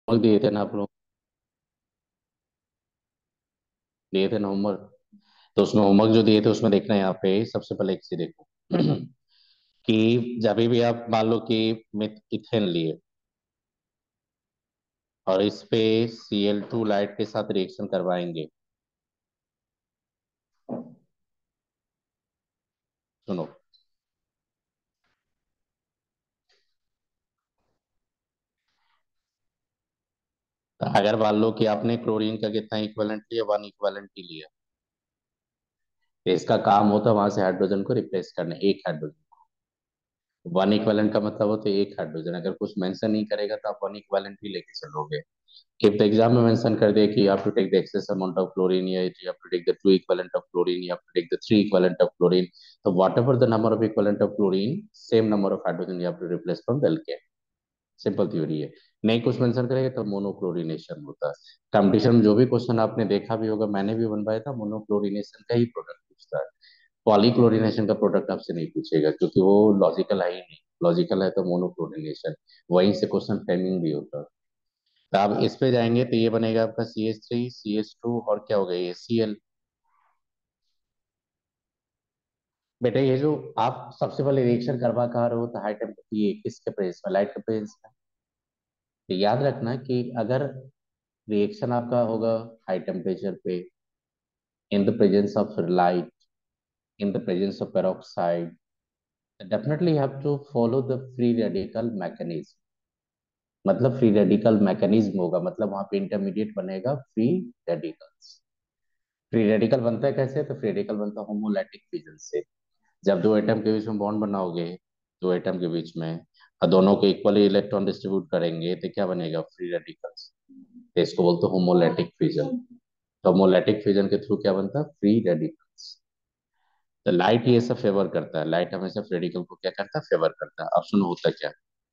Homework दिए थे ना आप लोग? दिए थे ना होमवर्क? तो उसमें होमवर्क जो दिए थे उसमें देखना है यहाँ पे सबसे पहले एक चीज देखो कि जब भी आप मान लो कि मिथ इथेन लिए और इस पे Cl2 लाइट के साथ रिएक्शन करवाएंगे। सुनो, तो अगर मान लो कि आपने क्लोरीन का कितना इक्विवेलेंट लिया, 1 इक्विवेलेंट ही लिया, तो इसका काम होता है वहां से हाइड्रोजन को रिप्लेस करना, एक हाइड्रोजन। 1 इक्विवेलेंट का मतलब होता है एक हाइड्रोजन। अगर कुछ मेंशन नहीं करेगा तो आप 1 इक्विवेलेंट ही लेके चलोगे। If the exam में मेंशन कर दे कि you have to take the excess amount of chlorine, या you have to take the 2 equivalent of chlorine, you have to take the 3 equivalent of chlorine, so whatever the number of equivalent of chlorine, same number of hydrogen you have to replace from the alkane। Simple theory है। नहीं कुछ mention करेगा तो monochlorination होता है। Competition में जो भी क्वेश्चन आपने देखा भी होगा, मैंने भी बनवाया था, मोनोक्लोरिनेशन का ही प्रोडक्ट पूछता है। पॉलीक्लोरिनेशन का प्रोडक्ट आपसे नहीं पूछेगा क्योंकि वो लॉजिकल है ही नहीं। लॉजिकल है तो मोनोक्लोरिनेशन, वहीं से क्वेश्चन फ्रेमिंग भी होता है। तो आप इस पे जाएंगे तो ये बनेगा आपका CH3 CH2 और क्या हो गया ये Cl। बेटा ये जो आप सबसे पहले रिएक्शन करवा कहा रहे हो तो हाई टेम्परेचर, ये किसके प्रेस में? लाइट के प्रेस में। तो याद रखना कि अगर रिएक्शन आपका होगा हाई टेम्परेचर पे, in the presence of light, in the presence of peroxide, definitely you have to follow the free radical mechanism. मतलब फ्री रेडिकल मैकेनिज्म होगा, मतलब वहां पे इंटरमीडिएट बनेगा फ्री रेडिकल्स। फ्री रेडिकल बनता है कैसे? तो फ्री रेडिकल बनता है होमोलैटिक फिजन से। जब दो एटम के बीच में बॉन्ड बनाओगे, दो एटम के बीच में, और दोनों को इक्वली इलेक्ट्रॉन डिस्ट्रीब्यूट करेंगे तो क्या बनेगा? Free radicals. तो इसको बोलते हैं होमोलैटिक फिजन। तो होमोलैटिक फिजन के थ्रू क्या बनता है? Free radicals. तो लाइट ये सब फेवर करता है, लाइट हमेशा फ्री रेडिकल को क्या करता है? फेवर करता है। अब सुनो होता क्या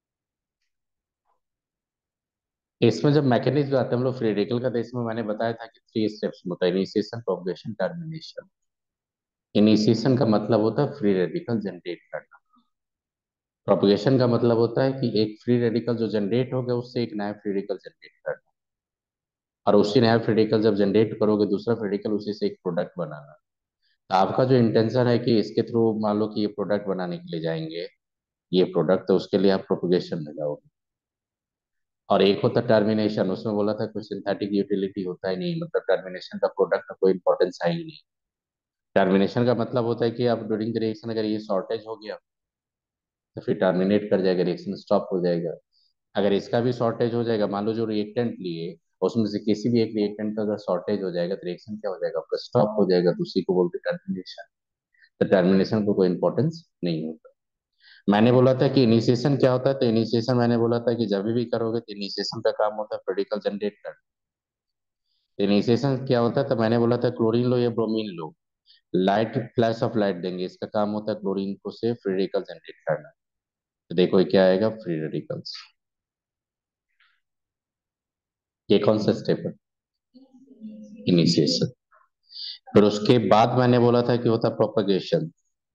इसमें जब मैकेनिज्म आते हैं हम लोग फ्री रेडिकल का, तो इसमें मैंने बताया था कि 3 स्टेप्स में होता है: इनिशिएशन, प्रोपगेशन, टर्मिनेशन। इनिशिएशन का मतलब होता है फ्री रेडिकल जनरेट करना। प्रोपगेशन का मतलब होता है कि एक फ्री रेडिकल जो जनरेट हो गया उससे एक नया फ्री रेडिकल जनरेट करना, और उसी नया फ्री रेडिकल जब जनरेट करोगे दूसरा फ्री रेडिकल, उसी से एक प्रोडक्ट बनाना। तो आपका जो इंटेंशन है कि इसके थ्रू मान लो कि ये प्रोडक्ट बनाने के लिए जाएंगे, ये प्रोडक्ट, तो उसके लिए आप प्रोपगेशन में जाओगे। और एक होता टर्मिनेशन, उसमें बोला था कोई सिंथेटिक यूटिलिटी होता ही नहीं, मतलब टर्मिनेशन का प्रोडक्ट का कोई इंपॉर्टेंस है ही नहीं। टर्मिनेशन का मतलब होता है कि अब ड्यूरिंग द रिएक्शन अगर ये शॉर्टेज हो गया तो फिर टर्मिनेट कर जाएगा, रिएक्शन स्टॉप हो जाएगा। अगर इसका भी शॉर्टेज हो जाएगा, मान लो जो रिएक्टेंट लिए उसमें से किसी भी एक रिएक्टेंट का अगर शॉर्टेज हो जाएगा तो रिएक्शन क्या हो जाएगा? आपका स्टॉप हो जाएगा, तो उसी को बोलते हैं टर्मिनेशन। तो टर्मिनेशन को कोई इंपॉर्टेंस नहीं होता। मैंने बोला था कि इनिशिएशन क्या होता है, तो इनिशिएशन मैंने बोला था कि जब भी करोगे तो इनिशिएशन का काम होता है रेडिकल जनरेट करना। इनिशिएशन क्या होता है, तो मैंने बोला था क्लोरीन लो या ब्रोमीन लो, लाइट फ्लैश ऑफ लाइट देंगे, इसका काम होता है क्लोरीन को से फ्री रेडिकल जनरेट करना। तो देखो ये क्या आएगा? Free radicals. ये कौन सा स्टेप है? इनिशिएशन। फिर उसके बाद मैंने बोला था कि होता प्रोपगेशन।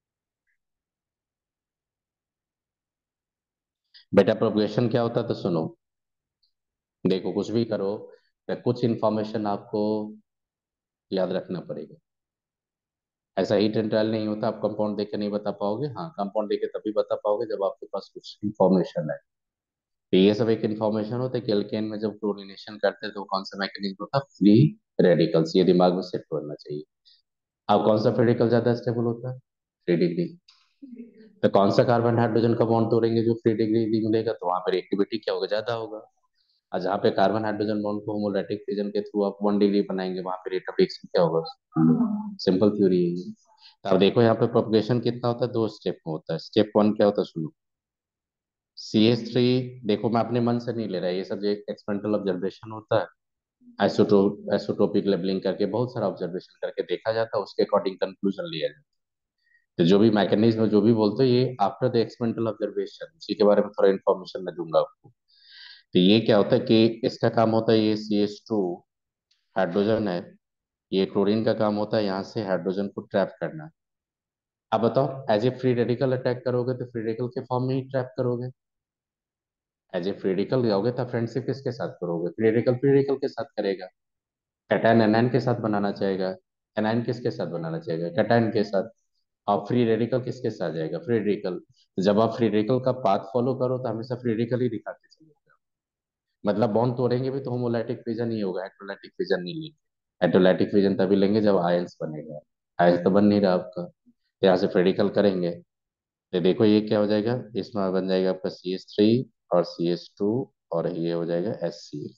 बेटा प्रोपगेशन क्या होता है, तो सुनो, देखो कुछ भी करो या कुछ इंफॉर्मेशन आपको याद रखना पड़ेगा। ऐसा ही ट्रायल नहीं होता, आप कंपाउंड देख के नहीं बता पाओगे। हाँ, कंपाउंड देख के तभी बता पाओगे जब आपके पास कुछ इंफॉर्मेशन है। तो ये सब एक इन्फॉर्मेशन होता है कि एल्केन में जब क्लोरीनेशन करते हैं तो कौन सा मैकेनिज्म होता है? Free radicals. ये दिमाग में सेट होना चाहिए। अब कौन सा फ्री रेडिकल ज्यादा स्टेबल होता है? 3 डिग्री। तो कौन सा कार्बन हाइड्रोजन का बॉन्ड तोड़ेंगे जो 3 डिग्री मिलेगा, तो वहां पर रिएक्टिविटी क्या होगा? ज्यादा होगा। और जहाँ पे कार्बन हाइड्रोजन बॉन्ड को होमोलैटिक फिजन के थ्रू आप 1 डिग्री बनाएंगे, वहां पे रेट ऑफ रिएक्शन क्या होगा? सिंपल थ्योरी है ये। तो अब देखो यहाँ पे प्रोपगेशन कितना होता है? 2 स्टेप में होता है। स्टेप 1 क्या होता है, सुनो। CH3, देखो मैं अपने मन से नहीं ले रहा, ये सब एक्सपेरिमेंटल ऑब्जर्वेशन होता है। आइसोटोपिक लेबलिंग करके बहुत सारा ऑब्जर्वेशन करके देखा जाता है, उसके अकॉर्डिंग कंक्लूजन लिया जाता है। तो जो भी मैकेनिज्म जो भी बोलते हैं ये आफ्टर द एक्सपेरिमेंटल ऑब्जर्वेशन, उसी के बारे में थोड़ा इन्फॉर्मेशन मैं दूंगा आपको। तो ये क्या होता है कि इसका काम होता है, ये CH2 हाइड्रोजन है, ये क्लोरीन का काम होता है यहाँ से हाइड्रोजन को ट्रैप करना। अब बताओ, as a free radical attack करोगे तो फ्री रेडिकल के फॉर्म में ही ट्रैप करोगे। एज ए फ्री रेडिकल जाओगे तो फ्रेंडशिप किसके साथ करोगे? फ्री रेडिकल के साथ करेगा। कैटायन एनायन के साथ बनाना चाहेगा। एनायन किसके साथ बनाना चाहेगा? कैटायन के साथ। और फ्री रेडिकल किसके साथ जाएगा? Free radical. जब आप फ्री रेडिकल का पाथ फॉलो करो तो हमेशा फ्री रेडिकल ही दिखाते चलो। मतलब बॉन्ड तोड़ेंगे भी तो होमोलैटिक फिजन ही होगा, हेटेरोलाइटिक फिजन नहीं लेंगे। हेटेरोलाइटिक फिजन तभी लेंगे जब आयंस बनेगा। आयंस तो बन नहीं रहा आपका, तो यहाँ से रेडिकल करेंगे तो देखो ये क्या हो जाएगा, इसमें बन जाएगा आपका CH3 और CH2, और ये हो जाएगा HCl।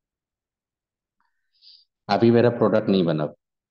अभी मेरा प्रोडक्ट नहीं बना।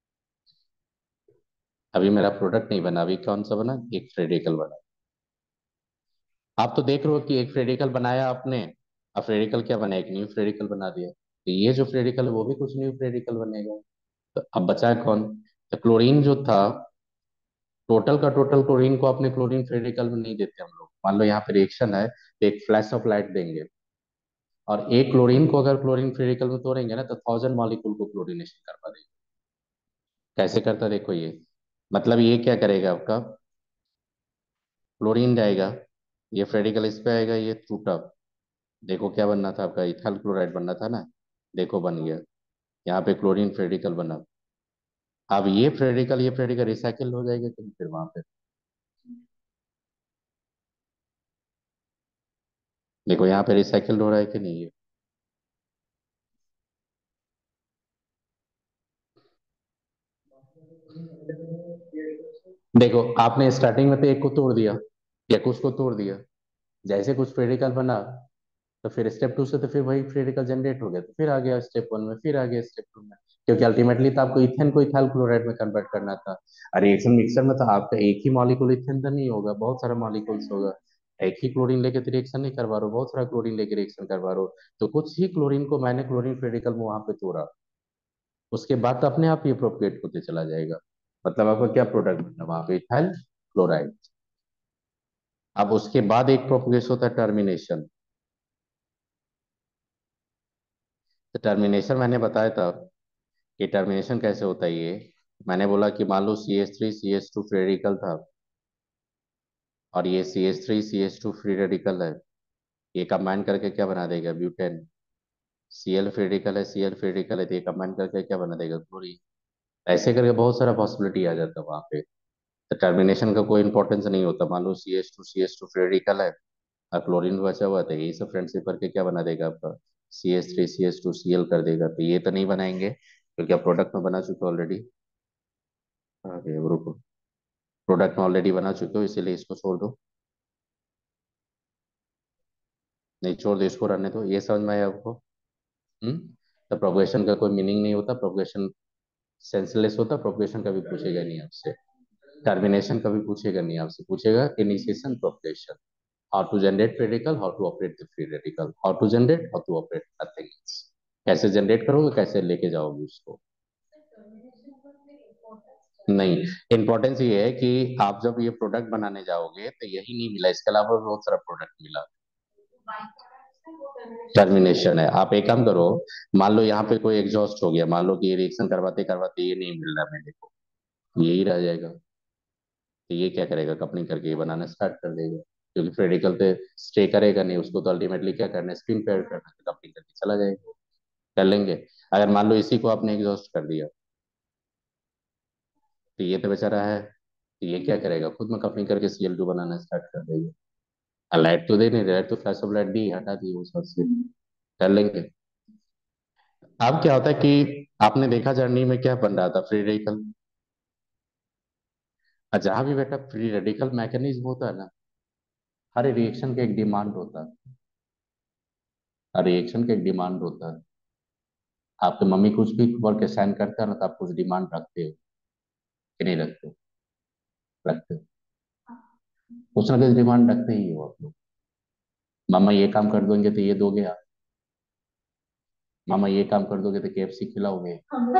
अभी मेरा प्रोडक्ट नहीं बना, अभी कौन सा बना? एक रेडिकल बना। आप तो देख रहे हो कि एक रेडिकल बनाया आपने, अब रेडिकल क्या बना? एक न्यू रेडिकल बना दिया, तो ये जो रेडिकल है वो भी कुछ न्यू रेडिकल बनेगा। तो अब बचा है कौन? तो क्लोरीन जो था, टोटल का टोटल क्लोरीन को अपने क्लोरीन रेडिकल में नहीं देते हम लोग। मान लो यहाँ पे रिएक्शन है तो एक फ्लैश ऑफ लाइट देंगे, और एक क्लोरीन को अगर क्लोरीन रेडिकल में तोड़ेंगे ना तो 1000 मॉलिक्यूल को क्लोरीनेशन करवा देंगे। कैसे करता है देखो ये। मतलब ये क्या करेगा आपका, क्लोरीन जाएगा, ये रेडिकल इस पे आएगा, ये टूटा। देखो क्या बनना था आपका, इथाइल क्लोराइड बनना था ना। देखो बन गया, यहाँ पे क्लोरीन रेडिकल बना। अब ये रेडिकल रिसाइकिल हो जाएगा कि नहीं फिर वहां पे? देखो यहाँ पे रिसाइकिल हो रहा है कि नहीं है? देखो आपने स्टार्टिंग में तो एक को तोड़ दिया, या कुछ को तोड़ दिया, जैसे कुछ रेडिकल बना तो फिर स्टेप टू से तो फिर वही रेडिकल जनरेट हो गया, तो फिर आ गया स्टेप वन में, फिर आ गया स्टेप टू में। क्योंकि अल्टीमेटली तो आपको इथेन को इथाइल क्लोराइड में कन्वर्ट करना था। और रिएक्शन मिक्सर में तो आपका एक ही मॉलिक्यूल इथेन तो नहीं होगा, बहुत सारा मॉलिक्यूल्स होगा। एक ही क्लोरीन लेके तो रिएक्शन नहीं करवा रहे हो, बहुत सारा क्लोरीन लेके रिएक्शन करवा रहे हो। तो कुछ ही क्लोरीन को मैंने क्लोरीन रेडिकल में वहां पे तोड़ा, उसके बाद तो अपने आप ये प्रोपेगेट होते चला जाएगा। मतलब आपका क्या प्रोडक्ट बना वहां पे? Ethyl chloride. अब उसके बाद एक प्रोपेगेशन होता है टर्मिनेशन। तो टर्मिनेशन मैंने बताया था कि टर्मिनेशन कैसे होता है ये। मैंने बोला कि मान लो CH3 CH2 फ्री रेडिकल था, और ये CH3 CH2 फ्री रेडिकल है, ये कंबाइन करके क्या बना देगा? ब्यूटेन। Cl फ्री रेडिकल है, Cl फ्री रेडिकल है, तो ये कंबाइन करके क्या बना देगा? क्लोरीन। ऐसे करके बहुत सारा पॉसिबिलिटी आ जाता है वहां पे। तो टर्मिनेशन का कोई इंपॉर्टेंस नहीं होता। मान लो CH2 फ्री रेडिकल है और क्लोरीन बचा हुआ, तो यही सब फ्रेंडशिप करके क्या बना देगा आपका? CH3 CH2 Cl कर देगा। तो ये तो नहीं बनाएंगे क्योंकि आप प्रोडक्ट में बना चुके ऑलरेडी। आगे रुको, प्रोडक्ट में ऑलरेडी बना चुके हो इसीलिए इसको छोड़ दो। नहीं छोड़ दो, इसको रहने दो, ये समझ में आया आपको? हम्म। तो प्रोग्रेशन का कोई मीनिंग नहीं होता, प्रोग्रेशन सेंसलेस होता, प्रोग्रेशन कभी पूछेगा नहीं आपसे। टर्मिनेशन कभी पूछेगा नहीं आपसे, पूछेगा initiation progression. How to generate radical, how to operate the free radical, how to generate, how to operate, nothing else. कैसे जनरेट करोगे, कैसे लेके जाओगे उसको। नहीं, इंपॉर्टेंस ये है कि आप जब ये प्रोडक्ट बनाने जाओगे तो यही नहीं मिला, इसके अलावा भी बहुत सारा प्रोडक्ट मिला। टर्मिनेशन है, आप एक काम करो, मान लो यहाँ पे कोई एग्जॉस्ट हो गया, मान लो कि ये रिएक्शन करवाते करवाते ये नहीं मिल रहा मेरे को, यही रह जाएगा। तो ये क्या करेगा, कपलिंग करके ये बनाना स्टार्ट कर देगा। क्योंकि रेडिकल पे स्टे करेगा नहीं, उसको तो अल्टीमेटली क्या करना है, स्पिन पेयर करना है, कपलिंग करके चला जाएगा। कर लेंगे। अगर मान लो इसी को आपने एग्जॉस्ट कर दिया, तो ये तो बेचारा है, तो ये क्या करेगा, खुद में कपलिंग करके CL2 बनाना स्टार्ट कर देगा। लाइट तो दे नहीं रहा है, तो फ्लैश ऑफ लाइट दी, हटा दी वो सब से। कर लेंगे। अब क्या होता है कि आपने देखा जर्नी में क्या बन रहा था, फ्री रेडिकल। और जहां भी बेटा फ्री रेडिकल मैकेनिज्म होता है ना, हर रिएक्शन का एक डिमांड होता है। हर रिएक्शन का एक डिमांड होता है। आपके मम्मी कुछ भी वर्क असाइन करता है ना, तो आप कुछ डिमांड रखते हो कि नहीं रखते हो? रखते हो। कुछ ना कुछ डिमांड रखते ही हो आप लोग। मामा ये काम कर दोगे तो ये दोगे आप। मामा ये काम कर दोगे तो KFC खिलाओगे।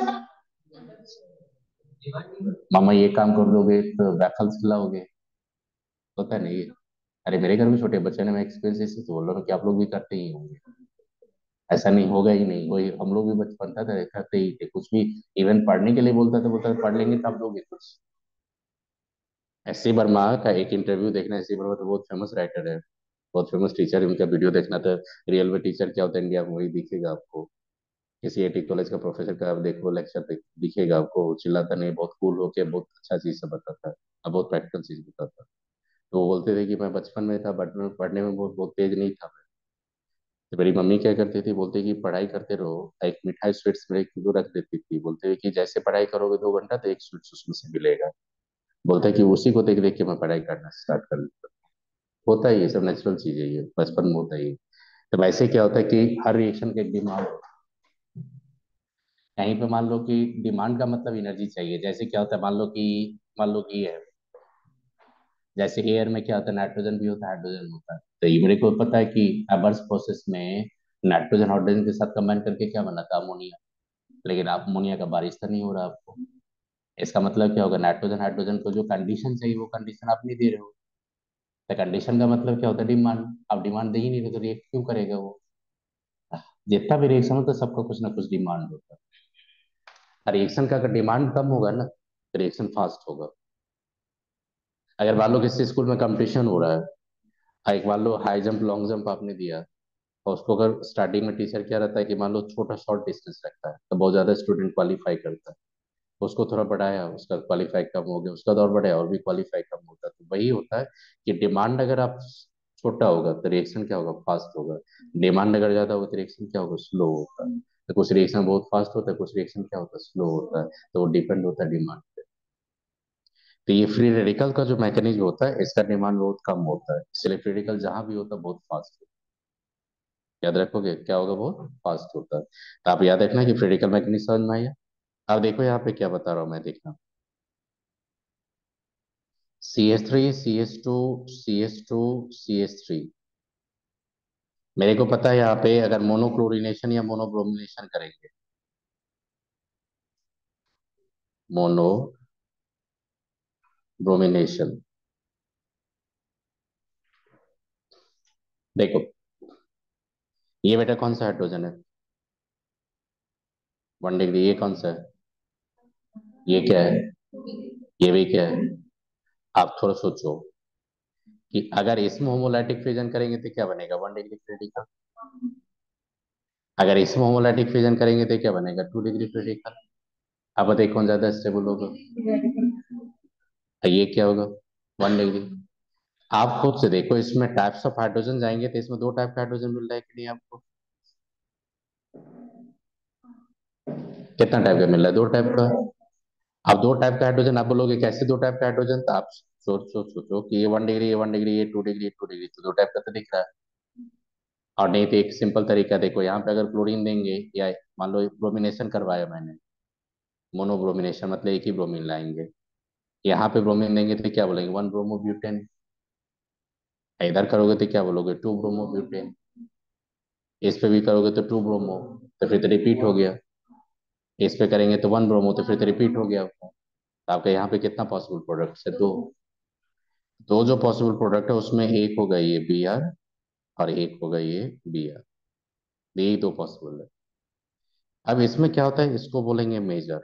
मामा ये काम कर दोगे तो वैफल्स खिलाओगे। होता नहीं है। अरे मेरे घर में छोटे बच्चे ने, मैं एक्सपीरियंस इसी से बोल रहा हूँ कि आप लोग भी करते ही होंगे। ऐसा नहीं होगा ही नहीं, वही हम लोग भी बचपन था तो करते ही थे कुछ भी। इवन पढ़ने के लिए बोलता था, बोलता था पढ़ लेंगे तो आप लोगे कुछ। एस सी वर्मा का एक इंटरव्यू देखना, एस सी वर्मा तो बहुत फेमस राइटर है। बहुत फेमस टीचर है, उनका वीडियो देखना तो रियल में टीचर क्या होता है इंडिया में वही दिखेगा आपको। किसी आईटी कॉलेज का प्रोफेसर का आप देखो लेक्चर दिखेगा आपको, वो चिल्लाता नहीं, बहुत कूल होके बहुत अच्छा चीज से बताता है और बहुत प्रैक्टिकल चीज बताता है। तो वो बोलते थे कि मैं बचपन में था, बट मैं पढ़ने में बहुत बहुत तेज नहीं था। तो मेरी मम्मी क्या करती थी, बोलती कि पढ़ाई करते रहो, एक मिठाई स्वीट्स ब्रेक को रख देती थी, बोलते हैं कि जैसे पढ़ाई करोगे 2 घंटा तो एक स्वीट्स उसमें से मिलेगा। बोलते हैं कि उसी को देख देख के मैं पढ़ाई करना स्टार्ट कर लेता हूँ। होता है ये सब, नेचुरल चीज है ये, बचपन में होता है ये। तो वैसे क्या होता है कि हर रिएक्शन का एक डिमांड, कहीं पे मान लो कि डिमांड का मतलब एनर्जी चाहिए। जैसे क्या होता है, मान लो कि ये है, जैसे एयर में क्या होता है, नाइट्रोजन भी होता है, हाइड्रोजन होता है। तो ये मेरे को पता है कि एबर्स प्रोसेस में नाइट्रोजन हाइड्रोजन के साथ कंबाइन करके क्या बनाता है, अमोनिया। लेकिन आप अमोनिया का बारिश तो नहीं हो रहा आपको। इसका मतलब क्या होगा, नाइट्रोजन हाइड्रोजन को जो कंडीशन चाहिए वो कंडीशन आप नहीं दे रहे हो। तो कंडीशन का मतलब क्या होता है, डिमांड। आप डिमांड दे ही नहीं रहे तो रिएक्ट क्यों करेगा वो। जितना भी रिएक्शन होता है सबका कुछ ना कुछ डिमांड होता है। रिएक्शन का अगर डिमांड कम होगा ना तो रिएक्शन फास्ट होगा। अगर मान लो किसी स्कूल में कंपटीशन हो रहा है, एक मान लो हाई जंप लॉन्ग जंप आपने दिया, और उसको अगर स्टार्टिंग में टीचर क्या रहता है कि मान लो छोटा शॉर्ट डिस्टेंस रखता है तो बहुत ज्यादा स्टूडेंट क्वालिफाई करता है। उसको थोड़ा बढ़ाया, उसका क्वालिफाई कम हो गया, उसका दौर बढ़ाया और भी क्वालिफाई कम होता है। तो वही होता है कि डिमांड अगर आप छोटा होगा तो रिएक्शन क्या होगा, फास्ट होगा। डिमांड अगर ज्यादा होगा तो रिएक्शन क्या होगा, स्लो होगा। तो कुछ रिएक्शन बहुत फास्ट होता है, कुछ रिएक्शन क्या होता है, स्लो होता है। तो वो डिपेंड होता है डिमांड पे। तो ये फ्री रेडिकल का जो मैकेनिज्म होता है इसका डिमांड बहुत कम होता है, इसलिए फ्री रेडिकल जहां भी होता है बहुत फास्ट होता है। याद रखोगे क्या होगा, बहुत फास्ट होता है। तो आप याद रखना कि फ्री रेडिकल मैकेनिज्म समझ में आया। अब देखो यहाँ पे क्या बता रहा हूँ मैं, देखना। CH3, CH2, CH2, CH3। मेरे को पता है यहाँ पे अगर मोनोक्लोरिनेशन या मोनोब्रोमिनेशन करेंगे, मोनोब्रोमिनेशन, देखो ये बेटा कौन सा हाइड्रोजन है, 1 डिग्री। ये कौन सा है, ये क्या है, ये भी क्या है। आप थोड़ा सोचो कि अगर इसमें होमोलाइटिक फ्यूजन करेंगे तो क्या बनेगा, 1 डिग्री क्रिटिकल। अगर इसमें होमोलाइटिक फ्यूजन करेंगे तो क्या बनेगा, 2 डिग्री क्रिटिकल। अब बताइए कौन ज्यादा स्टेबल होगा, ये क्या होगा, 1 डिग्री। आप खुद से देखो, इसमें टाइप्स ऑफ हाइड्रोजन जाएंगे तो इसमें 2 टाइप का हाइड्रोजन मिल रहा है कि नहीं आपको, कितना टाइप का मिल रहा है, 2 टाइप का। अब 2 टाइप का हाइड्रोजन आप बोलोगे कैसे 2 टाइप का हाइड्रोजन, तो आप सोचो कि ये 1 डिग्री, ये 1 डिग्री, ये 2 डिग्री, ये 2 डिग्री, तो 2 टाइप का तो दिख रहा है। और नहीं तो एक सिंपल तरीका देखो, यहाँ पे अगर क्लोरीन देंगे या मान लो ब्रोमिनेशन करवाया मैंने, मोनोब्रोमिनेशन मतलब एक ही ब्रोमीन लाएंगे, यहाँ पे ब्रोमीन देंगे तो क्या बोलेंगे, 1 ब्रोमोब्यूटेन। इधर करोगे तो क्या बोलोगे, 2 ब्रोमोब्यूटेन। इस पे भी करोगे तो 2 ब्रोमो, तो फिर तो रिपीट हो गया। इस पे करेंगे तो 1 ब्रोमो, तो फिर तो रिपीट हो गया आपका। तो आपका यहाँ पे कितना पॉसिबल प्रोडक्ट है, दो। दो जो पॉसिबल प्रोडक्ट है उसमें एक होगा ये Br और एक होगा ये Br, यही 2 पॉसिबल है। अब इसमें क्या होता है, इसको बोलेंगे मेजर,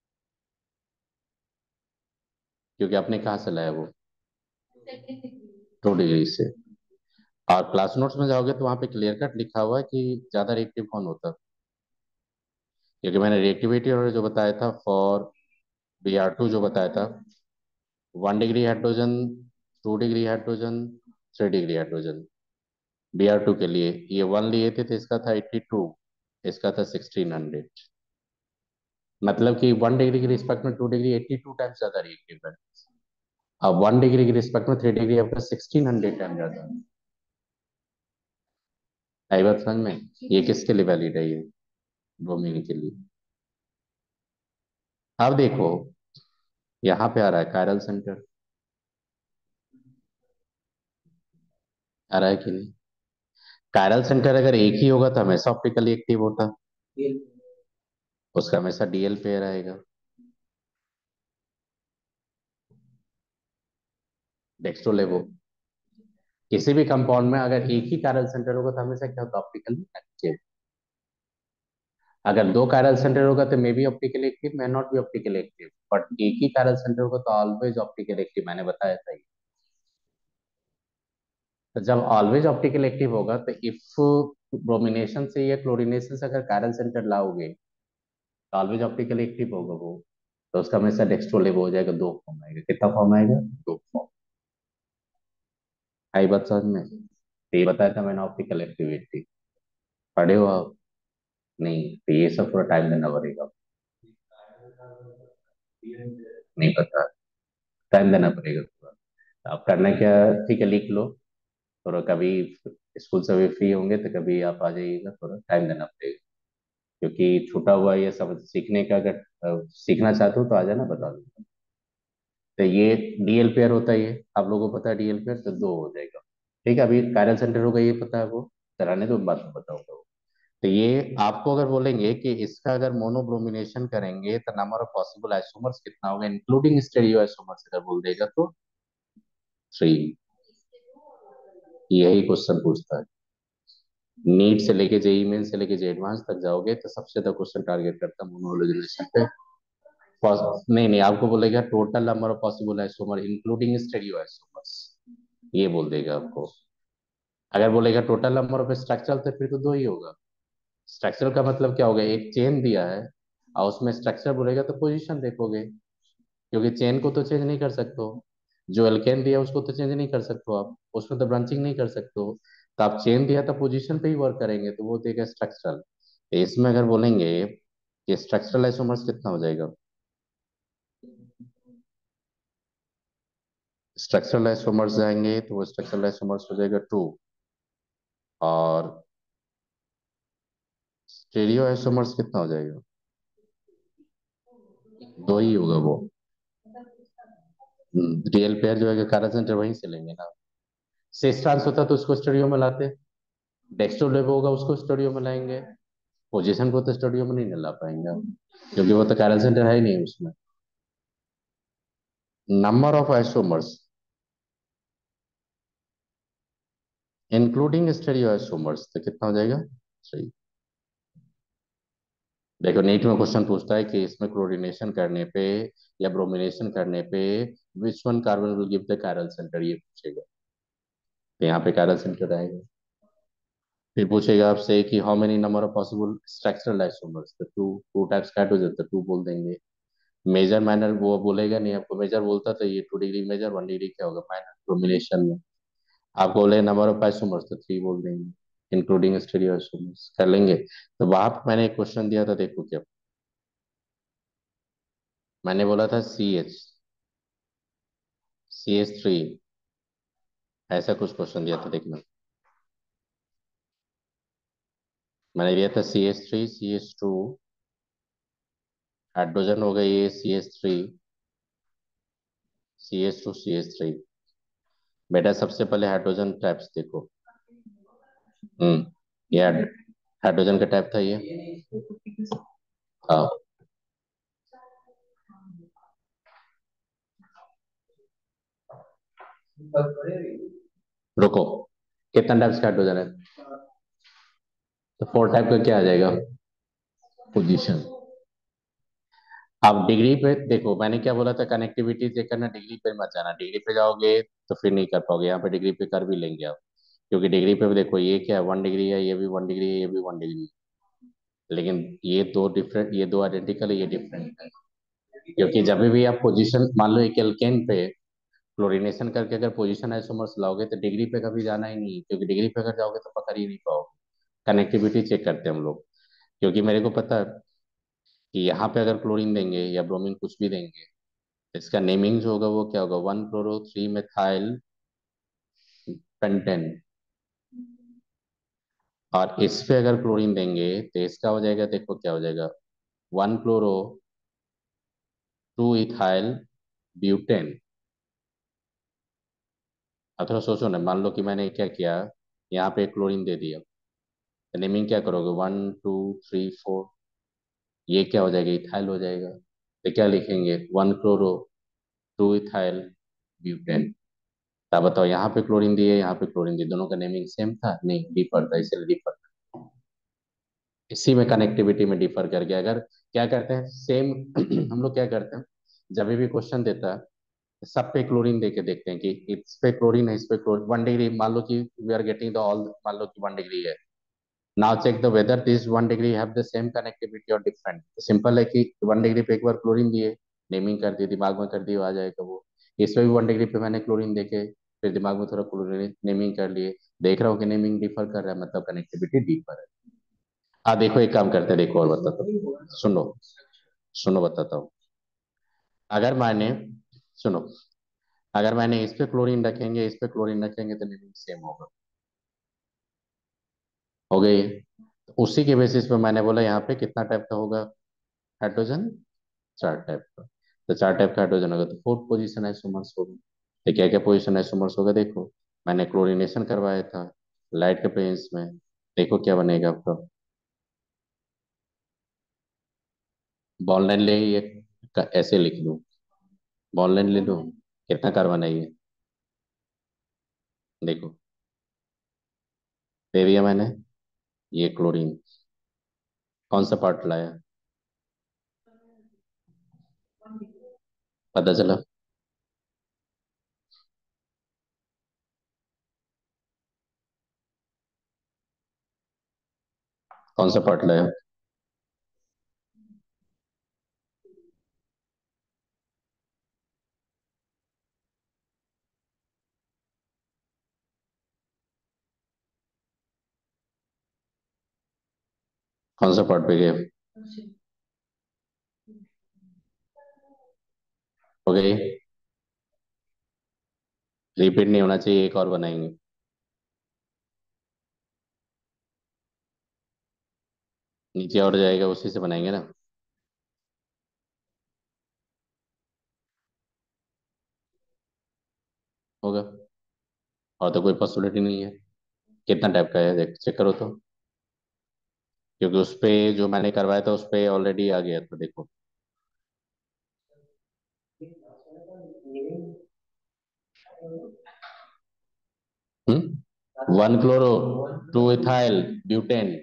क्योंकि आपने कहाँ से लाया वो, 2 डिग्री से। और क्लास नोट्स में जाओगे तो वहां पे क्लियर कट लिखा हुआ है कि ज्यादा रिएक्टिव कौन होता है, क्योंकि मैंने रिएक्टिविटी और जो बताया था फॉर Br2 जो बताया था, 1 degree hydrogen, 2 degree hydrogen, 3 degree hydrogen. Br2 के लिए ये 1 लिए थे तो इसका था 82, इसका था 1600। मतलब कि 1 डिग्री के रिस्पेक्ट में 2 डिग्री 82 टाइम्स ज्यादा रिएक्टिव है। अब 1 डिग्री के रिस्पेक्ट में 3 डिग्री आपका 1600 टाइम ज्यादा है। आई बात समझ में, ये किसके लिए वैलिड है, ये ब्रोमीन के लिए। अब देखो यहाँ पे आ रहा है कायरल सेंटर, आ रहा है कि नहीं। कायरल सेंटर अगर एक ही होगा तो हमेशा ऑप्टिकली एक्टिव होता, उसका हमेशा डीएल पेयर आएगा। डेक्स्ट्रो लेवो, किसी भी कंपाउंड में अगर एक ही कायरल सेंटर होगा तो हमेशा क्या होता है, ऑप्टिकली एक्टिव। अगर 2 कायरल सेंटर होगा तो may be optically active, may not be optically active, but एक ही कायरल सेंटर होगा तो ऑलवेज ऑप्टिकली एक्टिव, मैंने बताया था ये। तो जब ऑलवेज ऑप्टिकल एक्टिव होगा तो इफ ब्रोमिनेशन से या क्लोरीनेशन से अगर कायरल सेंटर लाओगे तो ऑलवेज ऑप्टिकल एक्टिव होगा वो, तो उसका हमेशा डेक्स्ट्रो हो जाएगा, दो फॉर्म आएगा। कितना फॉर्म आएगा? दो फॉर्म। आई बात समझ में? तो ये बताया था मैंने ऑप्टिकल एक्टिविटी। पढ़े हो आप? नहीं तो ये सब पूरा टाइम देना पड़ेगा। नहीं पता? टाइम देना पड़ेगा पूरा। आप करना क्या, ठीक है लिख लो। थोड़ा कभी स्कूल से भी फ्री होंगे तो कभी आप आ जाइएगा, थोड़ा टाइम देना पड़ेगा। क्योंकि छूटा हुआ ये सब सीखने का, अगर सीखना चाहते हो तो आ जाना, बता दूंगा। तो ये डीएल पेयर होता है, ये आप लोगों को पता है डीएल पेयर, तो दो हो जाएगा। ठीक है, अभी कायरल सेंटर होगा ये पता है वो, कराने तो बात में बताऊंगा वो। तो ये आपको अगर बोलेंगे कि इसका अगर मोनोब्रोमिनेशन करेंगे तो नंबर ऑफ पॉसिबल आइसोमर्स कितना होगा इंक्लूडिंग स्टेरियो आइसोमर्स, अगर बोल देगा तो थ्री। यही क्वेश्चन पूछता है। नीट से लेके जेई मेन से लेके जे एडवांस तक जाओगे तो सबसे ज्यादा क्वेश्चन टारगेट करता है मोनोलोजिनेशन पे। नहीं नहीं, आपको बोलेगा total number of possible isomer including stereo isomers, ये बोल देगा आपको। अगर बोलेगा टोटल नंबर ऑफ स्ट्रक्चरल तो फिर तो दो ही होगा। स्ट्रक्चरल का मतलब क्या होगा, एक चेन दिया है और उसमें स्ट्रक्चर बोलेगा तो पोजीशन देखोगे, क्योंकि चेन को तो चेंज नहीं कर सकते हो। जो एल्केन दिया उसको तो चेंज नहीं कर सकते हो आप, उसमें तो ब्रांचिंग नहीं कर सकते हो। तो आप चेन दिया तो पोजीशन पे ही वर्क करेंगे, तो वो देगा स्ट्रक्चरल। इसमें अगर बोलेंगे कि स्ट्रक्चरल आइसोमर्स कितना हो जाएगा, स्ट्रक्चरल आइसोमर्स जाएंगे तो वो स्ट्रक्चरल आइसोमर्स हो जाएगा टू, और स्टेरियो आइसोमर्स कितना हो जाएगा? दो ही होगा वो। रियल पेयर जो है कारा सेंटर वहीं से लेंगे ना। शेष ट्रांस होता तो उसको स्टूडियो में लाते, डेक्स्ट्रो लेव होगा उसको स्टूडियो में लाएंगे, पोजीशन को तो स्टूडियो में नहीं ला पाएंगे आप, क्योंकि वो तो कारा सेंटर है ही नहीं उसमें। Number of isomers including stereo isomers तो कितना हो जाएगा? सही। देखो नीट में क्वेश्चन पूछता है कि इसमें क्लोरीनेशन करने पे या ब्रोमिनेशन करने पे which one carbon will give the chiral centre, ये पूछेगा। तो यहाँ पे कायरल सेंटर आएगा। फिर पूछेगा आपसे कि how many number of possible structural isomers, तो टू, टू टाइप्स काट हो जाता है, टू बोल देंगे। मेजर माइनर वो बोलेगा नहीं आपको, मेजर बोलता तो ये 2 डिग्री मेजर, 1 डिग्री क्या होगा माइनर ब्रोमिनेशन में। आप बोले नंबर ऑफ आइसोमर्स तो थ्री बोल देंगे इंक्लूडिंग स्टीरियो आइसोमर्स, कर लेंगे। तो वहां पे मैंने एक क्वेश्चन दिया था, देखो क्या मैंने बोला था, CH3, ऐसा कुछ क्वेश्चन दिया था देखना। मैंने दिया था CH3, CH2, हाइड्रोजन हो गई ये CH3, CH2, CH3। बेटा सबसे पहले हाइड्रोजन टाइप्स देखो। ये हाइड्रोजन का टाइप था ये। हाँ। रुको, कितना टाइप्स का हाइड्रोजन है? तो फोर टाइप का क्या आ जाएगा? पोजीशन। अब डिग्री पे देखो, मैंने क्या बोला था, कनेक्टिविटी चेक करना, डिग्री पे मत जाना। डिग्री पे जाओगे तो फिर नहीं कर पाओगे, यहाँ पे डिग्री पे कर भी लेंगे आप। क्योंकि डिग्री पे भी देखो, ये क्या है, 1 डिग्री है, ये भी 1 डिग्री है, ये भी 1 डिग्री है। लेकिन ये दो डिफरेंट, ये दो आइडेंटिकल है, ये डिफरेंट है। क्योंकि जब भी आप पोजीशन मान लो एक एल्केन पे क्लोरीनेशन करके अगर पोजीशन आइसोमर्स लाओगे तो डिग्री पे कभी जाना ही नहीं, क्योंकि डिग्री पे अगर जाओगे तो पकड़ ही नहीं पाओगे। कनेक्टिविटी चेक करते हैं हम लोग। क्योंकि मेरे को पता है कि यहाँ पे अगर क्लोरीन देंगे या ब्रोमीन कुछ भी देंगे, इसका नेमिंग जो होगा वो क्या होगा, 1 क्लोरो 3 मेथाइल पेंटेन। और इस पे अगर क्लोरीन देंगे तो इसका हो जाएगा, देखो क्या हो जाएगा, 1 क्लोरो 2 इथाइल ब्यूटेन। अब थोड़ा सोचो ना, मान लो कि मैंने क्या किया, यहाँ पे क्लोरीन दे दिया, तो नेमिंग क्या करोगे, 1 2 3 4, ये क्या हो जाएगा, इथाइल हो जाएगा। तो क्या लिखेंगे, 1 क्लोरो 2 इथाइल ब्यूटेन। अब बताओ, यहाँ पे क्लोरीन दिए, यहाँ पे क्लोरीन दिए, दोनों का नेमिंग सेम था? नहीं, डिफर था, इसलिए डिफर। इसी में कनेक्टिविटी में डिफर करके अगर क्या करते हैं सेम हम लोग क्या करते हैं, जब भी क्वेश्चन देता है सब पे क्लोरीन दे के देखते हैं कि इस पे क्लोरीन है, इस पे क्लोरीन 1 डिग्री, मान लो कि we are getting the all, मान लो कि 1 डिग्री है। Now check the whether this 1 degree have the same connectivity और डिफरेंट। सिंपल है कि 1 डिग्री पे एक बार क्लोरीन दिए, नेमिंग कर दी, दिमाग में कर दी, आ जाएगा वो। इस पे भी 1 डिग्री पे मैंने क्लोरीन देके फिर दिमाग में थोड़ा क्लोरीन नेमिंग कर लिए, देख रहा हूँ कि नेमिंग डिफर कर रहा है, मतलब कनेक्टिविटी डीपर है। देखो एक काम करते हैं, देखो और बताता हूँ, सुनो, सुनो बताता हूँ। अगर मैंने, सुनो, अगर मैंने इस पे क्लोरीन रखेंगे, इस पे क्लोरीन रखेंगे तो नेमिंग सेम होगा, हो गई। उसी के बेसिस पे मैंने बोला यहाँ पे कितना टाइप का होगा हाइड्रोजन, 4 टाइप का। तो 4 टाइप का हाइड्रोजन होगा तो फोर्थ पोजीशन आइसोमर्स होगा। तो क्या क्या पोजीशन आइसोमर्स होगा देखो, मैंने क्लोरीनेशन करवाया था लाइट के प्रेजेंस में, देखो क्या बनेगा आपका। बॉन्ड लाइन ले ये, ऐसे लिख दूं, बॉन्ड लाइन ले लूं, कितना कार्बन है ये, देखो दे दिया मैंने, ये क्लोरीन, कौन सा पार्ट लाया, पता चला, कौन सा पार्ट लाया, कौन सा पार्ट पे गए, हो गई। रिपीट नहीं होना चाहिए, एक और बनाएंगे, नीचे और जाएगा उसी से बनाएंगे ना, होगा। और तो कोई पॉसिबिलिटी नहीं है। कितना टाइप का है देख, चेक करो तो, क्योंकि उस पे जो मैंने करवाया था उस पे ऑलरेडी आ गया था, देखो। One chloro, two ethyl butane,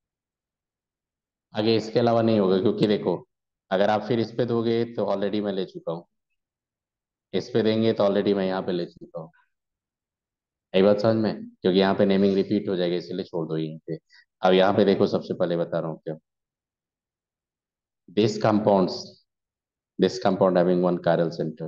आगे इसके अलावा नहीं होगा, क्योंकि देखो अगर आप फिर इस पे दोगे तो ऑलरेडी मैं ले चुका हूँ, इस पे देंगे तो ऑलरेडी मैं यहाँ पे ले चुका हूँ। यही बात समझ में, क्योंकि यहाँ पे नेमिंग रिपीट हो जाएगी, इसलिए छोड़ दो यहीं पे। अब यहाँ पे देखो, सबसे पहले बता रहा हूँ क्या, this compounds, this compound having one chiral center,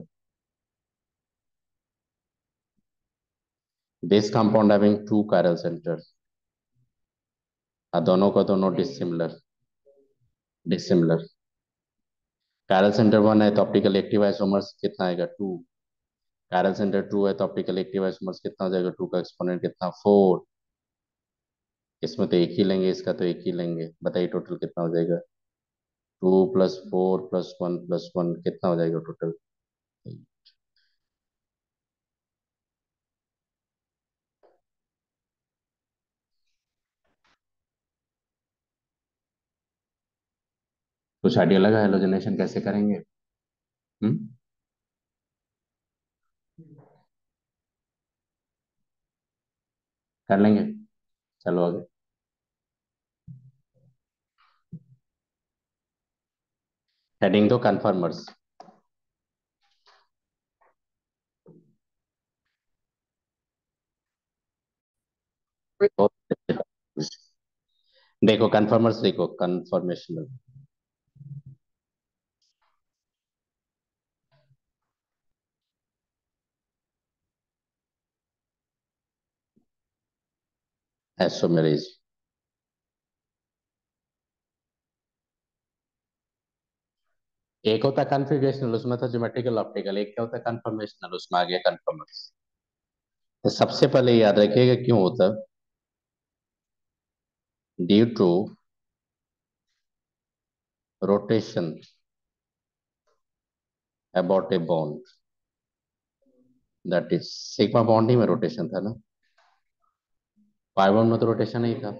this compound having two chiral centers, और दोनों का दोनों डिसिमिलर, डिसिमिलर। chiral center 1 है तो ऑप्टिकल एक्टिव आइसोमर्स कितना आएगा, 2। chiral center 2 है तो ऑप्टिकल एक्टिव आइसोमर्स कितना हो जाएगा, 2 का एक्सपोनेंट कितना, 4। इसमें तो एक ही लेंगे, इसका तो एक ही लेंगे, बताइए टोटल कितना हो जाएगा, 2 + 4 + 1 + 1 कितना हो जाएगा टोटल। कुछ आइडिया लगा हेलोजनेशन कैसे करेंगे? हम्म, कर लेंगे, चलो आगे। हेडिंग तो कन्फर्मर्स। देखो कन्फर्मर्स, देखो कन्फर्मेशनल, एसोमेरेज। एक होता है कन्फिग्रेशनल, उसमें था ज्योमेट्रिकल ऑप्टिकल, एक क्या होता है कन्फर्मेशनल, उसमें आ गया कन्फर्मर्स। तो सबसे पहले याद रखिएगा क्यों होता, due to rotation about a bond, that is sigma bond ही में रोटेशन था ना, पाई बॉन्ड में तो रोटेशन नहीं था।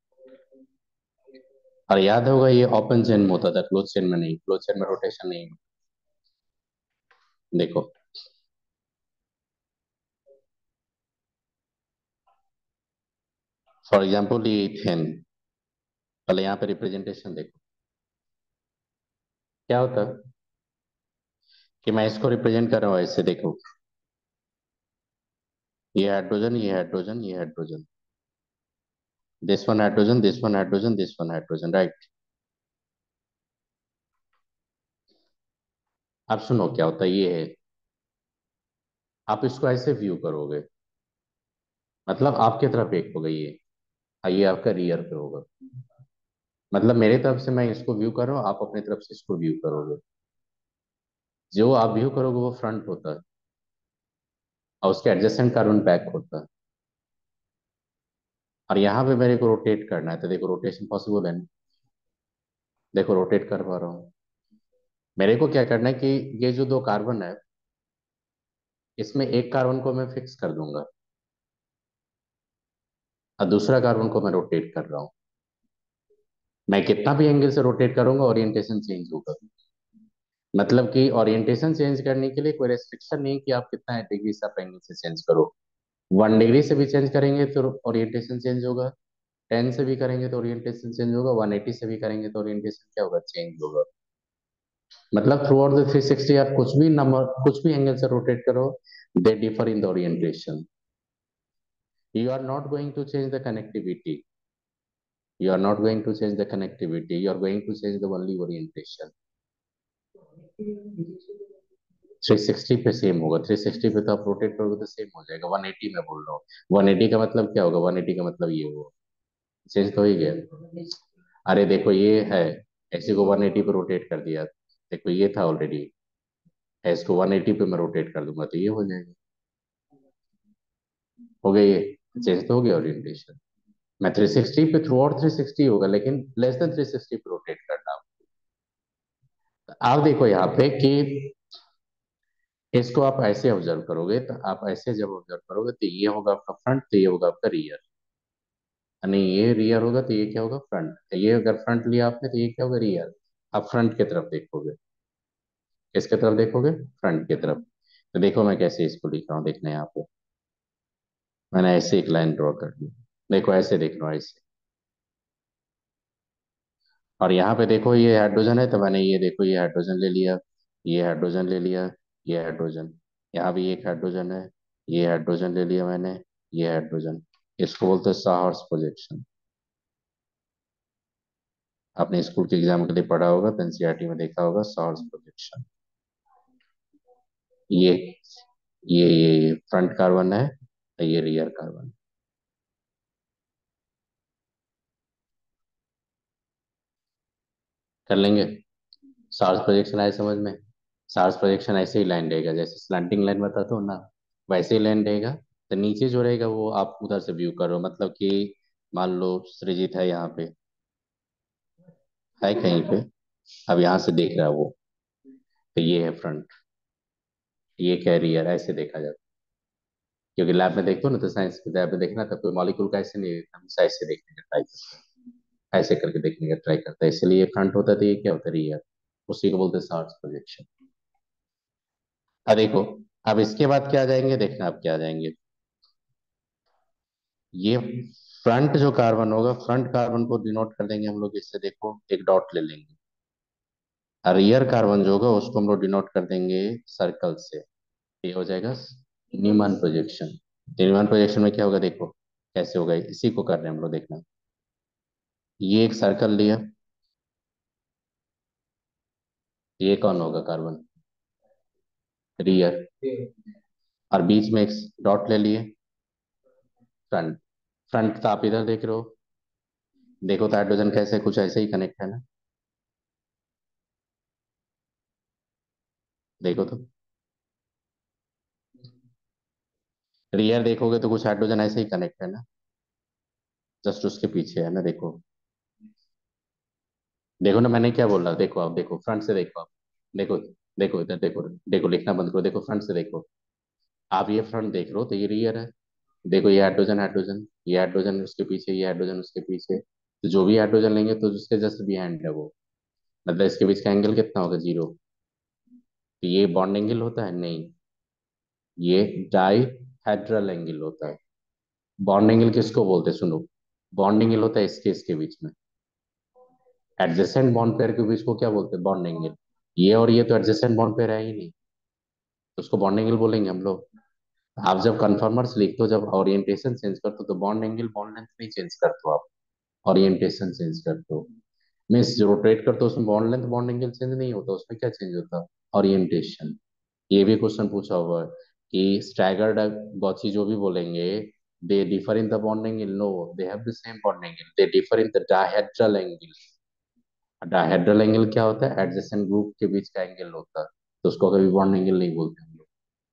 और याद होगा ये ओपन चेन में होता था, क्लोज चेन में नहीं, क्लोज चेन में रोटेशन नहीं। देखो फॉर एग्जाम्पल ये इथेन, पहले यहाँ पे रिप्रेजेंटेशन देखो क्या होता है, कि मैं इसको रिप्रेजेंट कर रहा हूँ ऐसे, देखो ये हाइड्रोजन, ये हाइड्रोजन, ये hydrogen, this one hydrogen, this one hydrogen, this one hydrogen, right. अब सुनो क्या होता है, ये है, आप इसको ऐसे व्यू करोगे, मतलब आपके तरफ एक होगा ये, ये आपका रियर पे होगा। मतलब मेरे तरफ से मैं इसको व्यू कर रहा हूँ, आप अपने तरफ से इसको व्यू करोगे। जो आप व्यू करोगे वो फ्रंट होता है, और उसके एडजेसेंट कार्बन बैक होता है। और यहाँ पे मेरे को रोटेट करना है, तो देखो रोटेशन पॉसिबल है ना? देखो रोटेट कर पा रहा हूँ। मेरे को क्या करना है कि ये जो दो कार्बन है, इसमें एक कार्बन को मैं फिक्स कर दूंगा, और दूसरा कार्बन को मैं रोटेट कर रहा हूँ। मैं कितना भी एंगल से रोटेट करूंगा, ओरिएंटेशन चेंज होगा। मतलब कि ओरिएंटेशन चेंज करने के लिए कोई रेस्ट्रिक्शन नहीं कि आप कितना डिग्री से आप एंगल से चेंज करो। 1 डिग्री से भी चेंज करेंगे तो ओरिएंटेशन चेंज होगा, 10 से भी करेंगे तो ओरिएंटेशन चेंज होगा, 180 से भी करेंगे तो ओरिएंटेशन क्या होगा, चेंज होगा। मतलब थ्रू आउट द 360 आप कुछ भी नंबर, कुछ भी एंगल से रोटेट करो, they differ in the orientation. You are not going to change the connectivity. You are not going to change the connectivity. You are going to change the only orientation. 360 पे same होगा, 360 पे तो आप rotate करोगे तो same हो जाएगा। 180 में बोल रहा हूँ, 180 का मतलब क्या होगा, 180 का मतलब ये हुआ, चेंज तो हो ही गया। अरे देखो ये है, ऐसे को 180 पे रोटेट कर दिया, देखो ये था ऑलरेडी, इसको 180 पे मैं रोटेट कर दूंगा तो ये हो जाएगा, हो गया ये, चेंज तो हो गया ओरिएंटेशन। मैं 360 पे थ्रू आउट 360 होगा, लेकिन लेस देन 360 पे रोटेट करना। आप देखो यहाँ पे कि इसको आप ऐसे ऑब्जर्व करोगे, तो आप ऐसे जब ऑब्जर्व करोगे तो ये होगा आपका फ्रंट, तो ये होगा आपका रियर। नहीं, ये रियर होगा तो ये क्या होगा, फ्रंट। ये अगर फ्रंट लिया आपने तो ये क्या होगा, रियर। आप फ्रंट की तरफ देखोगे, किसके तरफ देखोगे, फ्रंट की तरफ। तो देखो मैं कैसे इसको लिख रहा हूँ, देखना यहाँ पे, मैंने ऐसे एक लाइन ड्रॉ कर दी, देखो ऐसे देख लो ऐसे। और यहाँ पे देखो ये हाइड्रोजन है, तो मैंने ये देखो ये हाइड्रोजन ले लिया, ये हाइड्रोजन ले लिया, ये हाइड्रोजन, यहाँ भी एक हाइड्रोजन है, ये हाइड्रोजन ले लिया मैंने, ये हाइड्रोजन। इसको बोलते हैं साहर्स प्रोजेक्शन। आपने स्कूल के एग्जाम के लिए पढ़ा होगा, तो एनसीईआरटी में देखा होगा साहर्स प्रोजेक्शन। ये ये फ्रंट कार्बन है, ये रियर कार्बन। कर लेंगे। सार्स प्रोजेक्शन आए समझ में? सार्स प्रोजेक्शन ऐसे ही लाइन रहेगा, जैसे स्लैंटिंग लाइन बताता हूँ ना, वैसे ही लाइन रहेगा। तो नीचे जो रहेगा वो आप उधर से व्यू करो, मतलब कि मान लो सृजित है यहाँ पे, है कहीं पे, अब यहाँ से देख रहा है वो, तो ये है फ्रंट, ये कैरियर, ऐसे देखा जाता है। क्योंकि लैब में देखते हो ना, तो साइंस की लैब में देखना, तो कोई मॉलिक्यूल का ऐसे नहीं देखता, हमेशा ऐसे देखने का ट्राई करता है, ऐसे करके देखने का ट्राई करता है, इसलिए फ्रंट होता है, तो ये क्या होता है, रियर। उसी को बोलते हैं सार्स प्रोजेक्शन। अब देखो, अब इसके बाद क्या आ जाएंगे, देखना अब क्या आ जाएंगे, ये फ्रंट जो कार्बन होगा, फ्रंट कार्बन को डिनोट कर देंगे हम लोग इससे, देखो एक डॉट ले लेंगे। और रियर कार्बन जो होगा उसको हम लोग डिनोट कर देंगे सर्कल से, ये हो जाएगा न्यूमैन प्रोजेक्शन। न्यूमैन प्रोजेक्शन में क्या होगा, देखो कैसे होगा, इसी को कर रहे हैं हम लोग, देखना। ये एक सर्कल लिया, ये कौन होगा, कार्बन, रियर। और बीच में एक डॉट ले लिए, फ्रंट। फ्रंट तो आप इधर देख रहे हो, देखो तो हाइड्रोजन कैसे, कुछ ऐसे ही कनेक्ट है ना, देखो तो। रियर देखोगे तो कुछ हाइड्रोजन ऐसे ही कनेक्ट है ना, जस्ट उसके पीछे है ना, देखो। देखो ना मैंने क्या बोला, देखो आप, देखो फ्रंट से देखो आप, देखो, देखो इधर देखो, देखो लिखना बंद करो, देखो फ्रंट से देखो। आप ये फ्रंट देख रहे हो तो ये रियर है, देखो ये हाइड्रोजन, हाइड्रोजन, ये हाइड्रोजन उसके पीछे, ये हाइड्रोजन उसके पीछे, तो जो भी हाइड्रोजन लेंगे तो उसके जस्ट बिहाइंड है वो, मतलब इसके बीच का एंगल कितना होगा, 0। तो ये बॉन्ड एंगल होता है, नहीं, ये डाई हेड्रल एंगल होता है। बॉन्ड एंगल किसको बोलते हैं, सुनो, बॉन्ड एंगल होता है इसके बीच में, एडजेसेंट बॉन्ड पेयर के बीच को क्या बोलते हैं, बॉन्ड एंगल। ये और ये तो एडजेसेंट बॉन्ड पेयर है ही नहीं, तो उसको बॉन्ड एंगल बोलेंगे हम लोग। आप जब कन्फर्मर्स लिखते हो, जब ओरिएंटेशन चेंज करते हो, तो बॉन्ड एंगल बॉन्ड लेंथ नहीं चेंज करते हो आप, ओरिएंटेशन चेंज करते हो। मीन्स जो रोटेट करते हो उसमें bond length bond angle change नहीं होता, उसमें क्या चेंज होता है, ओरिएंटेशन। ये भी क्वेश्चन पूछा हुआ है कि स्टैगर्ड गॉची जो भी बोलेंगे, they differ in the bond angle, no, they have the same bond angle, they differ in the dihedral angle. Dihedral angle क्या होता है, एडजेसेंट ग्रुप के बीच का एंगल होता है, तो उसको कभी बॉन्ड एंगल नहीं बोलते हम लोग।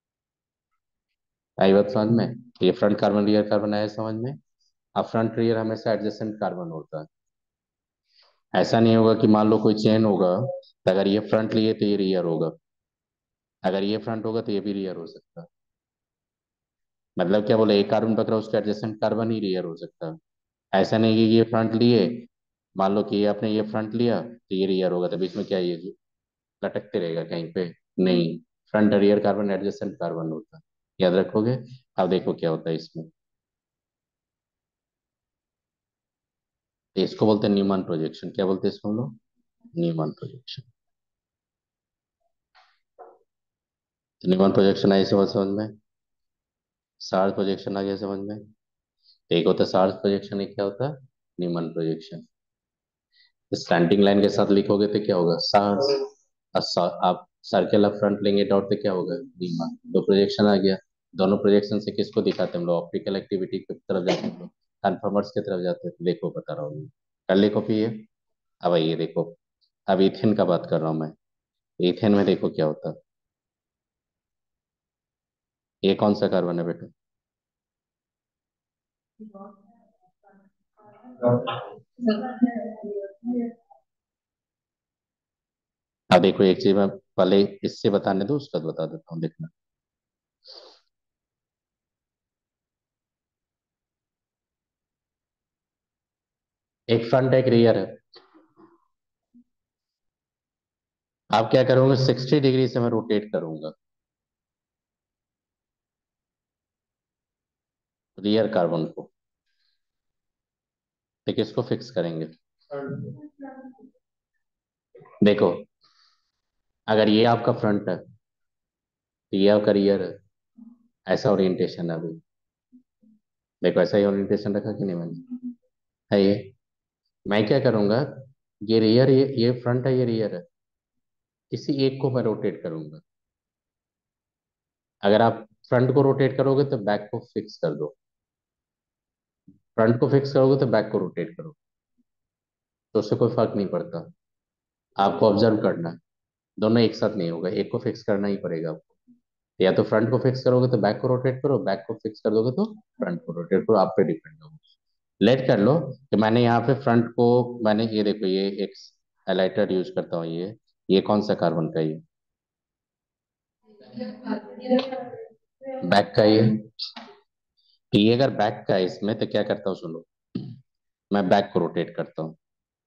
आई बात समझ में? ये फ्रंट कार्बन रियर कार्बन आया समझ में? अब फ्रंट रियर हमेशा एडजेसेंट कार्बन होता है। ऐसा नहीं होगा कि मान लो कोई चेन होगा, तो अगर ये फ्रंट लिए तो ये रियर होगा, अगर ये फ्रंट होगा तो ये भी रियर हो सकता है। मतलब क्या बोले, एक कार्बन पकड़ा उसका एडजेसेंट कार्बन ही रियर हो सकता है। ऐसा नहीं कि ये फ्रंट लिए, मान लो कि ये आपने ये फ्रंट लिया तो ये रियर होगा, तो बीच में क्या ये जो लटकते रहेगा कहीं पे? नहीं, front rear carbon adjacent carbon होता है, याद रखोगे। अब देखो क्या होता है इसमें, तो इसको बोलते हैं न्यूमैन प्रोजेक्शन। क्या बोलते हैं इसको हम लोग? Newman projection. तो न्यूमैन प्रोजेक्शन आई समझ समझ में? सार्स प्रोजेक्शन आ गया समझ में? तो एक होता है सार्स प्रोजेक्शन, एक क्या होता है, न्यूमैन प्रोजेक्शन। स्लैंटिंग लाइन के साथ लिखोगे तो क्या होगा, सार्स। आप सर्कल आप फ्रंट लेंगे डॉट, तो क्या होगा, न्यूमैन। दो प्रोजेक्शन आ गया। दोनों प्रोजेक्शन से किसको दिखाते हैं हम लोग, ऑप्टिकल एक्टिविटी की तरफ जाते हैं हम लोग, कन्फर्मर्स की तरफ जाते हैं। तो देखो बता रहा हूँ, कर ली कॉपी ये। अब ये देखो, अब इथेन का बात कर रहा हूँ मैं। इथेन में देखो क्या होता है, ये कौन सा कार्बन है बेटा? अब देखो एक चीज मैं पहले इससे बताने दो, उसका बता देता हूँ, देखना। एक फ्रंट एक रियर है। आप क्या करोगे, 60 डिग्री से मैं रोटेट करूंगा रियर कार्बन को। ठीक है, इसको फिक्स करेंगे। देखो, अगर ये आपका फ्रंट है तो ये आपका रियर है, ऐसा ओरिएंटेशन है अभी। देखो ऐसा ही ओरिएंटेशन रखा कि नहीं मैंने, है ये। मैं क्या करूंगा, ये रियर, ये फ्रंट है, ये रियर है, किसी एक को मैं रोटेट करूंगा। अगर आप फ्रंट को रोटेट करोगे तो बैक को फिक्स कर दो, फ्रंट को फिक्स करोगे तो बैक को रोटेट करो, तो उससे कोई फर्क नहीं पड़ता। आपको ऑब्जर्व करना है, दोनों एक साथ नहीं होगा, एक को फिक्स करना ही पड़ेगा आपको। या तो फ्रंट को फिक्स करोगे तो बैक को रोटेट करो, बैक को फिक्स कर दोगे तो फ्रंट को रोटेट करो, आप पे डिपेंड होगा। लेट कर लो कि मैंने यहाँ पे फ्रंट को, मैंने ये देखो ये एक हाइलाइटर यूज करता हूँ, ये कौन सा कार्बन का ये, बैक का ये। तो ये अगर बैक का है इसमें, तो क्या करता हूँ सुनो, मैं बैक को रोटेट करता हूँ।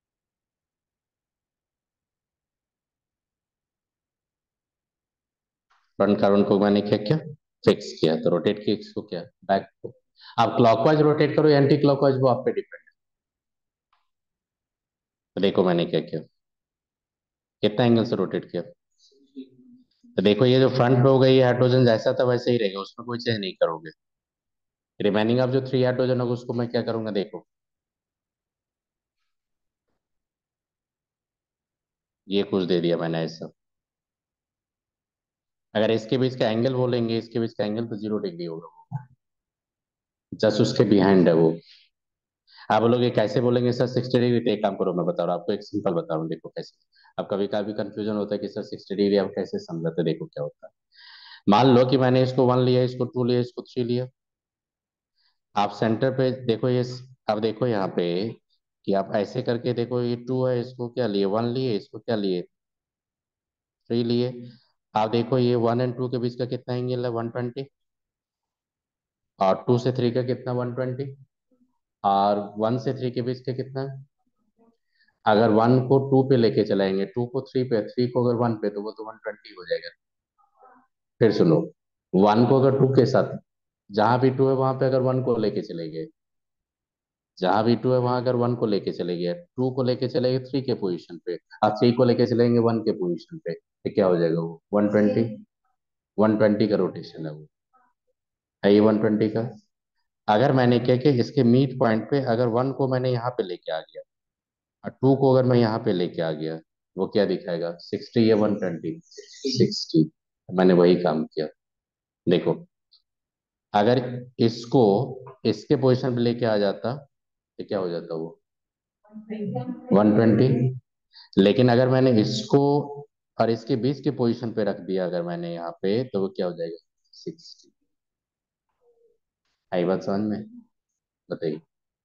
फ्रंट कार्बन को मैंने क्या किया, फिक्स किया, तो रोटेट किया इसको, क्या, बैक को। आप क्लॉकवाइज रोटेट करो या एंटी क्लॉकवाइज, वो आप पे डिपेंड है। तो देखो मैंने क्या किया, कितना एंगल से रोटेट किया। तो देखो ये जो फ्रंट पे होगा, ये हाइड्रोजन जैसा था वैसे ही रहेगा, उसमें कोई चेंज नहीं करोगे। रिमेनिंग ऑफ जो 3 हाइड्रोजन होगा उसको मैं क्या करूंगा, देखो ये कुछ दे दिया मैंने ऐसा। अगर इसके बीच का एंगल बोलेंगे, इसके बीच का एंगल तो 0 डिग्री होगा, जस्ट उसके बिहाइंड है वो। आप बोलोगे कैसे बोलेंगे सर 60 डिग्री, तो एक काम करो, मैं बता रहा हूँ आपको, एक सिंपल बता रहा हूँ, देखो कैसे। अब कभी कभी कंफ्यूजन होता है कि सर 60 डिग्री आप कैसे समझाते, देखो क्या होता है। मान लो कि मैंने इसको 1 लिया, इसको 2 लिया, इसको 3 लिया। आप सेंटर पे देखो ये, अब देखो यहाँ पे कि आप ऐसे करके देखो, ये 2 है, इसको क्या लिए, 1 लिए, इसको क्या लिए, 3 लिए। आप देखो ये 1 और 2 के बीच का कितना एंगल है, 120। और 2 से 3 का कितना, 120। और 1 से 3 के बीच का कितना है? अगर 1 को 2 पे लेके चलाएंगे, 2 को 3 पे, 3 को अगर 1 पे, तो वो तो 120 हो जाएगा। फिर सुनो, 1 को अगर 2 के साथ, जहां भी 2 है वहां पे अगर 1 को लेके चले गए, जहां भी 2 है वहां अगर 1 को लेके चले गए, 2 को लेके चले गए 3 के पोजीशन पे, और 3 को लेके चलेंगे 1 के पोजीशन पे, तो क्या हो जाएगा वो 120। 120 का रोटेशन है वो, है ये 120 का। अगर मैंने क्या कि इसके मीट पॉइंट पे अगर वन को मैंने यहाँ पे लेके आ गया और टू को अगर मैं यहाँ पे लेके आ गया, वो क्या दिखाएगा, 60 या 120? 60। मैंने वही काम किया। देखो, अगर इसको इसके पोजीशन पे लेके आ जाता तो क्या हो जाता वो, 120। लेकिन अगर मैंने इसको और इसके बीच के पोजीशन पे रख दिया अगर मैंने यहाँ पे, तो वो क्या हो जाएगा, 60। आई बात समझ में? बताइए।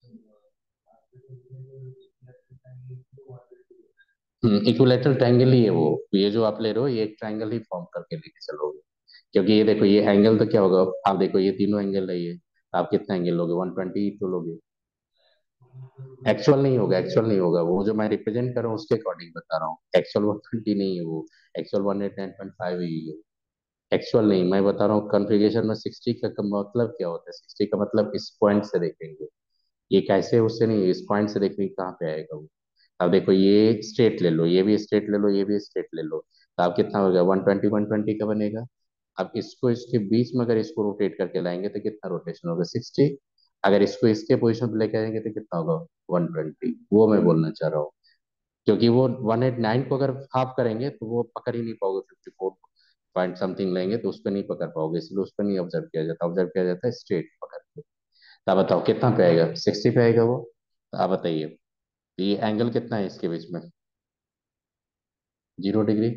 इक्विलेटरल ट्रायंगल ही है वो। ये जो आप ले रहे हो ये एक ट्रायंगल ही फॉर्म करके लेके चलोगे। क्योंकि ये देखो, ये एंगल तो क्या होगा, आप देखो ये तीनों एंगल है ये, आप कितना एंगल लोगे, 120 तो लोगे। एक्चुअल नहीं होगा, एक्चुअल नहीं होगा, वो जो मैं रिप्रेजेंट कर रहा हूँ उसके अकॉर्डिंग बता रहा हूँ, एक्चुअल 120 नहीं है वो, एक्चुअल 189.5 ही है। एक्चुअल नहीं, मैं बता रहा हूँ कॉन्फ़िगरेशन में 60 का मतलब क्या होता है, 60 का मतलब इस पॉइंट से देखेंगे। ये कैसे, उससे नहीं, इस पॉइंट से देखने कहाँ पे आएगा वो। अब देखो, ये स्ट्रेट ले लो, ये भी स्ट्रेट ले लो, ये भी स्ट्रेट ले लो, तो आप कितना हो गया, 120 का बनेगा। अब इसको इसके बीच में अगर इसको रोटेट करके लाएंगे तो कितना रोटेशन होगा, 60। अगर इसको इसके पोजीशन पे लेके आएंगे तो कितना होगा, 120। वो मैं बोलना चाह रहा हूँ। क्योंकि वो 189 को अगर हाफ करेंगे तो वो पकड़ ही नहीं पाओगे, 54 पॉइंट समथिंग लेंगे तो उस पर नहीं पकड़ पाओगे, इसलिए उस पर नहीं ऑब्जर्व किया जाता, ऑब्जर्व किया जाता है स्ट्रेट पकड़ के। तो आप बताओ कितना पे आएगा, 60 पे आएगा वो। तो आप बताइए, ये एंगल कितना है इसके बीच में, 0 डिग्री।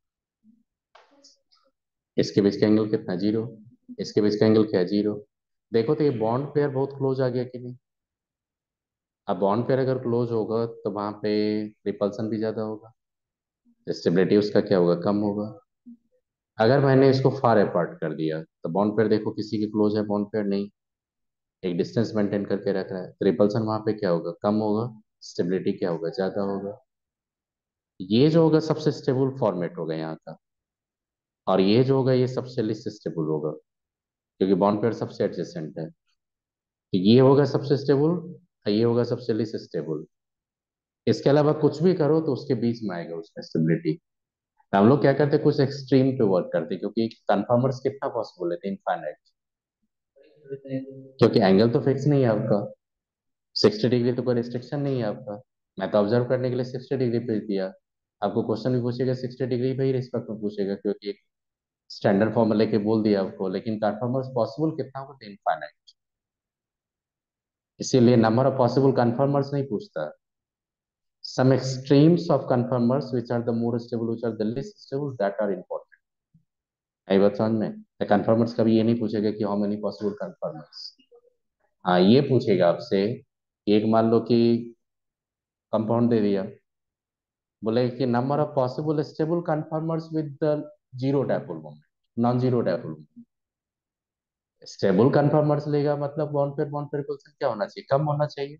इसके बीच का एंगल कितना, 0। इसके बीच का एंगल क्या है, 0। देखो तो ये बॉन्ड पेयर बहुत क्लोज आ गया कि नहीं। अब बॉन्ड पेयर अगर क्लोज होगा तो वहां पे रिपल्सन भी ज्यादा होगा, स्टेबिलिटी उसका क्या होगा, कम होगा। अगर मैंने इसको फार अपार्ट कर दिया तो बॉन्ड पेयर देखो किसी के क्लोज है, बॉन्ड पेयर नहीं, एक डिस्टेंस मेंटेन करके रख रहा है, तो रिपल्सन वहां पे क्या होगा, कम होगा, स्टेबिलिटी क्या होगा, ज्यादा होगा। ये जो होगा सबसे स्टेबल फॉर्मेट होगा यहाँ का, और ये जो होगा ये सबसे लिस्ट स्टेबल होगा, क्योंकि बॉन्ड पेयर सबसे एडजेसेंट है। तो ये होगा सबसे स्टेबल, ये होगा सबसे लिस्ट स्टेबल। इसके अलावा कुछ भी करो तो उसके बीच में आएगा उसका स्टेबिलिटी। हम लोग क्या करते हैं, कुछ एक्सट्रीम पे वर्क करते हैं, क्योंकि कन्फर्मर्स कितना पॉसिबल है, इनफाइनाइट। क्योंकि एंगल तो फिक्स नहीं है आपका, 60 डिग्री तो कोई रिस्ट्रिक्शन नहीं है आपका। मैं तो ऑब्जर्व करने के लिए 60 डिग्री पे दिया, आपको क्वेश्चन भी पूछेगा 60 डिग्री पे ही रिस्पेक्ट में पूछेगा, क्योंकि एक स्टैंडर्ड फॉर्मूला लेके बोल दिया आपको। लेकिन कन्फर्मर्स पॉसिबल कितना होगा, इनफाइनाइट। इसीलिए नंबर ऑफ पॉसिबल कन्फर्मर्स नहीं पूछता, some extremes of conformers which are the more stable, which are the least stable, that are important। आई बात समझ में, कन्फर्मर्स कभी ये नहीं पूछेगा कि हाउ मेनी पॉसिबल कन्फर्मर्स। हाँ, ये पूछेगा आपसे, एक मान लो कि कंपाउंड दे दिया, बोले कि number of possible stable conformers with the zero dipole moment, non zero dipole moment. Stable conformers लेगा मतलब बॉन्ड पेयर रिपल्सन क्या होना चाहिए, कम होना चाहिए।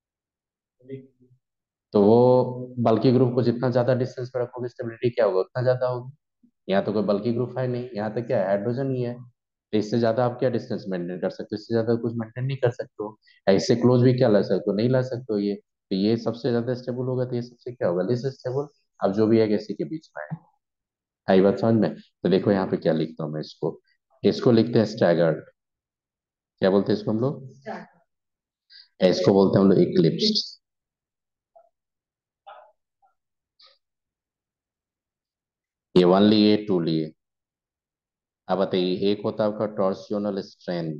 तो वो बल्कि ग्रुप को जितना ज्यादा डिस्टेंस पे रखोगे स्टेबिलिटी क्या होगा, उतना ज्यादा होगी। यहाँ तो कोई बल्कि ग्रुप है नहीं, यहाँ तो क्या है, हाइड्रोजन ही है, तो इससे ज्यादा आप क्या डिस्टेंस मेंटेन कर सकते हो, इससे ज्यादा कुछ मेंटेन नहीं कर सकते हो। ऐसे क्लोज भी क्या ला सकते हो, नहीं ला सकते हो ये। तो ये सबसे ज्यादा स्टेबल होगा, तो ये सबसे क्या होगा, लिस्ट स्टेबल। अब जो भी है इसी के बीच में है। आई बात समझ में? तो देखो यहाँ पे क्या लिखता हूँ मैं इसको, इसको लिखते हैं स्टैगर्ड। क्या बोलते हैं इसको हम लोग, इसको बोलते हैं हम लोग इक्लिप्स। ये वन लिए, टू लिए। अब बताइए, एक होता है आपका टॉर्सियोनल स्ट्रेन।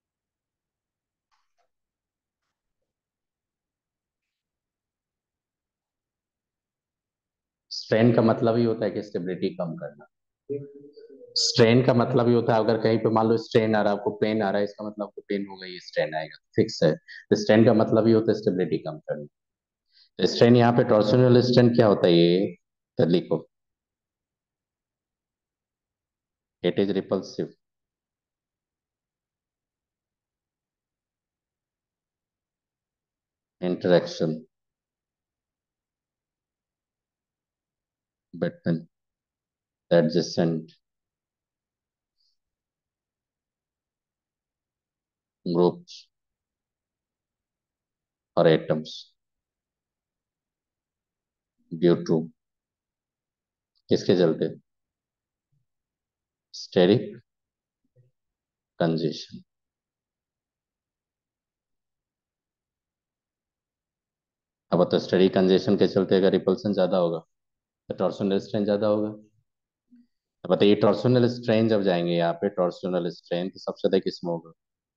स्ट्रेन का मतलब ही होता है कि स्टेबिलिटी कम करना। स्ट्रेन का मतलब ही होता है, अगर कहीं पे मान लो स्ट्रेन आ रहा है, आपको पेन आ रहा है, इसका मतलब आपको पेन होगा, ये स्ट्रेन आएगा, फिक्स है। तो स्ट्रेन का मतलब ही होता है स्टेबिलिटी कम करना। तो स्ट्रेन यहाँ पे टॉर्सनल स्ट्रेन क्या होता है, ये तो लिखो, it is repulsive interaction between adjacent groups और एटम्स ड्यू टू, किसके चलते, स्टेरिक कंजेशन। अब तो स्टेरिक कंजेशन के चलते अगर रिपल्सन ज्यादा होगा तो टॉर्सोनल स्ट्रेन ज्यादा होगा। अब बताइए टॉर्सोनल स्ट्रेन जब जाएंगे यहाँ पे, टॉर्सोनल स्ट्रेन तो सबसे ज्यादा किसमें होगा?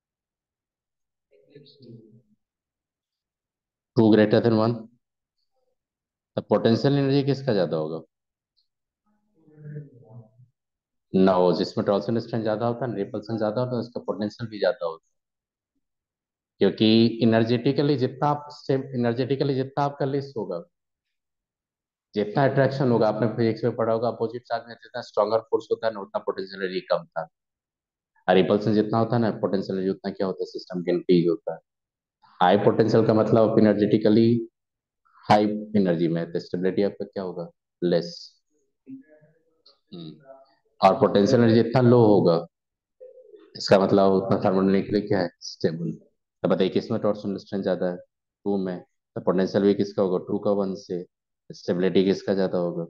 Two greater than one. तो पोटेंशियल एनर्जी किसका ज्यादा होगा? नो, जिसमें टॉर्सोनल स्ट्रेन ज्यादा होता है, रिपल्सन ज्यादा होता है, उसका पोटेंशियल भी ज्यादा होता है। क्योंकि एनर्जेटिकली जितना आपका लेस होगा, जितना अट्रैक्शन होगा, आपने फिजिक्स में पढ़ा होगा, अपोजिट चार्ज में जितना स्ट्रॉन्गर फोर्स होता है ना, उतना पोटेंशियल एनर्जी कम था। और रिपल्सन जितना होता है ना, पोटेंशियल एनर्जी उतना क्या होता है, सिस्टम के इंक्रीज होता है। हाई पोटेंशियल का मतलब आप एनर्जेटिकली हाई एनर्जी में, तो स्टेबिलिटी आपका क्या होगा? लेस। और पोटेंशियल एनर्जी जितना लो होगा, इसका मतलब उतना थर्मोडायनेमिकली क्या है? स्टेबल। तो बताइए किसमें टॉर्सनल स्ट्रेंथ ज्यादा है? टू में। तो पोटेंशियल भी किसका होगा? टू का वन से। स्टेबिलिटी किसका ज्यादा होगा?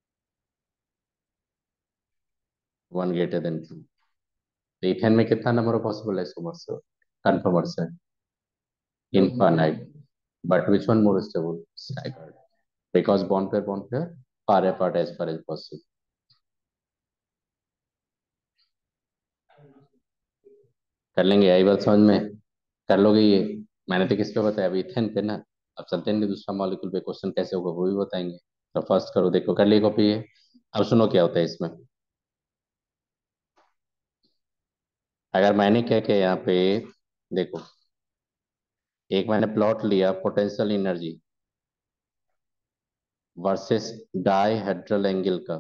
One greater than two. तो इथेन में कितना नंबर ऑफ पॉसिबल आइसोमर्स है? कन्फर्मर्स है infinite. But which one more stable? Staggered. Because bond pair far apart as far as possible. कर लेंगे, यही बात समझ में? कर लोगे ये? मैंने तो किस पे बताया अभी? इथेन पे ना। अब चलते हैं दूसरा मॉलिक्यूल पे, क्वेश्चन कैसे होगा वो भी बताएंगे। तो फर्स्ट करो, देखो कर लिए कॉपी ये? अब सुनो क्या होता है इसमें। अगर मैंने क्या किया यहाँ पे, देखो, एक मैंने प्लॉट लिया potential energy versus dihedral angle का।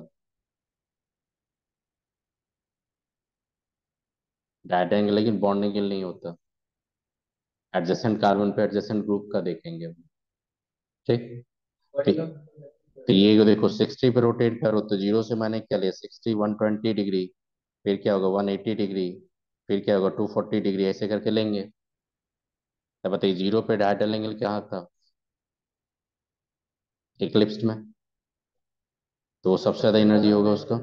डायड एंगल लेकिन बॉन्ड एंगल नहीं होता। एडजेसेंट कार्बन पे एडजेसेंट ग्रुप का देखेंगे हम। ठीक। ठीक। तो ये देखो 60 पे रोटेट करो तो जीरो से मैंने क्या लिया? 60, 120 डिग्री, फिर क्या होगा 180 डिग्री, फिर क्या होगा 240 डिग्री, ऐसे करके लेंगे। तो बताइए जीरो पे डायहेड्रल एंगल क्या था? इक्लिप्स में। तो वो सबसे ज्यादा एनर्जी होगा उसका।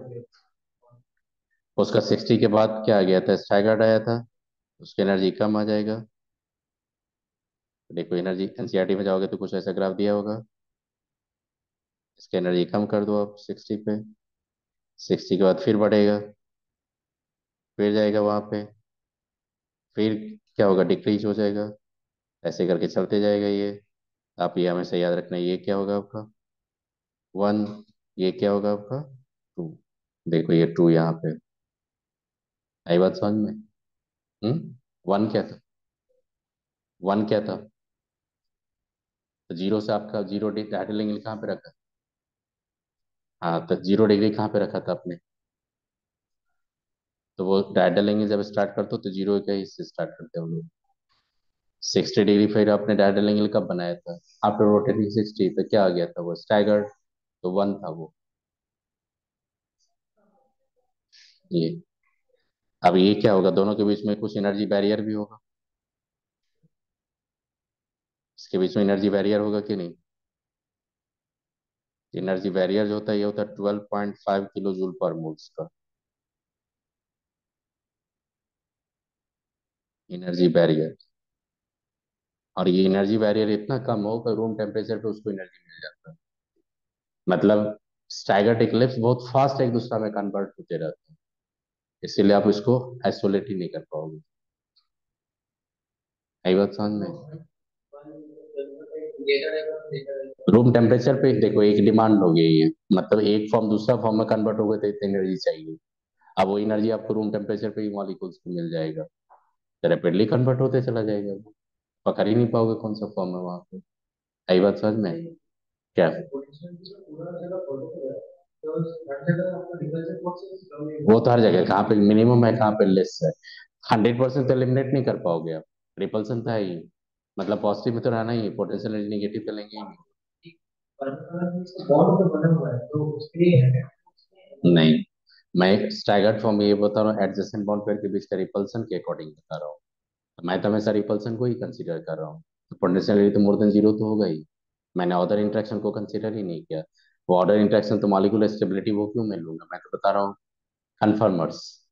उसका 60 के बाद क्या आ गया था? स्टैगर्ड आया था। उसकी एनर्जी कम आ जाएगा। देखो एनर्जी एनसीईआरटी में जाओगे तो कुछ ऐसा ग्राफ दिया होगा। इसकी एनर्जी कम कर दो आप 60 पे। 60 के बाद फिर बढ़ेगा, फिर जाएगा वहां पे, फिर क्या होगा? डिक्रीज हो जाएगा। ऐसे करके चलते जाएगा ये। आप ये हमेशा याद रखना, ये क्या होगा आपका? वन। ये क्या होगा आपका? टू। देखो ये टू यहाँ पे। आई बात समझ में? वन क्या था? वन क्या था? तो जीरो से आपका जीरो डायरेक्ट एंगल कहाँ पे रखा? हाँ, तो 0 डिग्री कहाँ पे रखा था आपने? तो वो डायरेक्ट एंगल जब स्टार्ट करते हो तो जीरो के हिस्से स्टार्ट करते हो हम लोग। 60 डिग्री फिर आपने डायरेक्ट एंगल कब बनाया था? आफ्टर रोटेटिंग 60, तो क्या आ गया था? वो स्टैगर्ड। तो वन था वो। ये। अब ये क्या होगा? दोनों के बीच में कुछ एनर्जी बैरियर भी होगा। इसके बीच में एनर्जी बैरियर होगा कि नहीं? एनर्जी बैरियर जो होता है ये होता है 12.5 किलो जूल पर मोल्स का एनर्जी बैरियर। और ये एनर्जी बैरियर इतना कम हो कि रूम टेम्परेचर पे उसको एनर्जी मिल जाता है। मतलब स्टैगर्ड इक्लिप्स बहुत फास्ट एक दूसरा में कन्वर्ट होते रहते हैं, इसीलिए आप इसको आइसोलेट ही नहीं कर पाओगे। यही बात समझ में? रूम टेम्परेचर पे देखो एक डिमांड हो गई है, मतलब एक फॉर्म दूसरा फॉर्म में कन्वर्ट हो गए तो इतनी एनर्जी चाहिए। अब वो एनर्जी आपको रूम टेम्परेचर पे ही मॉलिक्यूल्स को मिल जाएगा, तो रैपिडली कन्वर्ट होते चला जाएगा वो। पकड़ ही नहीं पाओगे कौन सा फॉर्म है वहां पे। यही बात समझ में आई? क्या? वो तो हर जगह, कहाँ पे मिनिमम है कहाँ पे लेस है। 100% तो एलिमिनेट नहीं कर पाओगे आप। रिपल्सन था ही, मतलब पॉजिटिव में तो रहना ही, पोटेंशियल नेगेटिव तो लेंगे ही नहीं। नहीं, मैं स्टैगर्ड फॉर्म में ये बता रहा हूँ, एडजेसेंट बॉन्ड पेयर के बीच का रिपल्सन के अकॉर्डिंग बता रहा हूँ। मैं तो हमेशा रिपल्सन को ही कंसीडर कर रहा हूँ। तो पोटेंशियल तो मोर देन जीरो तो होगा ही। मैंने अदर इंटरेक्शन को कंसीडर ही नहीं किया। वो अदर इंटरेक्शन तो मॉलिक्यूलर स्टेबिलिटी वो क्यों मैं लूंगा? मैं तो बता रहा हूँ कन्फर्मर्स।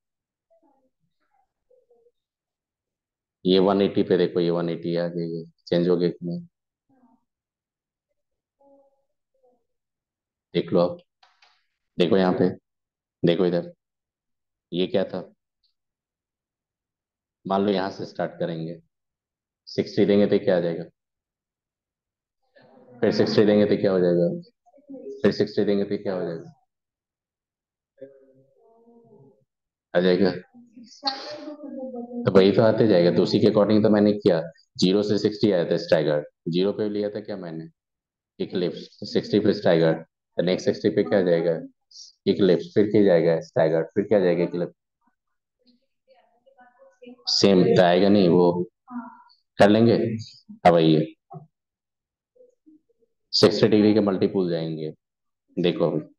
ये 180 पे देखो, ये 180 आ गई, चेंज हो गया कि नहीं? देख लो अब, देखो यहाँ पे, देखो इधर, ये क्या था? मान लो यहाँ से स्टार्ट करेंगे, 60 देंगे तो क्या आ जाएगा? फिर 60 देंगे तो क्या हो जाएगा? फिर 60 देंगे तो क्या हो जाएगा? आ जाएगा। तो वही तो आते जाएगा, तो उसी के अकॉर्डिंग तो मैंने किया। 0 से 60 आया था स्टाइगर, 0 पे लिया था क्या मैंने? इक्लिप्स। 60 पे स्टाइगर, नेक्स्ट 60 पे क्या जाएगा? इक्लिप्स, फिर क्या जाएगा? स्टाइगर, फिर क्या जाएगा? इक्लिप्स। सेम तो आएगा नहीं वो, कर लेंगे। अब आइए, 60 डिग्री के मल्टीपुल जाएंगे। देखो अभी,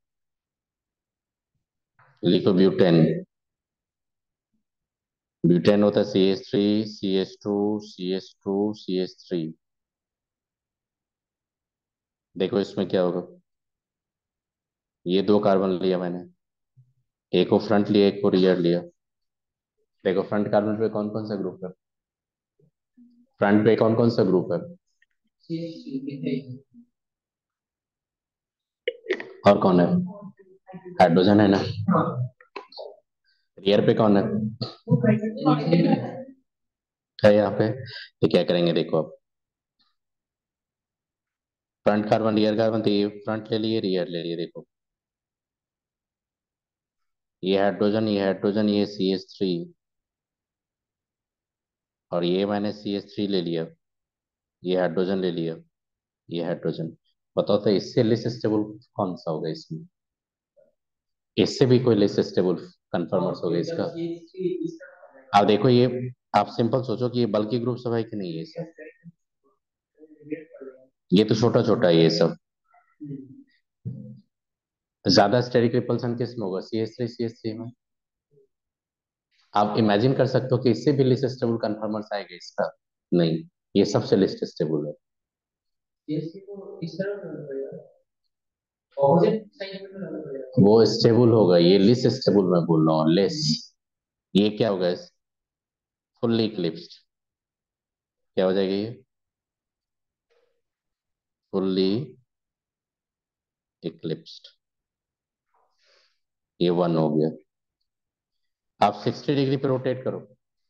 लिखो ब्यूटेन। ब्यूटेन होता है CH3, CH2, CH2, CH3। देखो इसमें क्या होगा, ये दो कार्बन लिया मैंने, एक को फ्रंट लिया, एक को रियर लिया। देखो फ्रंट कार्बन पे कौन कौन सा ग्रुप है? फ्रंट पे कौन कौन सा ग्रुप है? और कौन है? हाइड्रोजन है ना? रियर पे कौन है यहाँ पे? तो क्या करेंगे देखो अब, फ्रंट कार्बन रियर कार्बन, तो ये फ्रंट ले लिए, रियर ले लिए। देखो ये हाइड्रोजन, ये हाइड्रोजन, ये CH3, और ये मैंने CH3 ले लिया, ये हाइड्रोजन ले लिया, ये हाइड्रोजन। बताओ तो इससे लेस स्टेबल कौन सा होगा इसमें? इससे भी कोई लेस स्टेबल कन्फर्मर्स होगा इसका? अब देखो ये, आप सिंपल सोचो कि ये बल्कि ग्रुप सब है कि नहीं, ये सब, ये तो छोटा छोटा है ये सब। ज्यादा स्टेरिक रिपल्सन किस में होगा? CH3 में। आप इमेजिन कर सकते हो कि इससे भी लिस्ट स्टेबल कन्फर्मर्स आएगा इसका? नहीं, ये सबसे लिस्ट स्टेबल है। वो स्टेबल होगा, ये लिस्ट स्टेबल मैं बोल रहा हूँ, लेस। ये क्या होगा? Fully eclipsed. क्या हो जाएगा ये? Fully eclipsed. ये 1 हो गया। आप 60 डिग्री पे रोटेट करो,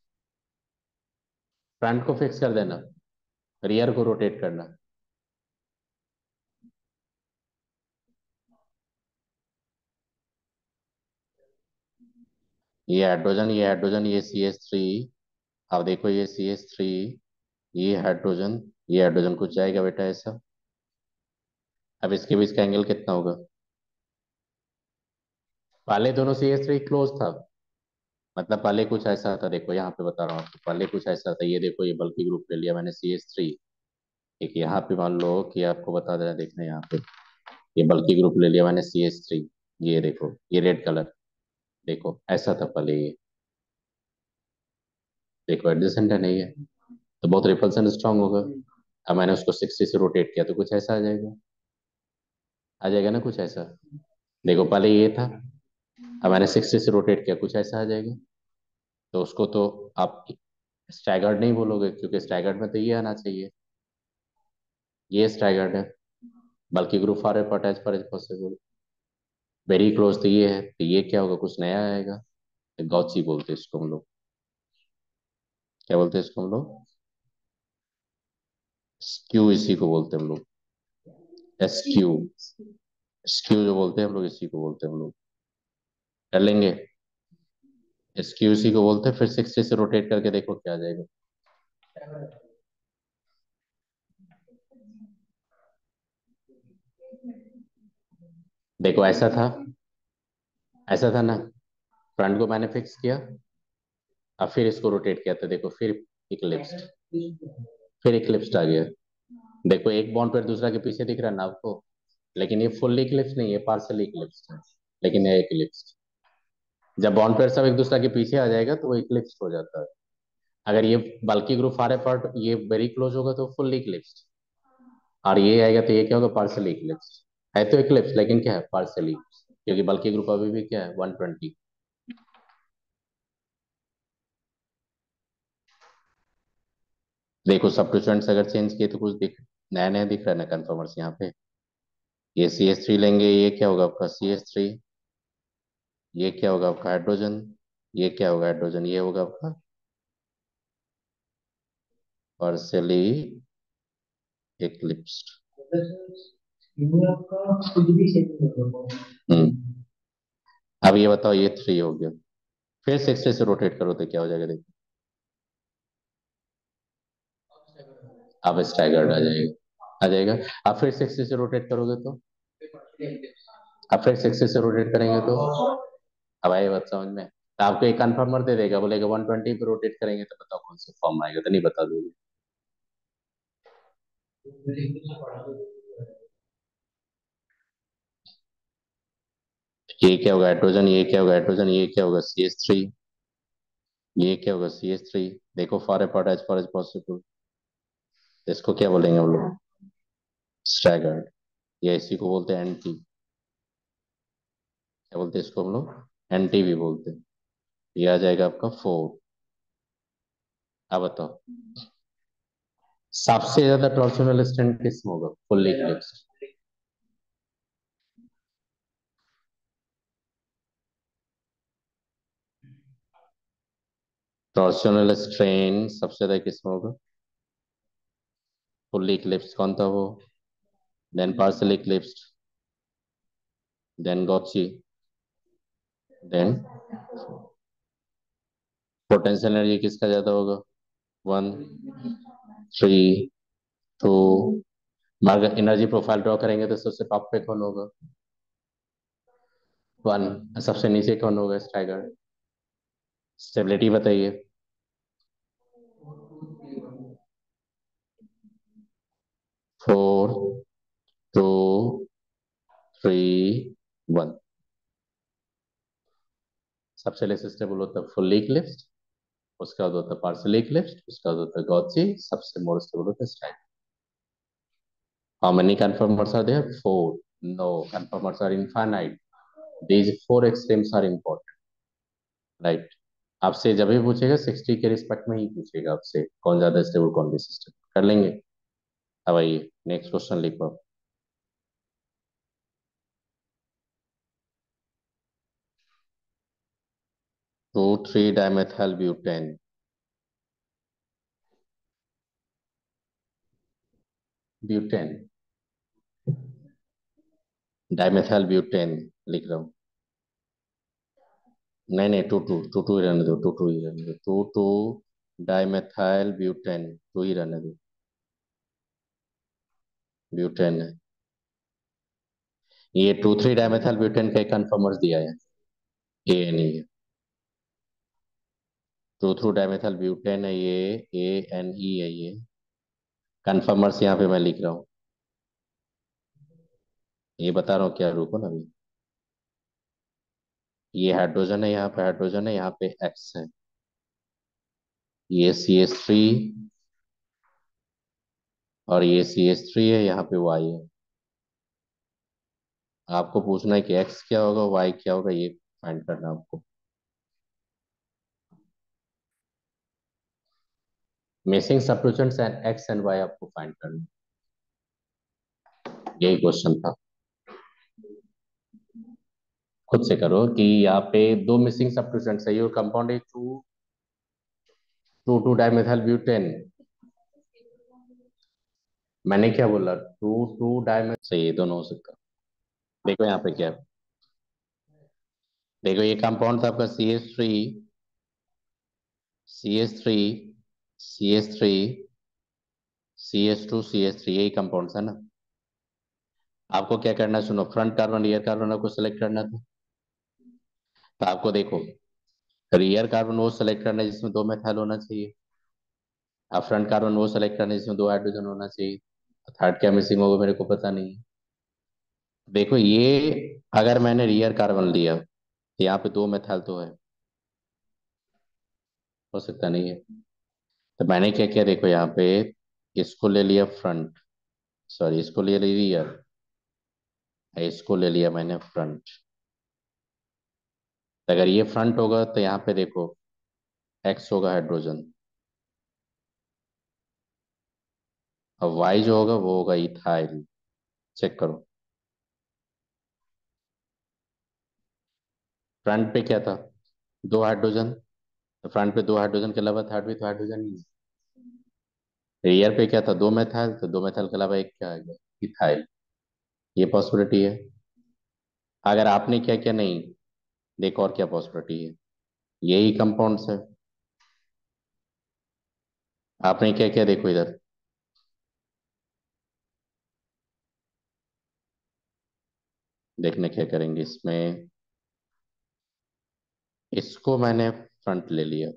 फ्रंट को फिक्स कर देना, रियर को रोटेट करना। ये हाइड्रोजन, ये हाइड्रोजन, ये CH3। अब देखो ये CH3, ये हाइड्रोजन, ये हाइड्रोजन कुछ जाएगा बेटा ऐसा। अब इसके बीच का एंगल कितना होगा? पहले दोनों CH3 क्लोज था, मतलब पहले कुछ ऐसा था, देखो यहाँ पे बता रहा हूँ आपको, पहले कुछ ऐसा था। ये देखो, ये बल्कि ग्रुप ले लिया मैंने CH3। एक यहाँ पे मान लो कि आपको बता देना, देखना यहाँ पे, ये बल्कि ग्रुप ले लिया मैंने CH3। ये देखो, ये रेड कलर, देखो ऐसा था पहले ये। देखो एडजेसेंट है नहीं है? तो बहुत रिपल्सन स्ट्रांग होगा। अब मैंने उसको 60 से रोटेट किया तो कुछ ऐसा आ जाएगा, आ जाएगा ना कुछ ऐसा। देखो पहले ये था, अब मैंने 60 से रोटेट किया, कुछ ऐसा आ जाएगा। तो उसको तो आप स्टैगर्ड नहीं बोलोगे, क्योंकि स्टैगर्ड में तो ये आना चाहिए, ये स्टैगर्ड है। Bulky group far attach for is possible, very close तो ये है, तो ये क्या होगा? कुछ नया आएगा। गॉची बोलते हैं इसको हम लोग। क्या बोलते हैं इसको हम लोग? स्क्यू, इसी को बोलते हैं हम लोग, SQ। स्क्यू जो बोलते हैं हम लोग, इसी को बोलते हैं हम लोग। कर लेंगे, SQ इसी को बोलते हैं। फिर 60 से रोटेट करके देखो क्या आ जाएगा। देखो ऐसा था, ऐसा था ना? फ्रंट को मैंने फिक्स किया, अब फिर इसको रोटेट किया, तो देखो फिर इक्लिप्स्ड, फिर इक्लिप्स्ड आ गया। देखो एक बॉन्ड पर दूसरा के पीछे दिख रहा है ना आपको, लेकिन ये फुल इक्लिप्स नहीं है, पार्सल इक्लिप्स है, लेकिन ये इक्लिप्स। जब बॉन्ड पेयर सब एक दूसरे के पीछे आ जाएगा तो वो इक्लिप्स हो जाता है। अगर ये बल्कि ग्रुप फार अपार्ट, ये वेरी क्लोज होगा तो फुल इक्लिप्स, और ये आएगा तो ये क्या होगा? Partial eclipse. है तो इक्लिप्स, लेकिन क्या है? पार्सली, क्योंकि बल्कि ग्रुप अभी भी क्या है? 120। देखो सब्स्टिट्यूएंट्स अगर चेंज किए तो कुछ दिख नया नया दिख रहा है ना कन्फर्मर्स यहाँ पे। ये CH3 लेंगे, ये क्या होगा आपका CH3। ये क्या होगा आपका हाइड्रोजन। ये क्या होगा हाइड्रोजन, ये होगा आपका पार्शियली इक्लिप्स्ड। हम्म। अब ये बताओ, ये 3 हो गया। फिर 60 से रोटेट करो तो क्या हो जाएगा देखो। अब स्टैगर्ड आ जाएगा। अब फिर 60 से रोटेट करोगे तो, अब फिर 60 से रोटेट करेंगे तो, अब आई बात समझ में। तो आपको एक कन्फर्मर दे देगा, बोलेगा 120 पे रोटेट करेंगे तो बताओ कौन सा फॉर्म आएगा, तो नहीं बता दोगे। ये क्या होगा हाइड्रोजन, ये क्या होगा हाइड्रोजन, ये क्या होगा CH3। ये क्या होगा CH3। देखो far apart as far as possible. इसको क्या बोलेंगे हम लोग, स्टैगर्ड। या इसी को बोलते हैं एंटी। क्या बोलते हैं इसको हम लोग, एंटी भी बोलते हैं। ये आ जाएगा आपका 4। अब बताओ सबसे ज्यादा टॉर्सनल स्ट्रेंथ किस में होगा, फुल्ली इक्लिप्स। टॉर्सनल स्ट्रेन सबसे ज्यादा किस में होगा, फुल्ली इक्लिप्स। कौन था वो, then partial eclipsed, then gauche, then potential energy किसका ज्यादा होगा, 1, 3, 2। अगर एनर्जी प्रोफाइल ड्रॉ करेंगे तो सबसे टॉप पे कौन होगा, 1। सबसे नीचे कौन होगा, स्टाइगर। स्टेबिलिटी बताइए। 4, 2, 3, 1। सबसे लेस स्टेबल होता है फुल्ली इक्लिप्स्ड, उसका बाद होता है पार्शियली इक्लिप्स्ड, उसका बाद होता है गॉची, सबसे मोर स्टेबल होता है staggered. How many conformers are there, 4। No, conformers are infinite. These 4 extremes are important, right. आपसे जब भी पूछेगा 60 के रिस्पेक्ट में ही पूछेगा आपसे, कौन ज्यादा स्टेबल कौन भी सिस्टम कर लेंगे। अब आइए नेक्स्ट क्वेश्चन लिखो। 2,3 dimethyl butane. Butane, dimethyl butane लिख रहा हूँ। नहीं नहीं, टू टू ही रहने दो, टू टू ही रहने दो, 2,2 डाइमेथाइल ब्यूटेन, टू ही रहने दो। ब्यूटेन है ये, 2,3 डाइमेथाइल ब्यूटेन का एक कन्फर्मर्स दिया है, ANE है। 2,3 डाइमेथाइल ब्यूटेन है ये, ANE है ये। कन्फर्मर्स यहाँ पे मैं लिख रहा हूँ, ये बता रहा हूँ क्या, रुको ना अभी। ये हाइड्रोजन है, यहाँ पे हाइड्रोजन है, यहाँ पे X है। ये CH3 और ये CH3 है, यहाँ पे Y है। आपको पूछना है कि X क्या होगा, Y क्या होगा, ये फाइंड करना है आपको। Missing substituents and X and Y आपको फाइंड करना है। यही क्वेश्चन था, खुद से करो कि यहाँ पे दो मिसिंग सब्स्टिट्यूएंट्स है, योर कंपाउंड है टू, टू डाइमेथाइल ब्यूटेन। मैंने क्या बोला, टू डाइमेथ सही है, दोनों हो सकता है। देखो यहाँ पे क्या है, देखो ये कंपाउंड था आपका CH3, CH3, CH2, CH3, यही कंपाउंड है ना। आपको क्या करना है, सुनो, फ्रंट कार्बन रियर कार्बन आपको सेलेक्ट करना था। तो आपको देखो, रियर कार्बन वो सेलेक्ट करना है जिसमें दो मेथाइल होना चाहिए। अब फ्रंट कार्बन वो सेलेक्ट करना है जिसमें दो हाइड्रोजन होना चाहिए। थर्ड क्या मिसिंग होगा मेरे को पता नहीं। देखो ये, अगर मैंने रियर कार्बन लिया तो यहाँ पे दो मेथाइल तो है, हो सकता नहीं है। तो मैंने क्या किया, देखो यहाँ पे इसको ले लिया फ्रंट, सॉरी इसको ले लिया रियर, इसको ले लिया मैंने फ्रंट। तो अगर ये फ्रंट होगा तो यहाँ पे देखो X होगा हाइड्रोजन, अब वाई जो होगा वो होगा इथाइल। चेक करो। फ्रंट पे क्या था? दो हाइड्रोजन। तो फ्रंट पे दो हाइड्रोजन के अलावा थर्ड भी तो हाइड्रोजन ही है। रियर पे क्या था? दो मेथाइल, तो दो मेथाइल के अलावा एक क्या आ गया? इथाइल। ये पॉसिबिलिटी है। अगर आपने क्या क्या नहीं, देखो और क्या पॉसिबिलिटी है। यही कंपाउंड्स है। आपने क्या क्या, देखो इधर। देखने क्या करेंगे इसमें। इसको मैंने फ्रंट ले लिया,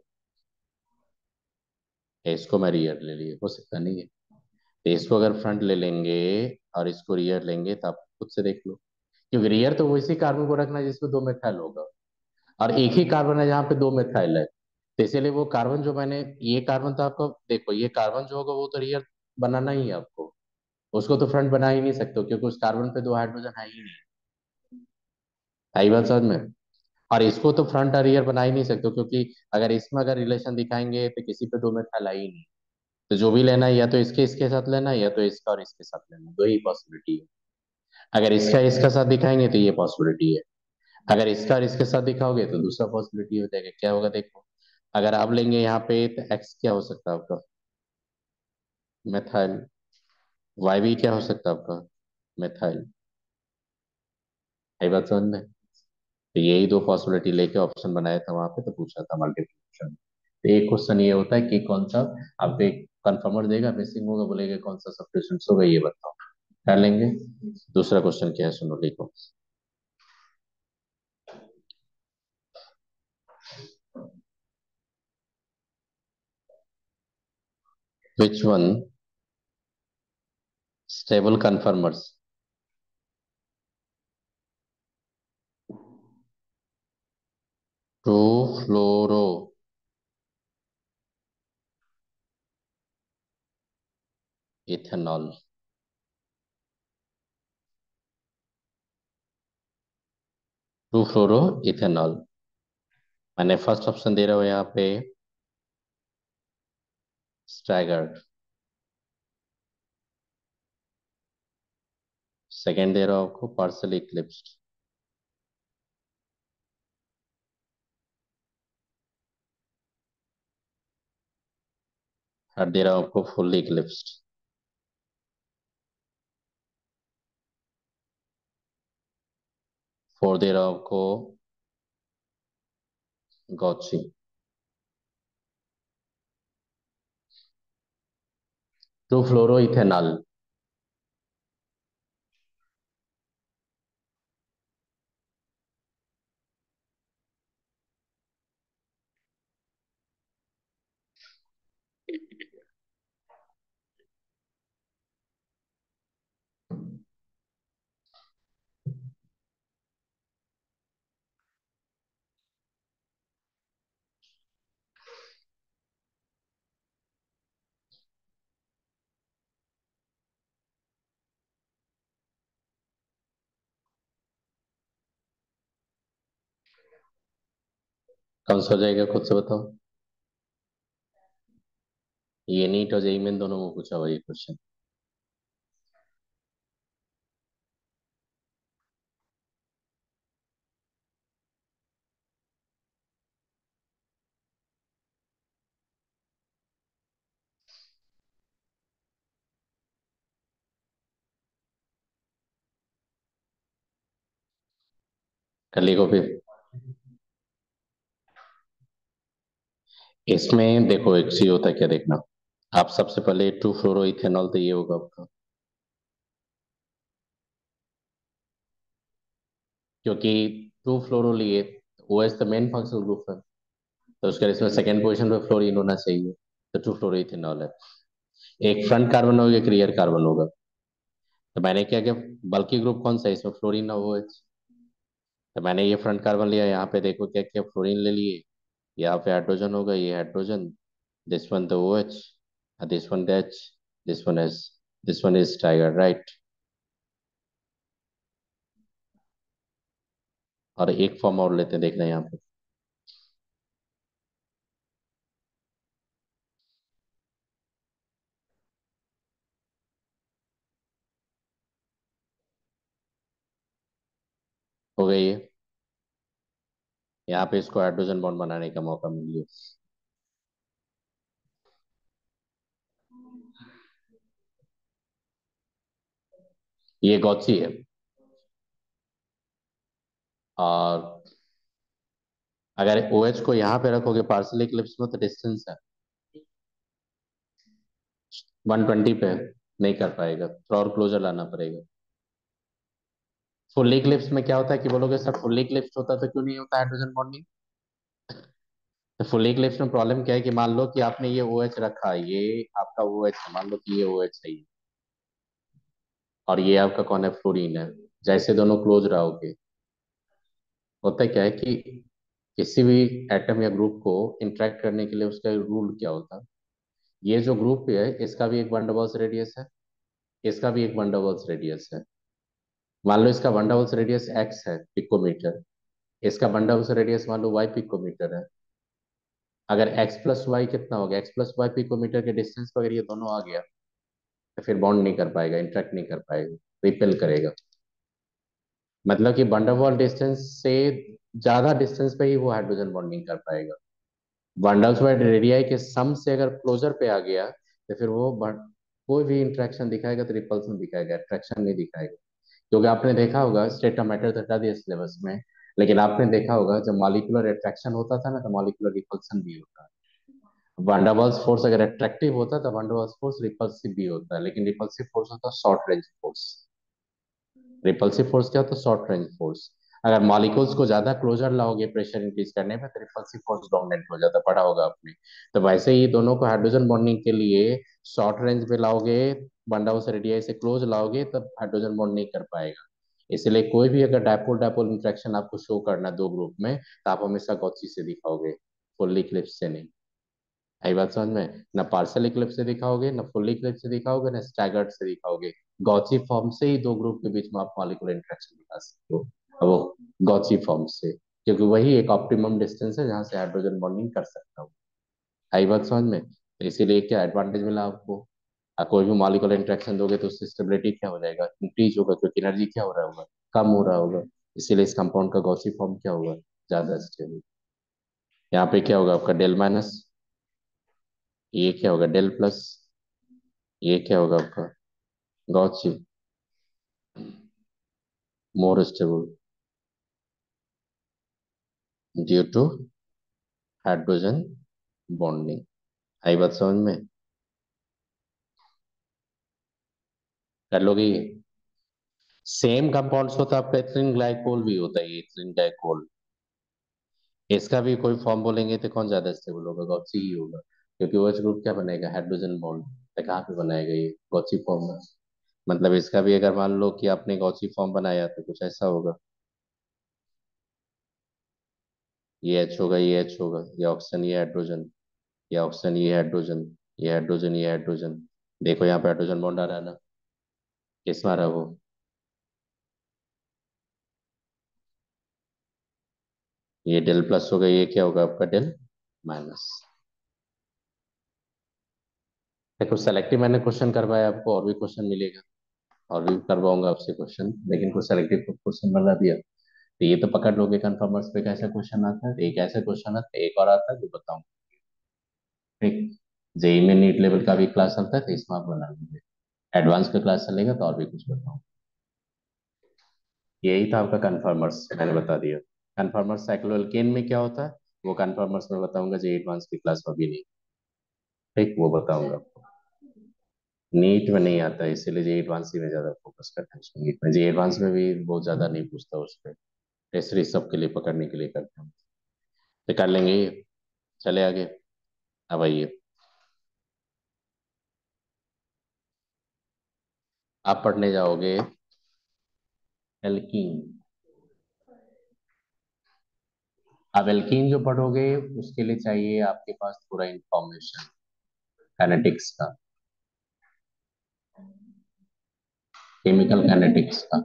इसको मैं रियर ले लिया, हो सकता नहीं है। तो इसको अगर फ्रंट ले लेंगे और इसको रियर लेंगे तो आप खुद से देख लो। क्योंकि रियर तो वैसे कार्बन को रखना है जिसमें दो मेथाइल होगा, और एक ही कार्बन है जहाँ पे दो मेथाइल है। तो इसीलिए वो कार्बन जो मैंने, ये कार्बन तो आपको देखो, ये कार्बन जो होगा वो तो रियर बनाना ही है आपको। उसको तो फ्रंट बना ही नहीं सकते हो, क्योंकि उस कार्बन पे दो हाइड्रोजन है ही नहीं। आई बात समझ में? और इसको तो फ्रंट और रियर बना ही नहीं सकते हो, क्योंकि अगर इसमें अगर रिलेशन दिखाएंगे तो किसी पे दो मेथाइल आई ही नहीं। तो जो भी लेना है या तो इसके इसके साथ लेना है, या तो इसका और इसके साथ लेना है, दो ही पॉसिबिलिटी है। अगर इसका इसका साथ दिखाएंगे तो ये पॉसिबिलिटी है। अगर इसका और इसके साथ दिखाओगे तो दूसरा पॉसिबिलिटी हो जाएगा। क्या होगा देखो। अगर आप लेंगे यहाँ पे तो एक्स क्या हो सकता है आपका? मेथाइल। वाई भी क्या हो सकता है आपका? मेथाइल। यही बात समझ में? तो यही दो पॉसिबिलिटी लेके ऑप्शन बनाया था वहां पे, तो पूछा था मल्टीप्लिकेशन। तो एक क्वेश्चन ये होता है कि कौन सा, आपको एक कन्फर्मर देगा, मिसिंग होगा, बोलेगा कौन सा सब्स्टिट्यूशन होगा ये बताओ। कर लेंगे। दूसरा क्वेश्चन क्या है, सुनो लिखो। Which one stable conformers two fluoro ethanol? Two fluoro ethanol. मैंने फर्स्ट ऑप्शन दे रहा हूँ यहाँ पे स्टैगर्ड। सेकेंड दे रहा हूँ आपको पार्सल इक्लिप्स्ड। थर्ड दे रहा हूँ आपको फुल्ली इक्लिप्स्ड। फोर दे रहा हूँ आपको गौची। To fluoro ethanol. कौन सा हो जाएगा खुद से बताओ। ये नीट और जेई मेन दोनों में पूछा हुआ ये क्वेश्चन। कर ली कॉपी। इसमें देखो एक चीज होता है, क्या देखना। आप सबसे पहले टू फ्लोरो इथेनॉल, तो ये होगा आपका, क्योंकि टू फ्लोरो लिए ओ एच तो मेन फंक्शनल ग्रुप है। तो उसके इसमें सेकेंड पोजीशन पे फ्लोरीन होना चाहिए। तो टू फ्लोरो इथेनॉल है। एक फ्रंट कार्बन होगा, एक रियर कार्बन होगा। तो मैंने क्या किया, बल्कि ग्रुप कौन सा है इसमें? फ्लोरीन और OH। तो मैंने ये फ्रंट कार्बन लिया, यहाँ पे देखो क्या किया, फ्लोरीन ले लिए। यहाँ पे हाइड्रोजन होगा, ये hydrogen. This one the OH, this one H, this one S, this one is staggered, right. और एक फॉर्म और लेते हैं, देखना यहाँ पे। यहाँ पे इसको हाइड्रोजन बॉन्ड बनाने का मौका मिल गया। ये गौची है। और अगर ओ एच को यहाँ पे रखोगे पार्सलिक लिप्स में तो डिस्टेंस है 120 पे, नहीं कर पाएगा, थोड़ा और क्लोजर लाना पड़ेगा। फुल्ली क्लिप्स में क्या होता है कि बोलोगे सर फुल्ली क्लिप्स होता तो क्यों नहीं होता हाइड्रोजन बॉन्डिंग। तो फुल्ली क्लिप्स में प्रॉब्लम क्या है कि मान लो कि आपने ये ओ एच रखा, ये आपका ओ एच है, मान लो कि ये ओ एच है ये, और ये आपका कौन है, फ्लोरीन है। जैसे दोनों क्लोज रहोगे, होता है क्या है कि किसी भी एटम या ग्रुप को इंटरेक्ट करने के लिए उसका रूल क्या होता है। ये जो ग्रुप है इसका भी एक वंडरवॉल्स रेडियस है, इसका भी एक वंडरवॉल्स रेडियस है। मान लो इसका वंडरवॉल्स रेडियस एक्स है पिकोमीटर, इसका वंडरवॉल्स रेडियस मान लो वाई पिकोमीटर है। अगर एक्स प्लस वाई कितना हो गया, एक्स प्लस वाई पिकोमीटर के डिस्टेंस पर अगर ये दोनों आ गया तो फिर बॉन्ड नहीं कर पाएगा, इंटरेक्ट नहीं कर पाएगा, रिपेल करेगा। मतलब कि वंडरवॉल डिस्टेंस से ज्यादा डिस्टेंस पे ही वो हाइड्रोजन बॉन्डिंग कर पाएगा। वंडर्स वाइड रेडियाई के सम से अगर क्लोजर पे आ गया तो फिर वो कोई भी इंट्रैक्शन दिखाएगा तो रिपल्सन दिखाएगा, अट्रैक्शन नहीं दिखाएगा। क्योंकि आपने देखा होगा, स्टेट ऑफ मैटर तो हटा दिया सिलेबस में, लेकिन आपने देखा होगा जब मॉलिक्यूलर अट्रैक्शन होता था ना तो मॉलिक्यूलर रिपल्सन भी होता है। वंडरवॉल्स फोर्स अगर अट्रैक्टिव होता है तो वंडरवॉल्स फोर्स रिपल्सिव भी होता है, लेकिन रिपल्सिव फोर्स होता है short range force. Repulsive force क्या होता है, शॉर्ट रेंज फोर्स। अगर मॉलिक्यूल्स को ज्यादा क्लोजर लाओगे प्रेशर इंक्रीज करने पे तो रिपल्सिव फोर्स डोमिनेंट हो जाता है, पढ़ा होगा आपने। तो वैसे ही दोनों को हाइड्रोजन बॉन्डिंग के लिए शॉर्ट रेंज पे लाओगे, बंडाउस रेडियाई से क्लोज लाओगे तब हाइड्रोजन बॉन्ड नहीं कर पाएगा। इसलिए कोई भी अगर डायपोल डायपोल इंटरेक्शन आपको शो करना दो ग्रुप में तो आप हमेशा गॉची से दिखाओगे, फुल्ली क्लिप्स से नहीं। आई बात समझ में, ना पार्सल इक्लिप्स से दिखाओगे, ना फुल इक्लिप्स से दिखाओगे, ना स्टैगर्ड से दिखाओगे। गॉची फॉर्म से ही दो ग्रुप के बीच में आप मॉलिक्यूलर इंटरेक्शन दिखा सकते हो, वो गॉची फॉर्म से, क्योंकि वही एक ऑप्टिमम डिस्टेंस है जहां से हाइड्रोजन बॉन्डिंग कर सकता हूँ। आई बात समझ में, तो इसीलिए क्या एडवांटेज मिला आपको। आप कोई भी मॉलिक्यूलर इंटरेक्शन दोगे तो उससे स्टेबिलिटी क्या हो जाएगा, इंक्रीज होगा, क्योंकि एनर्जी क्या हो रहा होगा, कम हो रहा होगा। इसीलिए इस कंपाउंड का गॉसी फॉर्म क्या होगा, ज्यादा स्टेबल। यहाँ पे क्या होगा आपका डेल माइनस, ये क्या होगा डेल प्लस, ये क्या होगा आपका gauche, more stable due to hydrogen bonding. आई बात समझ में, कर लोगे ये। सेम कंपाउंड्स होता है आपका एथिलीन ग्लाइकोल भी होता है, ये एथिलीन ग्लाइकोल, इसका भी कोई फॉर्म बोलेंगे तो कौन ज्यादा स्टेबल होगा, गॉची ही होगा। क्योंकि OH ग्रुप क्या बनाएगा, हाइड्रोजन बॉन्ड, तो कहाँ पे बनाएगा ये गॉची फॉर्म में। मतलब इसका भी अगर मान लो कि आपने गॉची फॉर्म बनाया तो कुछ ऐसा होगा, ये H होगा, ये H होगा, ये ऑक्सीजन, ये हाइड्रोजन, ये ऑक्सीजन, ये हाइड्रोजन, ये हाइड्रोजन, ये हाइड्रोजन। देखो यहाँ पे हाइड्रोजन बॉन्ड आ रहा है ना, किस में आ रहा है वो, ये डेल प्लस होगा, ये क्या होगा आपका डेल माइनस। देखो सेलेक्टिव मैंने क्वेश्चन करवाया आपको, और भी क्वेश्चन मिलेगा, और भी करवाऊंगा आपसे क्वेश्चन, लेकिन कुछ सेलेक्टिव क्वेश्चन बना दिया तो ये तो पकड़ लोगे कन्फर्मर्स पे कैसा क्वेश्चन आता है, तो एक ऐसा क्वेश्चन आता है, एक और आता है जो बताऊं। ठीक, जेई में नीट लेवल का भी क्लास चलता है तो इसमें आप बना लीजिए, एडवांस का क्लास चलेगा तो और भी कुछ बताऊं। यही था आपका कन्फर्मर्स, मैंने बता दिया। कन्फर्मर्स साइक्लोएल्केन में क्या होता है वो कन्फर्मर्स में बताऊंगा, जे एडवांस की क्लास में भी नहीं। ठीक, वो बताऊंगा आपको। नीट में नहीं आता है इसीलिए जे एडवांस ही में ज्यादा फोकस करते हैं, नीट में जे एडवांस में भी बहुत ज्यादा नहीं पूछता उस पर, टेस्ट सबके लिए पकड़ने के लिए करते हैं, तो कर लेंगे ये। चले आगे, अब आइए, आप पढ़ने जाओगे एल्कीन। अब एल्कीन जो पढ़ोगे उसके लिए चाहिए आपके पास पूरा इंफॉर्मेशन काइनेटिक्स का, केमिकल काइनेटिक्स का।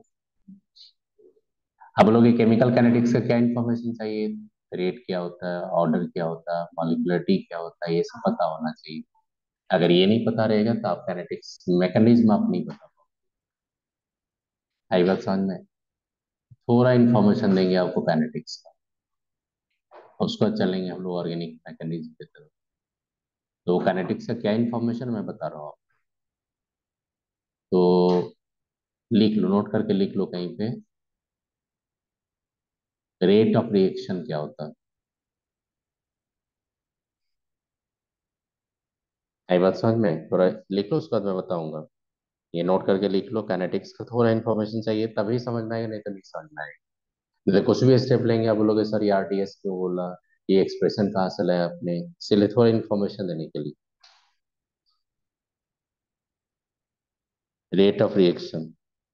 अब बोलोगे केमिकल काइनेटिक्स का क्या इंफॉर्मेशन चाहिए, रेट क्या होता है, ऑर्डर क्या होता है, मॉलिक्युलरिटी क्या होता है, ये सब पता होना चाहिए। अगर ये नहीं पता रहेगा तो आप काइनेटिक्स मैकेनिज्म आप नहीं बता पाओगे। आई बात समझ में, थोड़ा इन्फॉर्मेशन देंगे आपको काइनेटिक्स का। उसके बाद चलेंगे हम लोग ऑर्गेनिक मैकेनिज्म की तरफ। तो काइनेटिक्स का क्या इन्फॉर्मेशन मैं बता रहा हूँ आपको। तो लिख लो, नोट करके लिख लो कहीं पे। रेट ऑफ रिएक्शन क्या होता है? आई बात समझ में? थोड़ा लिख लो, उसके बाद मैं बताऊंगा। ये नोट करके लिख लो, काइनेटिक्स का थोड़ा इन्फॉर्मेशन चाहिए तभी समझ में आएगा, नहीं तो नहीं समझ में आएगा। जैसे कुछ भी स्टेप लेंगे आप बोलोगे सर ये आरडीएस क्यों बोला, ये एक्सप्रेशन कहाँ से लाया आपने, इसलिए थोड़ा इन्फॉर्मेशन देने के लिए। रेट ऑफ रिएक्शन,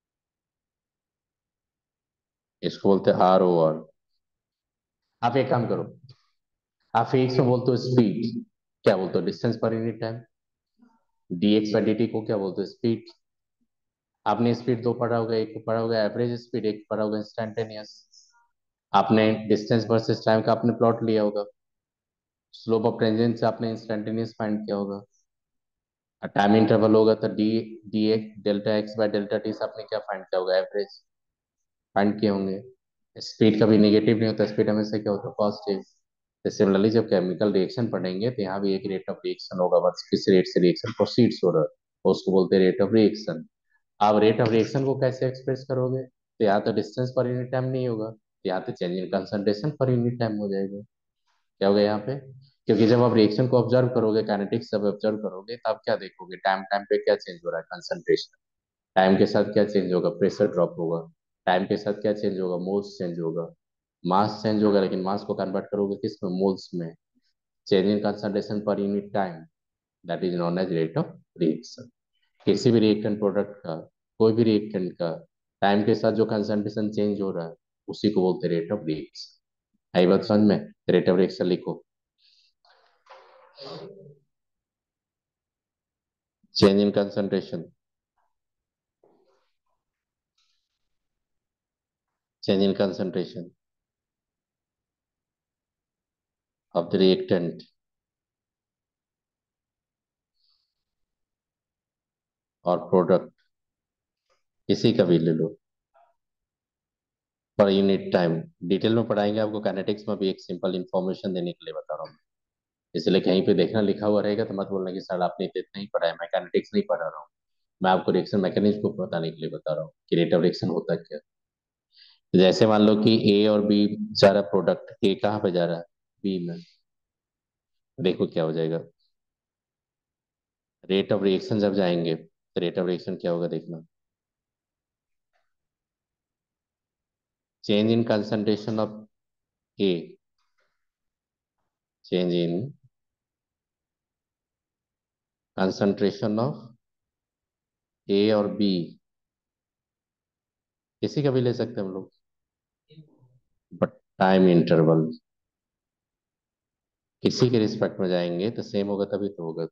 इसको बोलते हैं आर ओ आर। आप एक काम करो, आप फिजिक्स में बोलते हो स्पीड, क्या बोलते हो? Distance per unit time. D x by d t को क्या बोलते हो? स्पीड। आपने स्पीड दो पढ़ा होगा, एक पढ़ा होगा एवरेज स्पीड, एक पढ़ा होगा इंस्टेंटेनियस। आपने डिस्टेंस वर्सेस टाइम का आपने प्लॉट लिया होगा, स्लोप ऑफ टेंजेंट से आपने इंस्टेंटेनियस फाइंड किया होगा। टाइम इंटरवल होगा तो d d x delta x by delta t से आपने क्या फाइंड किया होगा? एवरेज फाइंड किए होंगे। स्पीड कभी नेगेटिव नहीं होता, स्पीड हमेशा क्या होता है? पॉजिटिव। तो सिमिलरली जब केमिकल रिएक्शन पढ़ेंगे तो यहाँ भी एक रेट ऑफ रिएक्शन होगा, बस किस रेट से रिएक्शन प्रोसीड्स हो रहा है, तो उसको बोलते हैं रेट ऑफ रिएक्शन। आप रेट ऑफ रिएक्शन को कैसे एक्सप्रेस करोगे? तो यहाँ तो डिस्टेंस पर यूनिट टाइम नहीं होगा, तो यहाँ तो change in concentration per unit time हो जाएगा। क्या होगा यहाँ पे? क्योंकि जब आप रिएक्शन को ऑब्जर्व करोगे, काइनेटिक्स जब ऑब्जर्व करोगे तो आप क्या देखोगे? टाइम टाइम पे क्या चेंज हो रहा है? कंसंट्रेशन। टाइम के साथ क्या चेंज होगा? प्रेशर ड्रॉप होगा। टाइम के साथ क्या चेंज होगा? मोल्स चेंज होगा। मास चेंज होगा, लेकिन मास को कन्वर्ट करोगे किस में? मोल्स में। Change in concentration per unit time, that is known as rate of reaction. किसी भी रिएक्टेंट प्रोडक्ट का, कोई भी रिएक्टेंट का टाइम के साथ जो कंसंट्रेशन चेंज हो रहा है, उसी को बोलते हैं रेट ऑफ रिएक्शन। आई बात समझ में? रेट ऑफ रिएक्शन लिखो। Change in concentration, change in concentration of the reactant और प्रोडक्ट, किसी का भी ले लो, पर यूनिट टाइम। डिटेल में पढ़ाएंगे आपको, काइनेटिक्स में भी एक सिंपल इंफॉर्मेशन देने के लिए बता रहा हूँ। इसलिए कहीं पे देखना लिखा हुआ रहेगा तो मत बोलना कि सर आपने तो इतना ही पढ़ा है, मैं काइनेटिक्स नहीं पढ़ा रहा हूँ। मैं आपको रिएक्शन मैकेनिज्म को बताने के लिए बता रहा हूँ कि रेट ऑफ रिएक्शन होता क्या। जैसे मान लो कि ए और बी जा रहा प्रोडक्ट, ए कहाँ पे जा रहा है? बी में। देखो क्या हो जाएगा। रेट ऑफ रिएक्शन जब जाएंगे तो रेट ऑफ रिएक्शन क्या होगा देखना। Change in concentration of A, change in concentration of A और बी, किसी का भी ले सकते हैं हम लोग, बट टाइम इंटरवल किसी के रिस्पेक्ट में जाएंगे तो सेम होगा, तभी तो होगा।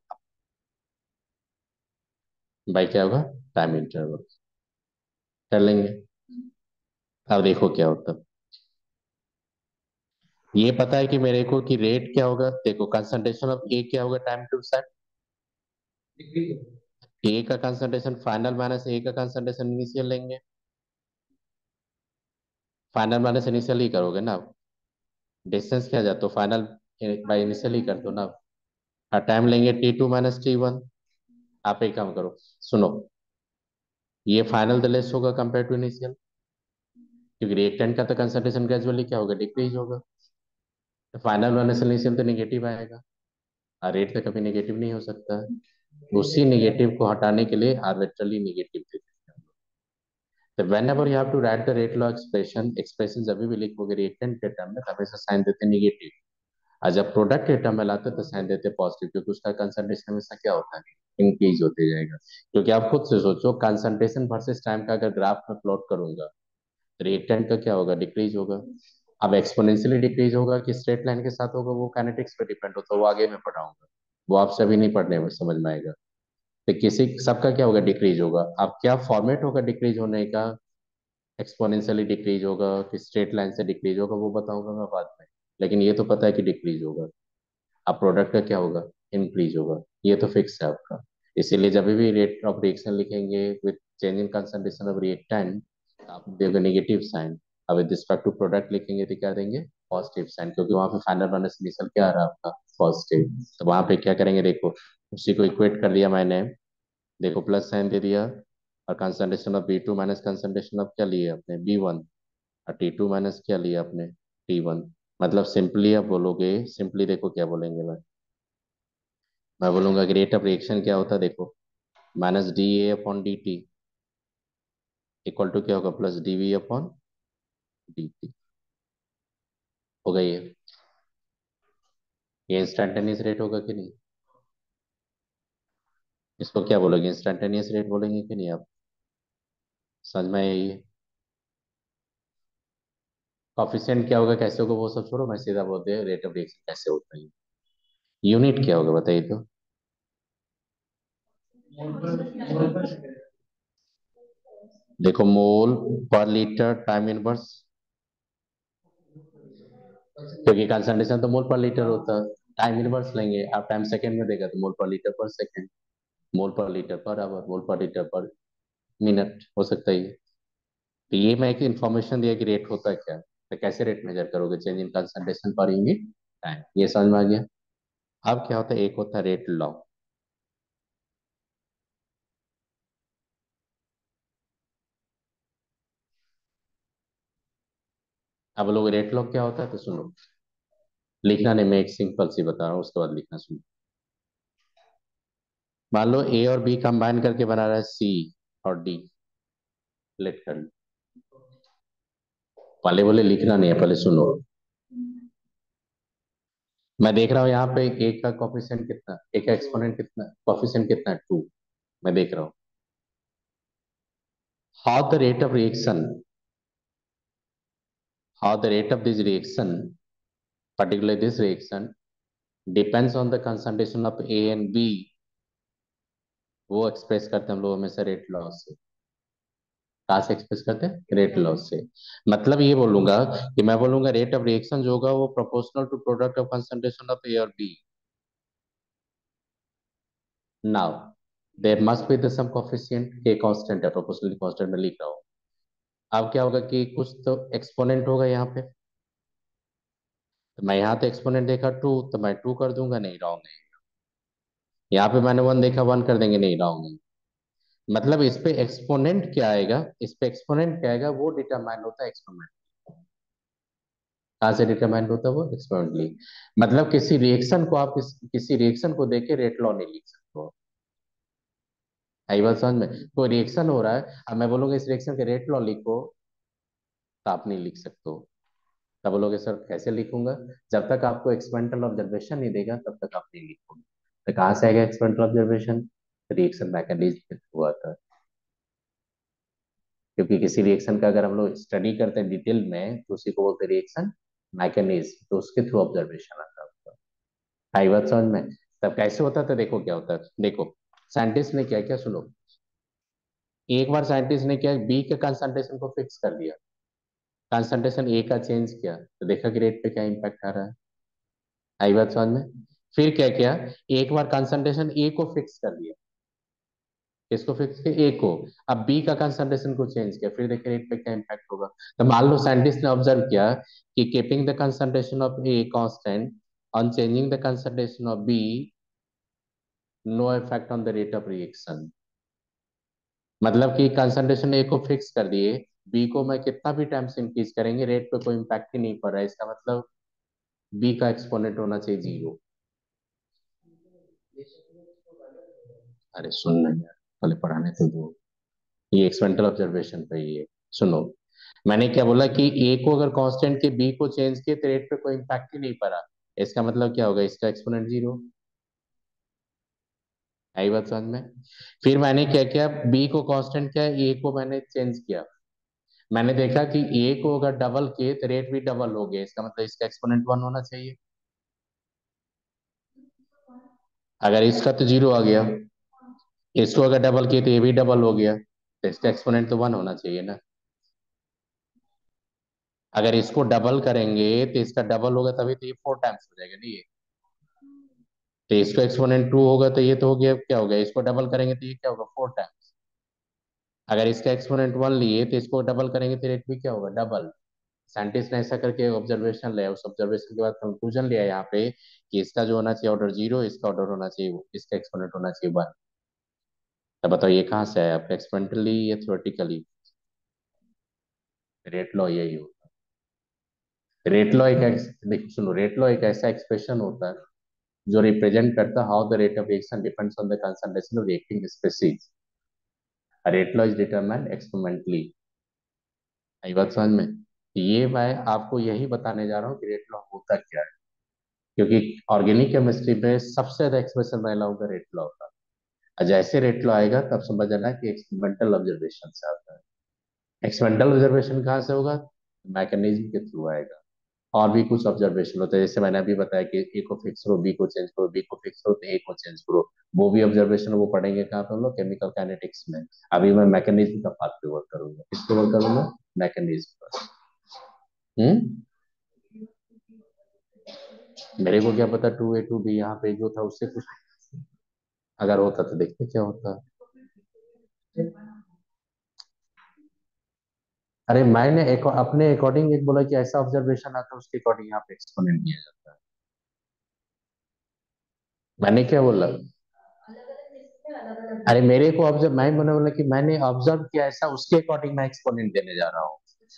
बाई क्या होगा? Time interval. कर लेंगे। अब देखो क्या होता है। ये पता है कि मेरे को कि रेट क्या होगा, देखो कंसंट्रेशन ऑफ ए क्या होगा टाइम टू साइड। ए का कंसंट्रेशन फाइनल माइनस ए का कंसंट्रेशन इनिशियल लेंगे। फाइनल माइनस इनिशियल ही करोगे ना आप। डिस्टेंस क्या जाता है फाइनल बाय इनिशियल ही कर दो ना। और टाइम लेंगे T2 - T1। आप एक काम करो, सुनो। ये फाइनल तो लेस होगा कंपेयर टू इनिशियल, क्योंकि रिएक्टेंट का तो कंसंट्रेशन ग्रेजुअली क्या होगा? डिक्रीज होगा। तो फाइनल माइनस इनिशियल तो निगेटिव आएगा, और रेट तो कभी नेगेटिव नहीं हो सकता है। उसी नेगेटिव को हटाने के लिए आर्बिट्रली नेगेटिव दे देते हैं। तो whenever you have to write the rate law expression, expression जब भी लिखोगे रिएक्टेंट के टर्म में तो हमेशा साइन देते नेगेटिव, और जब प्रोडक्ट के टर्म में लाते हैं तो साइन देते पॉजिटिव, क्योंकि उसका कंसंट्रेशन हमेशा क्या होता है? इंक्रीज होते जाएगा। क्योंकि आप खुद से सोचो, कंसंट्रेशन वर्सेस टाइम का अगर ग्राफ में प्लॉट करूंगा, रिएक्टेंट का क्या होगा? डिक्रीज होगा। अब एक्सपोनेंशियली डिक्रीज होगा कि स्ट्रेट लाइन के साथ होगा, वो काइनेटिक्स पे डिपेंड होता है, वो आगे मैं पढ़ाऊंगा। वो आप सभी नहीं पढ़ने में समझ में आएगा। तो किसी सबका क्या होगा? डिक्रीज होगा। अब क्या फॉर्मेट होगा डिक्रीज होने का? एक्सपोनेंशियली डिक्रीज होगा कि स्ट्रेट लाइन से डिक्रीज होगा, वो बताऊंगा मैं बाद में। लेकिन ये तो पता है कि डिक्रीज होगा। अब प्रोडक्ट का क्या होगा? इंक्रीज होगा। ये तो फिक्स है आपका। इसीलिए जब भी रेट ऑफ रिएक्शन लिखेंगे with change in concentration of reactant, आप देंगे नेगेटिव साइन। अब विद रिस्पेक्ट टू प्रोडक्ट लिखेंगे तो क्या देंगे? पॉजिटिव साइन, क्योंकि वहां पे फाइनल माइनस इनिशियल क्या आ रहा है आपका, पॉजिटिव। तो वहां पे क्या करेंगे, देखो उसी को इक्वेट कर दिया मैंने, देखो प्लस साइन दे दिया, और concentration of B2 minus concentration of क्या लिए अपने B1, और T2 माइनस क्या लिया अपने T1। मतलब सिंपली आप बोलोगे, सिंपली देखो क्या बोलेंगे, मैं बोलूंगा कि रेट ऑफ रिएक्शन क्या होता है, देखो माइनस dA/dt इक्वल टू क्या होगा, प्लस dV/dt। हो गई है, ये इंस्टैन्टेनियस रेट होगा कि नहीं, इसको क्या बोलोगे, इंस्टैन्टेनियस रेट बोलेंगे कि नहीं आप, समझ में यही है। कॉफिशिएंट क्या होगा, कैसे होगा, वो सब छोड़ो, मैं सीधा बोलते हैं रेट ऑफ रिएक्शन कैसे होता है। यूनिट क्या होगा बताइए तो। देखो mole per litre time inverse, क्योंकि कंसंट्रेशन तो मोल पर लीटर होता है, टाइम इनवर्स लेंगे आप, टाइम सेकंड में देगा तो मोल पर लीटर पर सेकंड, मोल पर लीटर पर आवर, मोल पर लीटर पर मिनट हो सकता है ये। तो ये मैं एक इन्फॉर्मेशन दिया कि रेट होता है क्या, तो कैसे रेट मेजर करोगे, change in concentration per unit time, ये समझ में आ गया। अब क्या होता है, एक होता है रेट लॉ। अब लोग रेट लॉ क्या होता है तो सुनो, लिखना नहीं, मैं एक सिंपल सी बता रहा हूँ, उसके बाद लिखना सुनो। मान लो ए और बी कंबाइन करके बना रहा है सी और डी, लेट कर लो। पहले बोले लिखना नहीं है, पहले सुनो। मैं देख रहा हूँ यहाँ पे ए का कोफिशिएंट कितना, ए का एक्सपोनेंट कितना, कोफिशिएंट कितना है 2, मैं देख रहा हूँ। How the rate of reaction, how the rate of this reaction, particularly this reaction depends on the concentration of A and B, वो एक्सप्रेस करते हैं हम लोग हमेशा रेट लॉस से। कहाँ से एक्सप्रेस करते हैं, रेट लॉस से। मतलब ये बोलूंगा कि मैं बोलूंगा रेट ऑफ रिएक्शन जो होगा वो proportional to product of concentration of A और B. Now there must be the sum coefficient, K constant है, प्रोपोर्शनली कांस्टेंट में लिख रहा हूँ। अब क्या होगा कि कुछ तो एक्सपोनेंट होगा यहाँ पे, तो मैं यहाँ तो एक्सपोनेंट देखा 2, तो मैं 2 कर दूंगा, नहीं रॉन्ग है। यहाँ पे मैंने 1 देखा, 1 कर देंगे, नहीं रॉन्ग है। मतलब इस पे एक्सपोनेंट क्या आएगा, इस पे एक्सपोनेंट क्या आएगा वो डिटरमाइन होता है एक्सपोनेंट। कहाँ से डिटरमाइन होता है वो, एक्सपोनेंटली। मतलब किसी रिएक्शन को आप किसी रिएक्शन को देख के रेट लॉ नहीं लिख सकते हो। आई बात समझ में, कोई रिएक्शन हो रहा है, अब मैं बोलूंगा इस रिएक्शन के रेट लॉ लिखो, तो आप नहीं लिख सकते हो। तब बोलोगे सर कैसे लिखूंगा, जब तक आपको एक्सपेरिमेंटल ऑब्जर्वेशन नहीं देगा तब तक आप नहीं लिखोगे। तो कहाँ से आएगा एक्सपेरिमेंटल ऑब्जर्वेशन, रिएक्शन मैकेनिज्म के थ्रू आता है। क्योंकि किसी रिएक्शन का अगर हम लोग स्टडी करते हैं डिटेल में तो उसी को बोलते हैं रिएक्शन मैकेनिज्म, तो उसके थ्रू ऑब्जर्वेशन आता है आपका। आई बात समझ में। तब कैसे होता था, देखो क्या होता है, देखो साइंटिस्ट ने क्या क्या सुनो, एक बार साइंटिस्ट ने क्या बी के कंसंट्रेशन को फिक्स कर दिया, कंसंट्रेशन ए का चेंज किया, तो देखा कि रेट पे क्या इम्पैक्ट आ रहा है। आई बात समझ में। फिर क्या किया, एक बार कंसंट्रेशन ए को फिक्स कर दिया, किसको फिक्स किया, ए को। अब बी का कंसंट्रेशन को चेंज किया, फिर देखिए रेट पे क्या इम्पैक्ट होगा। तो मान लो साइंटिस्ट ने ऑब्जर्व किया कि keeping the concentration of A constant on changing the concentration of B, no effect on the rate of reaction. मतलब कि कंसंट्रेशन ए को फिक्स कर दिए, बी को मैं कितना भी टाइम से इंक्रीज करेंगे रेट पे कोई इम्पैक्ट ही नहीं पड़ रहा है, इसका मतलब बी का एक्सपोनेंट होना चाहिए 0। अरे सुनना यार, पहले पढ़ाने तो दो, ये एक्सपेरिमेंटल ऑब्जर्वेशन पे ही है। सुनो, मैंने क्या बोला कि ए को अगर कांस्टेंट के बी को चेंज किए तो रेट पे कोई इम्पैक्ट ही नहीं पड़ा, इसका मतलब क्या होगा, इसका एक्सपोनेंट 0। आई बात समझ में। फिर मैंने क्या किया, बी को कांस्टेंट किया, ए को मैंने चेंज किया, मैंने देखा कि ए को अगर डबल किए तो रेट भी डबल हो गया, इसका मतलब इसका एक्सपोनेंट 1 होना चाहिए। अगर इसका तो 0 आ गया, इसको अगर डबल किए तो ये भी डबल हो गया, तो इसका एक्सपोनेंट तो 1 होना चाहिए ना। अगर इसको डबल करेंगे तो इसका डबल होगा, तभी तो ये 4 टाइम्स हो जाएगा नहीं ये। तो इसका एक्सपोनेंट 2 होगा तो ये तो हो गया, क्या हो गया, इसको डबल करेंगे तो ये क्या होगा, 4 टाइम्स। अगर इसका एक्सपोनेंट 1 लिए तो इसको डबल करेंगे तो रेट भी क्या होगा, डबल। साइंटिस्ट ने ऐसा करके ऑब्जर्वेशन लिया, उस ऑब्जर्वेशन के बाद कंक्लूजन लिया यहाँ पे कि इसका जो होना चाहिए ऑर्डर जीरो, इसका ऑर्डर होना चाहिए, इसका एक्सपोनेंट होना चाहिए वन। तो बताओ ये कहाँ से आया आपका, एक्सपेरिमेंटली या थ्योरेटिकली? रेट लॉ यही होता है। रेट लॉ देखो सुनो, रेट लॉ एक ऐसा एक्सप्रेशन होता है जो रिप्रेजेंट करता है how the rate of reaction depends on the concentration of reacting species. Rate law is determined experimentally. आई बात समझ में? ये मैं आपको यही बताने जा रहा हूँ कि रेट लॉ होता क्या है, क्योंकि ऑर्गेनिक केमिस्ट्री में सबसे ज्यादा एक्सप्रेशन पहला होगा रेट लॉ का। और जैसे रेट लॉ आएगा तब समझ जाना कि एक्सपेरिमेंटल ऑब्जर्वेशन से आता है। एक्सपेरिमेंटल ऑब्जर्वेशन कहाँ से होगा? मैकेनिज्म के थ्रू आएगा। और भी कुछ ऑब्जर्वेशन होता है, जैसे मैंने अभी बताया कि ए को फिक्स करो, बी को चेंज करो, बी को फिक्स करो तो ए को चेंज करो। वो भी ऑब्जर्वेशन वो पढ़ेंगे कहाँ पे हम लोग, केमिकल काइनेटिक्स में। अभी मैं मैकेनिज्म का पार्ट पे वर्क करूंगा, किस पे वर्क करूंगा? मैकेनिज्म पर। हम्म। मेरे को क्या पता टू ए टू बी यहाँ पे जो था उससे कुछ, अगर होता तो देखते क्या होता। अरे मैंने एक अपने अकॉर्डिंग एक बोला कि ऐसा ऑब्जर्वेशन आता है, उसके अकॉर्डिंग यहाँ पे एक्सपोनेंट दिया जाता है। मैंने क्या बोला? अरे मेरे को ऑब्जर्व, मैं मैंने बोला कि मैंने ऑब्जर्व किया ऐसा, उसके अकॉर्डिंग मैं एक्सपोनेंट देने जा रहा हूँ।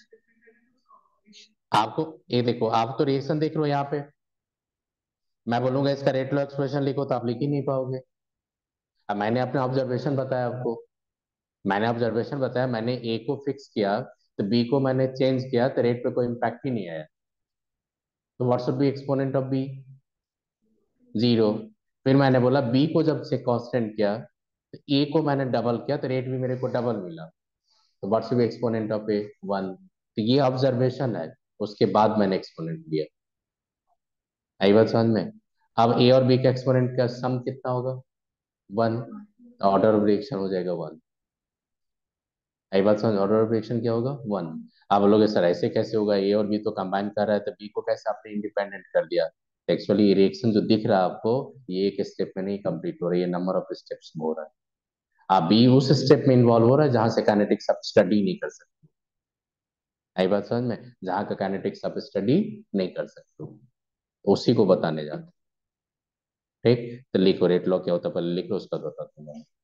आपको ये देखो, आप तो रिएक्शन देख रहे हो यहाँ पे, मैं बोलूंगा इसका रेट लो एक्सप्रेशन लिखो तो आप लिख ही नहीं पाओगे। अब मैंने अपने ऑब्जर्वेशन बताया आपको, मैंने ऑब्जर्वेशन बताया, मैंने ए को फिक्स किया तो बी को मैंने चेंज किया तो रेट पे कोई इम्पैक्ट ही नहीं आया। तो what should be exponent of B? Zero. फिर मैंने बोला बी को जब से कांस्टेंट किया तो ए को मैंने डबल किया तो रेट भी मेरे को डबल मिला। तो what should be exponent of A? One. तो ये ऑब्जर्वेशन है, उसके बाद मैंने एक्सपोनेंट दिया। आई बात समझ में? अब ए और बी का एक्सपोनेंट का सम कितना होगा? वन। ऑर्डर ऑफ रिएक्शन हो जाएगा वन। आई बात समझ? ऑर्डर ऑफ रिएक्शन क्या होगा? वन। आप बोलोगे सर ऐसे कैसे होगा, ए और बी तो कंबाइन कर रहा है तो बी को कैसे आपने इंडिपेंडेंट कर दिया? एक्चुअली ये रिएक्शन जो दिख रहा है आपको, ये एक स्टेप में नहीं कंप्लीट हो रहा है, ये नंबर ऑफ स्टेप्स में हो रहा है। आप बी उस स्टेप में इन्वॉल्व हो रहा है जहां से काइनेटिक्स आप स्टडी नहीं कर सकते। आई बात समझ में? जहां का काइनेटिक्स आप स्टडी नहीं कर सकते, उसी को बताने जाते। ठीक, तो लिखो रेट लॉ क्या होता है, पहले लिखो उसका बताता हूँ मैं।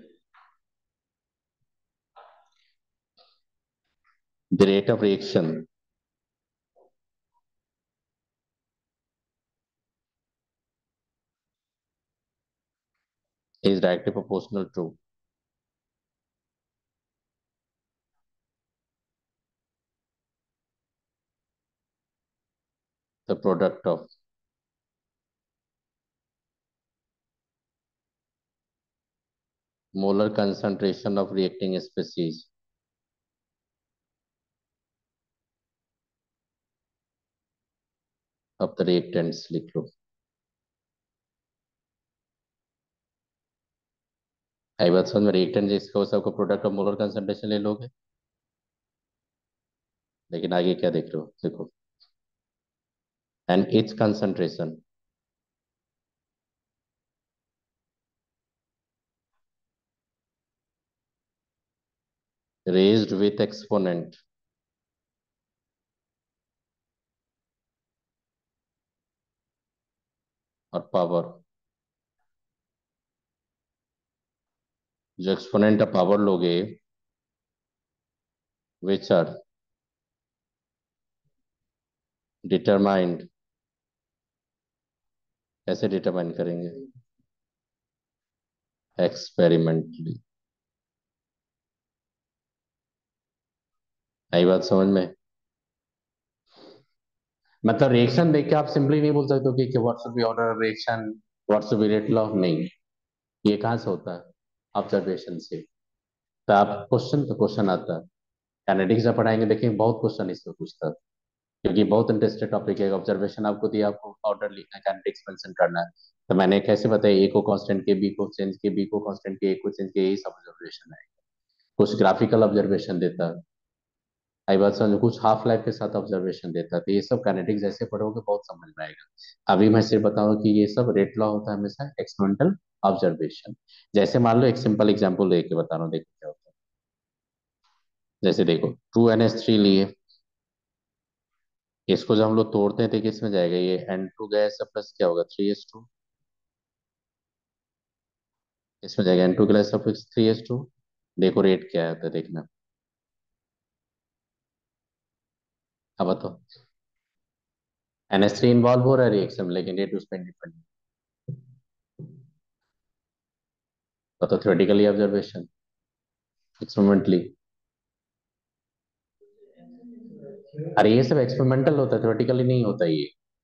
The rate of reaction is directly proportional to the product of molar concentration of reacting species of the reactants, लिख लो। आई बात समझ में? रिएक्टेंट जिसका होता है सबका प्रोडक्ट ऑफ मोलर कंसंट्रेशन ले लोगे। लेकिन आगे क्या देख रहे हो, देखो, and it's concentration raised with exponent और पावर। जो एक्सपोनेंट ऑफ पावर लोगे, विच आर डिटरमाइंड, कैसे डिटरमाइन करेंगे? एक्सपेरिमेंटली। आई बात समझ में? मतलब रिएक्शन देख के आप सिंपली नहीं बोल सकते हो कि what should be order reaction, what should be rate law, नहीं। ये कहाँ से होता है? ऑब्जर्वेशन से। तो आप क्वेश्चन तो क्वेश्चन आता है, काइनेटिक्स जब पढ़ाएंगे देखेंगे बहुत क्वेश्चन इसमें पूछता है, क्योंकि बहुत इंटरेस्टेड टॉपिक है। ऑब्जर्वेशन आपको दिया, आपको ऑर्डर लिखना है, काइनेटिक्स मेंशन करना है। तो मैंने कैसे बताया, ए को कांस्टेंट के, बी को चेंज के, बी को कांस्टेंट के, ए को चेंज के, यही सब ऑब्जर्वेशन है। कुछ ग्राफिकल ऑब्जर्वेशन देता है, आई बात समझ, कुछ हाफ लाइफ के साथ ऑब्जर्वेशन देता है। तो ये सब काइनेटिक्स जैसे पढ़ोगे बहुत समझ में आएगा। अभी मैं सिर्फ बताऊंगा कि ये सब रेट लॉ होता है हमेशा एक्सपेरिमेंटल ऑब्जर्वेशन। जैसे मान लो एक सिंपल एग्जांपल लेके बता रहा हूँ, देखो क्या होता है। जैसे देखो 2NH3 लिए, इसको जब हम लोग तोड़ते हैं तो किस में जाएगा, ये N2 गैस प्लस क्या होगा 3H2, इसमें जाएगा N2 गैस प्लस 3H2। देखो रेट क्या आता है देखना। अब बताओ, NH3 इन्वॉल्व हो रहा है रिएक्शन में लेकिन रेट उस पर डिपेंड। बताओ थ्योरेटिकली ऑब्जर्वेशन, एक्सपेरिमेंटली। अरे ये सब एक्सपेरिमेंटल होता है, थ्योरेटिकली नहीं होता ये।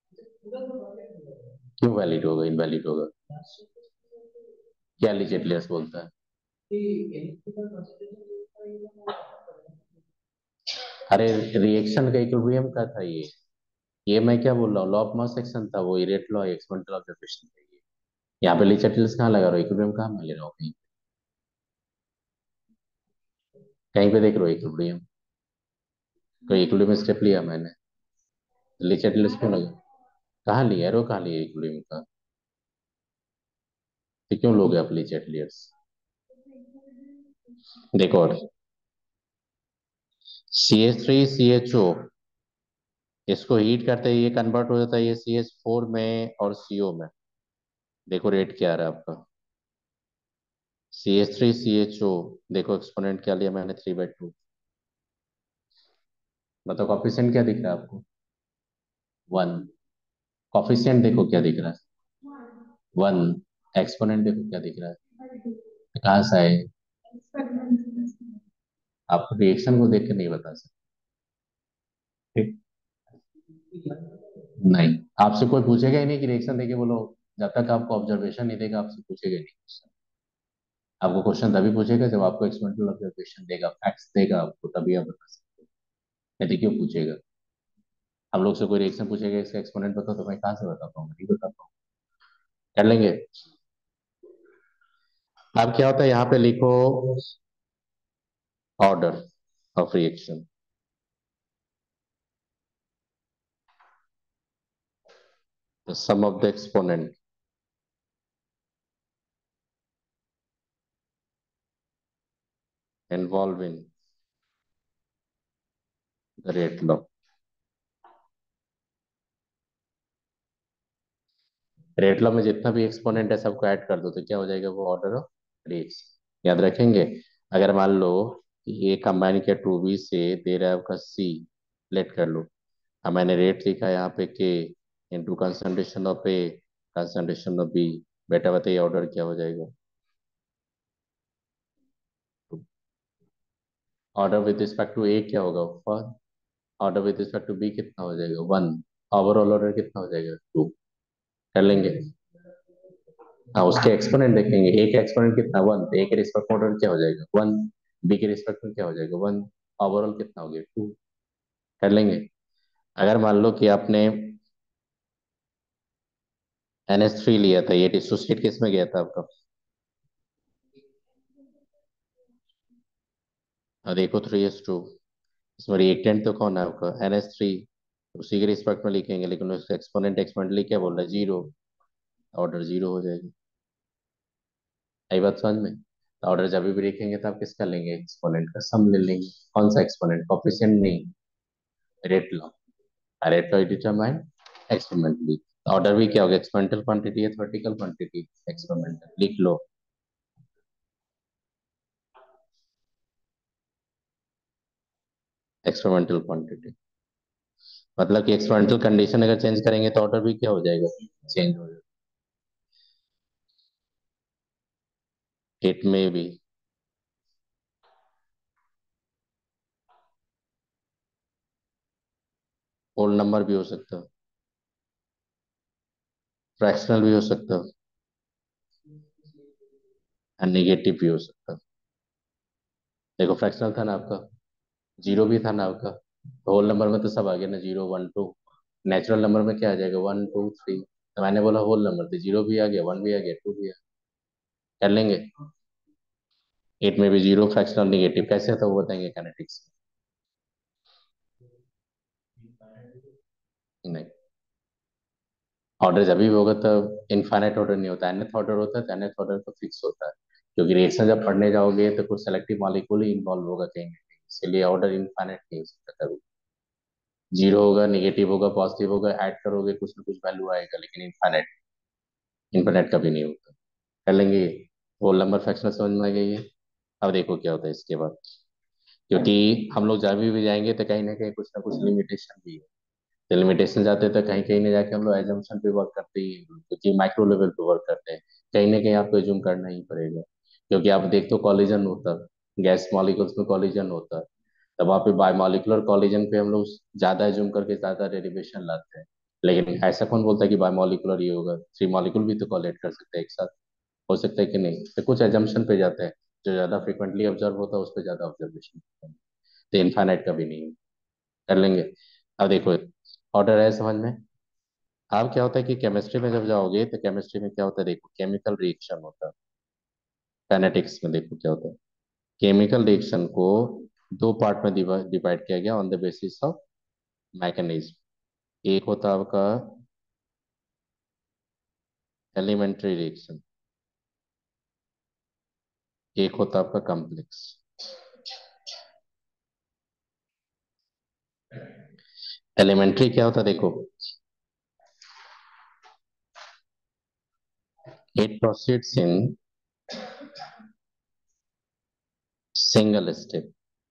क्यों वैलिड होगा, इनवैलिड होगा? क्या लीजेटलियस बोलता है? अरे रिएक्शन का इक्विलिब्रियम का था ये मैं क्या बोल रहा हूँ, लॉ ऑफ मास एक्शन था वो, रेट लॉ एक्सपेरिमेंटल ऑब्जर्वेशन था ये। यहाँ पे लीजेटलियस कहाँ लगा रहा हूँ, इक्विलिब्रियम कहाँ मैं ले रहा हूँ कहीं? कहीं पे देख रहे हो इक्विलिब्रियम? कोई इक्विलिब्रियम स्टेप लिया मैंने? लीजेटलियस क्यों लगा? कहाँ लिया एरो, कहाँ लिया इक्विलिब्रियम का? तो क्यों लोगे आप लीजेटलियस? देखो और CH3 CHO, इसको हीट करते ही ये कन्वर्ट हो जाता है ये CH4 में और CO में। देखो रेट क्या आ रहा है आपका, CH3 CHO। देखो एक्सपोनेंट क्या लिया मैंने, 3/2। मतलब कॉफिशिएंट क्या दिख रहा है आपको? 1। कॉफिशिएंट देखो क्या दिख रहा है, 1। एक्सपोनेंट देखो क्या दिख रहा है, कहाँ से आए? आप रिएक्शन को देख के नहीं बता सकते। नहीं, आपसे कोई पूछेगा ही नहीं कि रिएक्शन देके बोलो। जब तक आपको ऑब्जर्वेशन नहीं देगा आपसे पूछेगा ही नहीं क्वेश्चन। आपको क्वेश्चन तभी पूछेगा जब आपको एक्सपेरिमेंटल ऑब्जर्वेशन देगा, फैक्ट्स देगा आपको, तभी आप बता सकते हैं। यदि क्यों पूछेगा? हम लोग से कोई रिएक्शन पूछेगा इसका एक्सपोनेंट बताओ, तो मैं कहाँ से बता पाऊंगा, नहीं बता पाऊंगा। कर लेंगे। अब क्या होता है यहाँ पे लिखो, order of reaction, the sum of the exponent involve in the rate law. Rate law में जितना भी एक्सपोनेंट है सबको ऐड कर दो तो क्या हो जाएगा, वो ऑर्डर ऑफ रिएक्शन। याद रखेंगे। अगर मान लो ये कंबाइन किया 2B से दे रहा है आपका C, लेट कर लो। अब मैंने रेट लिखा है यहाँ पे K into concentration of A, concentration of B। बेटा बताइए ऑर्डर क्या हो जाएगा? Order with respect to A क्या होगा, 1। Order with respect to B कितना हो जाएगा, 1। ओवरऑल ऑर्डर कितना हो जाएगा, 2। कर लेंगे। हाँ उसके एक्सपोनेंट देखेंगे, ए का एक्सपोनेंट कितना, 1। तो ए के रिस्पेक्ट में ऑर्डर क्या हो जाएगा, 1। बी के रिस्पेक्ट में क्या हो जाएगा, 1। ओवरऑल कितना हो गया, 2। कर लेंगे। अगर मान लो कि आपने NH3 लिया था, ये डिसोसिएट किस में गया था आपका? और देखो 3H2, इसमें रिएक्टेंट तो कौन है आपका, NH3। उसी के रिस्पेक्ट में लिखेंगे लेकिन उसका एक्सपोनेंट एक्सपोनेंटली क्या बोल रहा है, 0। ऑर्डर 0 हो जाएगा। आई बात समझ में? तो ऑर्डर जब भी लिखेंगे तो आप किसका लेंगे, एक्सपोनेंट का सम ले लेंगे। कौन सा एक्सपोनेंट, कोफिशिएंट नहीं, rate law. Rate law determine experimentally. Order भी क्या होगा, एक्सपेरिमेंटल क्वांटिटी है थ्योरेटिकल क्वांटिटी, एक्सपेरिमेंटल लिख लो। एक्सपेरिमेंटल क्वांटिटी मतलब कि एक्सपेरिमेंटल कंडीशन अगर चेंज करेंगे तो ऑर्डर भी क्या हो जाएगा, चेंज हो जाएगा। इट में भी होल नंबर भी हो सकता है, फ्रैक्शनल भी हो सकता है, और नेगेटिव भी हो सकता है। देखो फ्रैक्शनल था ना आपका, 0 भी था ना आपका, तो होल नंबर में तो सब आ गया ना, 0 1 2। नेचुरल नंबर में क्या आ जाएगा, 1 2 3। तो मैंने बोला होल नंबर थे, 0 भी आ गया, 1 भी आ गया, 2 भी आ गया। कर लेंगे। एट में भी 0 फ्रैक्शनल नेगेटिव कैसे था वो बताएंगे काइनेटिक्स में। नहीं, ऑर्डर जब भी होगा तब इनफाइनाइट ऑर्डर नहीं होता, nth ऑर्डर होता है, तो nth ऑर्डर तो फिक्स होता है। क्योंकि रिएक्शन जब पढ़ने जाओगे तो कुछ सेलेक्टिव मॉलिक्यूल ही इन्वॉल्व होगा कहीं ना कहीं, इसलिए ऑर्डर इनफाइनाइट नहीं हो सकता कभी। जीरो होगा, निगेटिव होगा, पॉजिटिव होगा, ऐड करोगे कुछ ना कुछ वैल्यू आएगा, लेकिन इनफाइनाइट, इनफाइनाइट कभी नहीं होता। कर लेंगे। होल नंबर फ्रैक्शन समझ में आ गई है। अब देखो क्या होता है इसके बाद, क्योंकि हम लोग जहाँ भी जाएंगे तो कहीं ना कहीं कुछ ना कुछ लिमिटेशन भी है। तो लिमिटेशन जाते हैं तो कहीं कहीं ना जाके हम लोग एजम्पशन पे वर्क करते ही हैं, क्योंकि माइक्रो लेवल पे वर्क करते हैं। कहीं ना कहीं आपको एज्यूम करना ही पड़ेगा, क्योंकि आप देखते हो कॉलिजन होता है, गैस मॉलिक्यूल्स में कॉलिजन होता है, तब वहाँ पे बायोमोलिकुलर कॉलिजन पे हम लोग ज्यादा एज्यूम करके ज्यादा डेरिवेशन लाते हैं। लेकिन ऐसा कौन बोलता है कि बायोमोलिकुलर ये होगा, थ्री मॉलिक्यूल भी तो कोलेट कर सकते हैं एक साथ, हो सकता है कि नहीं, तो कुछ एजम्पशन पे जाते हैं। जो ज्यादा फ्रिक्वेंटली ऑब्जर्व होता है उस पर ज्यादा ऑब्जर्वेशन होता है। तो इनफाइनाइट कभी नहीं कर लेंगे। अब देखो, ऑर्डर है समझ में। अब क्या होता है कि केमिस्ट्री में जब जाओगे तो केमिस्ट्री में क्या होता है, देखो केमिकल रिएक्शन होता है। काइनेटिक्स में देखो क्या होता है, केमिकल रिएक्शन को दो पार्ट में डिवाइड किया गया on the basis of mechanism. एक होता है आपका एलिमेंट्री रिएक्शन, एक होता है आपका कॉम्प्लेक्स। एलिमेंट्री क्या होता है देखो, it proceeds in single step.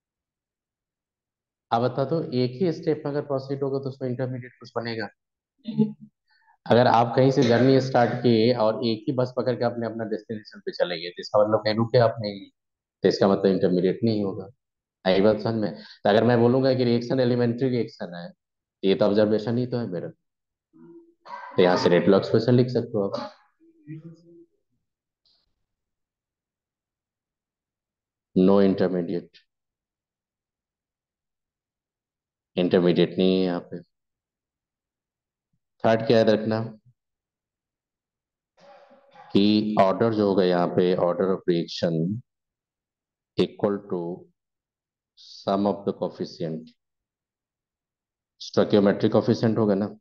अब बता दो, एक ही स्टेप में अगर प्रोसीड होगा तो उसमें इंटरमीडिएट कुछ बनेगा। अगर आप कहीं से जर्नी स्टार्ट किए और एक ही बस पकड़ के आपने अपना डेस्टिनेशन पे चले गए, तो इसका मतलब कहीं रुके आप नहीं, तो इसका मतलब इंटरमीडिएट नहीं होगा। आई बात समझ में। तो अगर मैं बोलूंगा कि रिएक्शन एलिमेंट्री रिएक्शन है, तो ये तो ऑब्जर्वेशन ही तो है मेरा, तो यहाँ से रेट लॉ एक्सप्रेशन लिख सकते हो आप। नो इंटरमीडिएट, इंटरमीडिएट नहीं है यहाँ पे। थर्ड क्या याद रखना, कि ऑर्डर जो होगा यहाँ पे, order of reaction equal to sum of the coefficient. Stoichiometric coefficient होगा ना,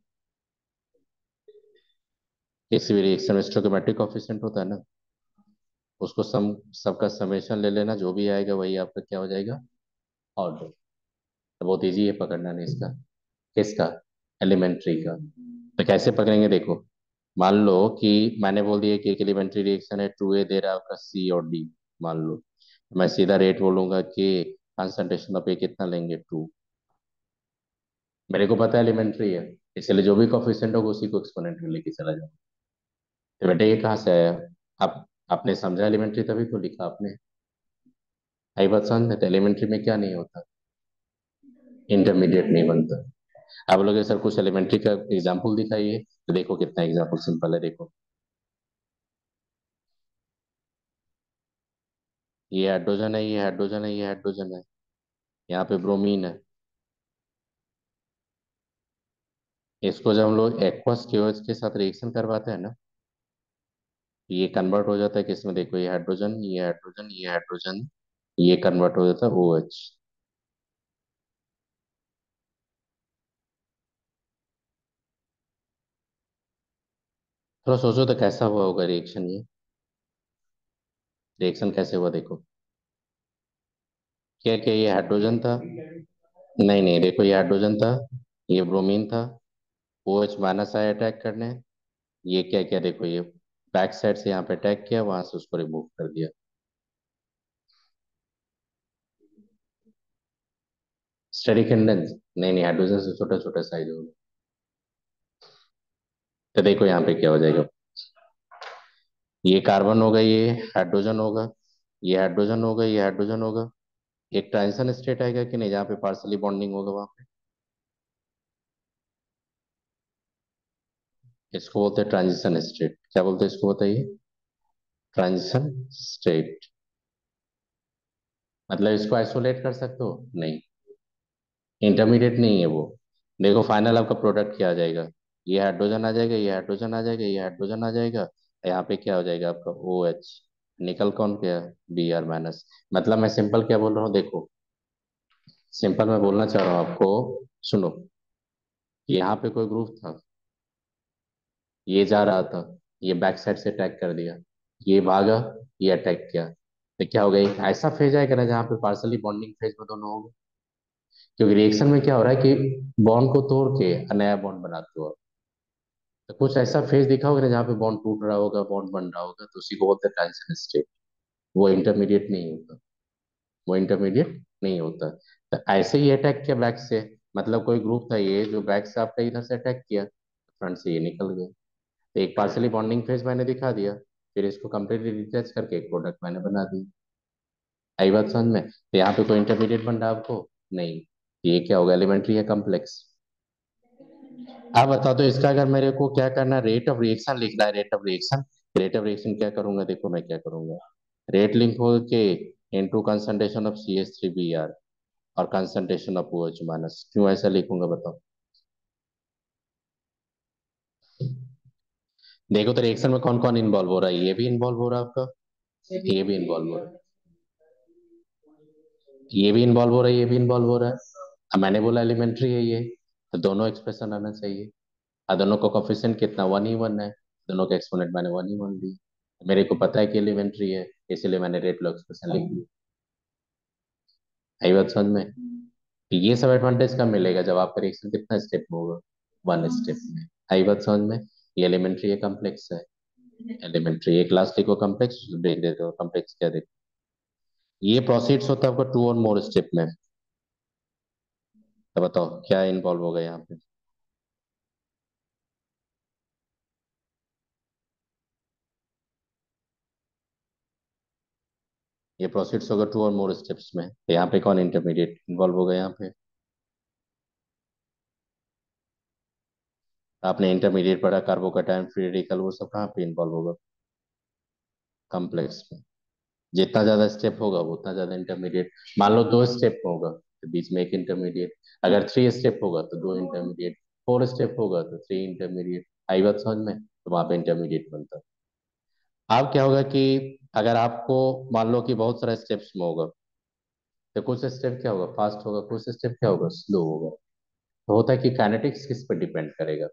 किसी भी रिएक्शन में स्टोइकियोमेट्रिक कोफिशिएंट होता है ना, उसको सम, सबका समेशन ले लेना, जो भी आएगा वही आपका क्या हो जाएगा, ऑर्डर। तो बहुत इजी है पकड़ना नहीं इसका। किसका, एलिमेंट्री का। तो कैसे पकड़ेंगे देखो, मान लो कि मैंने बोल दिया कि एक एलिमेंट्री रिएक्शन है, टू ए दे रहा है आपका सी और डी, मान लो। मैं सीधा रेट बोलूंगा कि कंसंट्रेशन ऑफ ए कितना लेंगे, टू। मेरे को पता है एलिमेंट्री है, इसलिए जो भी कोफिशिएंट होगा उसी को एक्सपोनेंट में लेके चला जाओ। तो बेटे ये कहाँ से आया, आप आपने समझा एलिमेंट्री तभी तो लिखा आपने। आई बात समझ में। तो एलिमेंट्री में क्या नहीं होता, इंटरमीडिएट नहीं बनता। आप लोग सर कुछ एलिमेंट्री का एग्जाम्पल दिखाइए, तो देखो कितना एग्जाम्पल सिंपल है, देखो। ये हाइड्रोजन है, ये हाइड्रोजन है, ये हाइड्रोजन है, यहाँ पे ब्रोमीन है। इसको जब हम लोग एक्वस केओएच के साथ रिएक्शन करवाते हैं ना, ये कन्वर्ट हो जाता है किसमें, देखो ये हाइड्रोजन, ये हाइड्रोजन, ये हाइड्रोजन, ये कन्वर्ट हो जाता है ओ एच। थोड़ा सोचो तो कैसा हुआ होगा रिएक्शन, ये रिएक्शन कैसे हुआ देखो। क्या क्या, ये हाइड्रोजन था, नहीं नहीं देखो ये हाइड्रोजन था, ये ब्रोमीन था, ओ एच माइनस आया अटैक करने। ये क्या क्या देखो, ये बैक साइड से यहाँ पे अटैक किया, वहां से उसको रिमूव कर दिया। स्टेरिक इंडेंस, नहीं नहीं हाइड्रोजन से छोटा छोटा साइज होगा। तो देखो यहाँ पे क्या हो जाएगा, ये कार्बन होगा, ये हाइड्रोजन होगा, ये हाइड्रोजन होगा, ये हाइड्रोजन होगा। एक ट्रांजिशन स्टेट आएगा कि नहीं, जहाँ पे पार्सली बॉन्डिंग होगा वहां पे, इसको बोलते हैं ट्रांजिशन स्टेट। क्या बोलते हैं इसको, बताइए। Transition state. मतलब इसको आइसोलेट कर सकते हो, नहीं, इंटरमीडिएट नहीं है वो। देखो फाइनल आपका प्रोडक्ट क्या आ जाएगा, ये हाइड्रोजन आ जाएगा, ये हाइड्रोजन आ जाएगा, ये हाइड्रोजन आ जाएगा, यहाँ पे क्या हो जाएगा आपका ओ एच। निकल कौन गया, बी आर माइनस। मतलब मैं सिंपल क्या बोल रहा हूँ देखो, सिंपल मैं बोलना चाह रहा हूँ आपको, सुनो। यहाँ पे कोई ग्रुप था, ये जा रहा था, ये बैक साइड से अटैक कर दिया, ये भागा, ये अटैक किया, तो क्या हो गई, ऐसा फेज आएगा ना जहाँ पे पार्सली बॉन्डिंग फेज में दोनों होंगे। क्योंकि रिएक्शन में क्या हो रहा है कि बॉन्ड को तोड़ के नया बॉन्ड बनाते हो। तो कुछ ऐसा फेज दिखा होगा ना जहाँ पे बॉन्ड टूट रहा होगा, बॉन्ड बन रहा होगा, तो उसी को बोलते हैं ट्रांजिशन स्टेट। वो इंटरमीडिएट नहीं होता। वो इंटरमीडिएट नहीं होता। तो ऐसे ही अटैक किया बैक से। मतलब कोई ग्रुप था ये जो बैक से आपका इधर से अटैक किया, फ्रंट से ये निकल गया। तो एक पार्सली बॉन्डिंग फेज मैंने दिखा दिया, फिर इसको कंप्लीटली डिटैच करके एक प्रोडक्ट मैंने बना दी। आई बात समझ में? तो यहाँ पे कोई इंटरमीडिएट बन रहा है आपको? नहीं। ये क्या होगा, एलिमेंट्री है कम्प्लेक्स। आप बताओ तो इसका अगर मेरे को क्या करना है, रेट ऑफ रिएक्शन लिखना है, rate of reaction. Rate of reaction क्या करूंगा, देखो मैं क्या करूंगा। रेट लिंक हो के इनटू कंसंट्रेशन ऑफ CH3Br और कंसंट्रेशन ऑफ OH माइनस। क्यों ऐसा लिखूंगा बताओ? देखो तो रिएक्शन में कौन कौन इन्वॉल्व हो रहा है, ये भी इन्वॉल्व हो रहा है आपका, ये भी इन्वॉल्व हो रहा है, ये भी इन्वॉल्व हो रहा है, ये भी इन्वॉल्व हो रहा है। अब मैंने बोला एलिमेंट्री है ये, तो दोनों एक्सप्रेशन आना चाहिए। और दोनों का कोफिशिएंट कितना, 1 ही 1 है। दोनों का एक्सपोनेंट मैंने 1 ही 1 ली। मेरे को पता है कि एलिमेंट्री है, इसलिए मैंने रेट लॉ एक्सप्रेशन लिख ली। आई बात समझ में? तो ये सब एडवांटेज कब मिलेगा, जब आपका रिएक्शन कितना स्टेप में होगा, 1 स्टेप में। आई बात समझ में? ये एलिमेंट्री है कम्प्लेक्स है। एलिमेंट्री एक लास्ट को कम्प्लेक्स दे देते हो, कम्प्लेक्स क्या देखो। ये प्रोसीड्स होता है आपका 2 और मोर स्टेप में। तो बताओ क्या इन्वॉल्व होगा यहाँ पे। ये प्रोसीड्स होगा 2 और मोर स्टेप्स में, तो यहाँ पे कौन इंटरमीडिएट इन्वॉल्व होगा यहाँ पे? आपने इंटरमीडिएट पढ़ा, कार्बोकैटायन फ्री रेडिकल, वो सब कहाँ पे इन्वॉल्व होगा? कॉम्प्लेक्स में। जितना ज्यादा स्टेप होगा वो उतना ज्यादा इंटरमीडिएट। मान लो 2 स्टेप होगा तो बीच में एक इंटरमीडिएट। अगर 3 स्टेप होगा तो 2 इंटरमीडिएट। 4 स्टेप होगा तो 3 इंटरमीडिएट। आई बात समझ में? तो वहां पे इंटरमीडिएट बनता है। अब क्या होगा कि अगर आपको मान लो कि बहुत सारा स्टेप्स में होगा, तो कुछ स्टेप क्या होगा, फास्ट होगा, कुछ स्टेप क्या होगा, स्लो होगा। तो होता है कि काइनेटिक्स किस पर डिपेंड करेगा।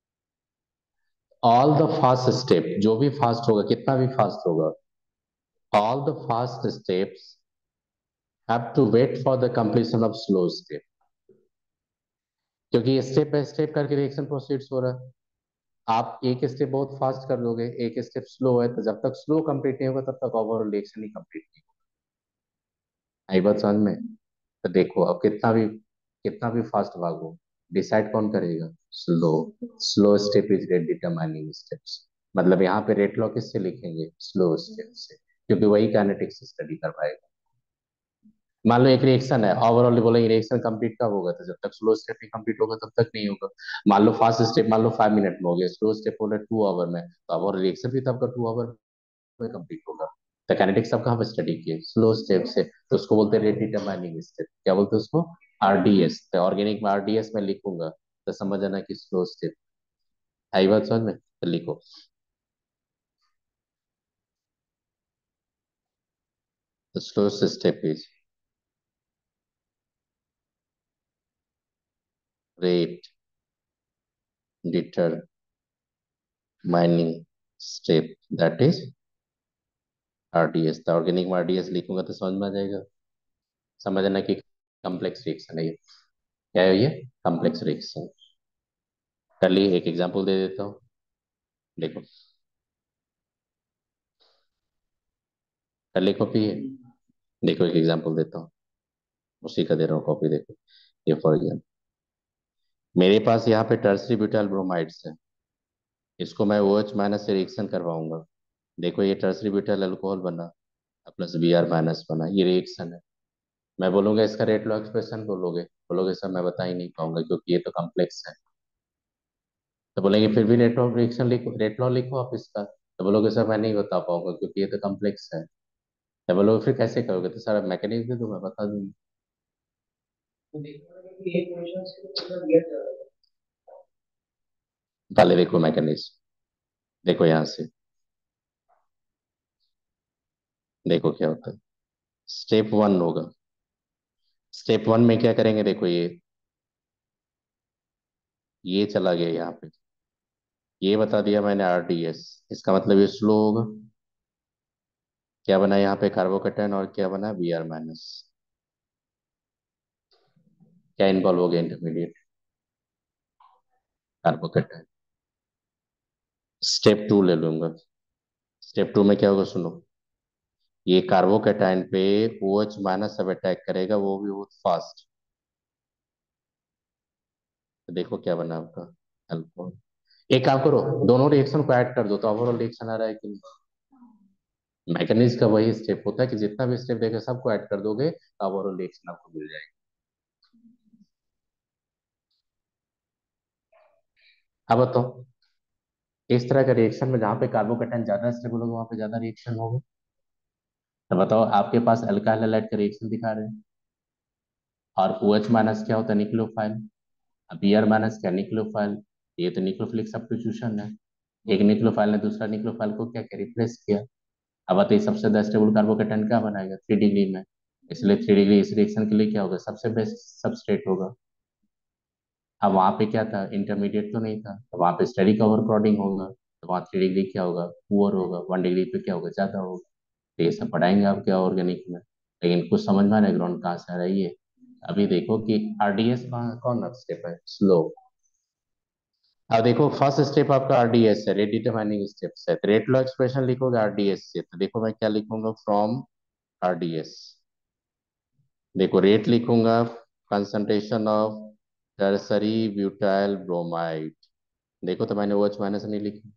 ऑल द फास्ट स्टेप, जो भी फास्ट होगा, कितना भी फास्ट होगा, all the fast steps have to wait for the completion of slow step। क्योंकि स्टेप बाय स्टेप करके रिएक्शन प्रोसीड्स हो रहा है। आप एक स्टेप बहुत फास्ट कर लोगे, एक स्टेप स्लो है, तो जब तक स्लो कंप्लीट नहीं होगा तब तक ओवरऑल रिएक्शन ही कंप्लीट नहीं होगा। आई बात समझ में? तो देखो अब कितना भी फास्ट भागो, डिसाइड कौन करेगा, slow. Slow step is rate determining steps. मतलब यहाँ पे रेट लॉ किससे लिखेंगे, स्लो स्टेप से, क्योंकि वही काइनेटिक्स स्टडी कर पाएगा। मान लो एक रिएक्शन है, ओवरऑल बोलेंगे रिएक्शन कंप्लीट कब होगा, तो जब तक स्लो स्टेप नहीं कंप्लीट होगा तब तक नहीं होगा। मान लो फास्ट स्टेप मान लो 5 मिनट में हो गया, स्लो स्टेप हो रहा है 2 आवर में, तो अब रिएक्शन भी तब का 2 आवर में कंप्लीट होगा। तो काइनेटिक्स सब कहाँ पे स्टडी किए, स्लो स्टेप से, तो उसको बोलते हैं रेट डिटरमाइनिंग स्टेप। क्या बोलते हैं उसको, RDS। तो ऑर्गेनिक में RDS में लिखूंगा तो समझ आना कि स्लो स्टेप। आई बात समझ में? तो लिखो, slow step is rate determining step, that is RDS। तो ऑर्गेनिक में RDS लिखूंगा तो समझ में आ जाएगा। समझना कि कम्प्लेक्स रिएक्शन है ये। क्या है ये, कम्प्लेक्स रिएक्शन। कर लिए, एक एग्जांपल दे देता हूँ। देखो, कर ली कॉपी है। देखो एक एग्जांपल देता हूँ, उसी का दे रहा हूँ कॉपी, देखो। ये फॉर एग्जाम्पल, मेरे पास यहाँ पे टर्सरी ब्यूटाइल ब्रोमाइड्स है। इसको मैं OH माइनस से रिएक्शन करवाऊंगा। देखो ये टर्सरी ब्यूटाइल अल्कोहल बना, प्लस Br माइनस बना, ये रिएक्शन है। मैं बोलूंगा इसका रेट लॉ एक्सप्रेशन बोलोगे, बोलोगे सर मैं बता ही नहीं पाऊंगा क्योंकि ये तो कम्प्लेक्स है। तो बोलेंगे फिर भी रेट ऑफ रिएक्शन लिखो, रेट लॉ लिखो आप इसका। तो बोलोगे सर मैं नहीं बता पाऊंगा क्योंकि ये तो कम्प्लेक्स है। तो बोलोगे फिर कैसे करोगे, तो सर मैकेनिज्म दे दो मैं बता दूंगा। पहले देखो मैकेनिज्म, देखो यहाँ से, देखो क्या होता है। स्टेप 1 होगा। स्टेप 1 में क्या करेंगे, देखो ये चला गया यहाँ पे, ये बता दिया मैंने RDS। इसका मतलब ये स्लो होगा। क्या बना यहाँ पे, कार्बोकेटायन, और क्या बना, Br माइनस। क्या इन्वॉल्व हो गया इंटरमीडिएट? कार्बोकेटाइन। स्टेप टू ले लूंगा। स्टेप टू में क्या होगा सुनो। ये कार्बोकेटाइन पे OH माइनस सब अटैक करेगा, वो भी बहुत फास्ट। तो देखो क्या बना आपका, अल्कोहल। एक काम करो, दोनों रिएक्शन को ऐड कर दो तो ओवरऑल रिएक्शन आ रहा है कि नहीं? मैकेनिज्म का वही स्टेप होता है कि जितना भी स्टेप देगा सबको ऐड कर दोगे तो ओवरऑल रिएक्शन आपको मिल जाएगी। अब बताओ, इस तरह का रिएक्शन में जहाँ पे कार्बोकेटाइन ज्यादा स्टेबल होगा वहां पे ज्यादा रिएक्शन होगा। तो बताओ, आपके पास अल्काइल हैलाइड का रिएक्शन दिखा रहे हैं, और OH माइनस क्या होता है, निक्लियोफाइल। अब Br माइनस क्या, निक्लियोफाइल। ये तो निक्लियोफिलिक सब्स्टिट्यूशन है। एक निक्लियोफाइल ने दूसरा निक्लियोफाइल को क्या किया, रिप्लेस किया। अब बताइए सबसे ज्यादा स्टेबल कार्बोकेटाइन क्या बनाएगा 3 डिग्री में। इसलिए 3 डिग्री इस रिएक्शन के लिए क्या होगा, सबसे बेस्ट सबस्ट्रेट होगा। अब वहां पे क्या था, इंटरमीडिएट तो नहीं था, तो वहां पे स्टेरिक ओवर क्राउडिंग होगा, तो वहाँ 3 डिग्री क्या होगा, पुअर होगा, 1 डिग्री पे क्या होगा, ज्यादा होगा। तो ये सब पढ़ाएंगे आपके ऑर्गेनिक में, लेकिन कुछ समझ में आ रहा है ग्राउंड कहाँ से आ रहा है ये। अभी देखो कि RDS कौन स्टेप है, स्लो। अब देखो फर्स्ट स्टेप आपका RDS है, रेट डिटरमाइनिंग स्टेप्स है, तो रेट लॉ एक्सप्रेशन लिखोगे RDS से, तो देखो मैं क्या लिखूंगा, फ्रॉम RDS। देखो रेट लिखूंगा, concentration of tertiary butyl bromide. देखो तो मैंने OH माइनस नहीं लिखी।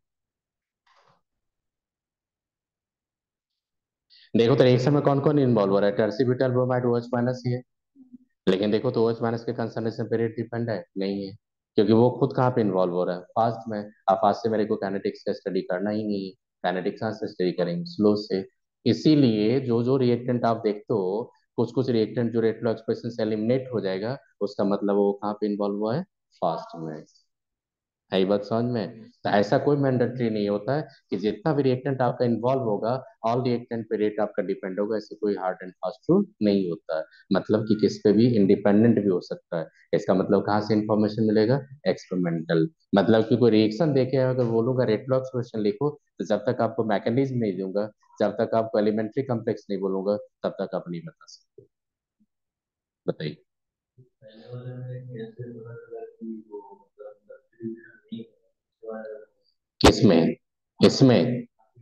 देखो तो रिएक्शन में कौन कौन इन्वॉल्व हो रहा है, tertiary butyl bromide OH minus ही है। लेकिन देखो तो OH माइनस के कंसंट्रेशन पे रेट डिपेंड है, नहीं है। क्योंकि वो खुद कहाँ पे इन्वॉल्व हो रहा है, फास्ट में। अब फास्ट से मेरे को काइनेटिक्स का स्टडी करना ही नहीं है। काइनेटिक्स कहाँ से स्टडी करेंगे, स्लो से। इसीलिए जो जो रिएक्टेंट आप देखते हो, कुछ कुछ रिएक्टेंट जो रेट लॉ एक्सप्रेशन से एलिमिनेट हो जाएगा, उसका मतलब वो कहाँ पे इन्वॉल्व हुआ है, फास्ट में। है ये बात समझ में? तो ऐसा कोई मैंडेटरी नहीं होता है कि जितना भी रिएक्टेंट आपका इन्वॉल्व होगा, ऑल रिएक्टेंट पे रेट आपका डिपेंड होगा, ऐसे कोई हार्ड एंड फास्ट रूल नहीं होता है। मतलब कि किस पे भी इंडिपेंडेंट भी हो सकता है। इसका मतलब कहाँ से इंफॉर्मेशन मिलेगा, एक्सपेरिमेंटल। मतलब कि कोई रिएक्शन देखे अगर बोलूंगा रेट लॉ एक्सप्रेशन लिखो, तो जब तक आपको मैकेनिज्म नहीं दूंगा, जब तक आपको एलिमेंट्री कॉम्प्लेक्स नहीं बोलूंगा, तब तक आप नहीं बता सकते। बताइए। किसमें, इसमें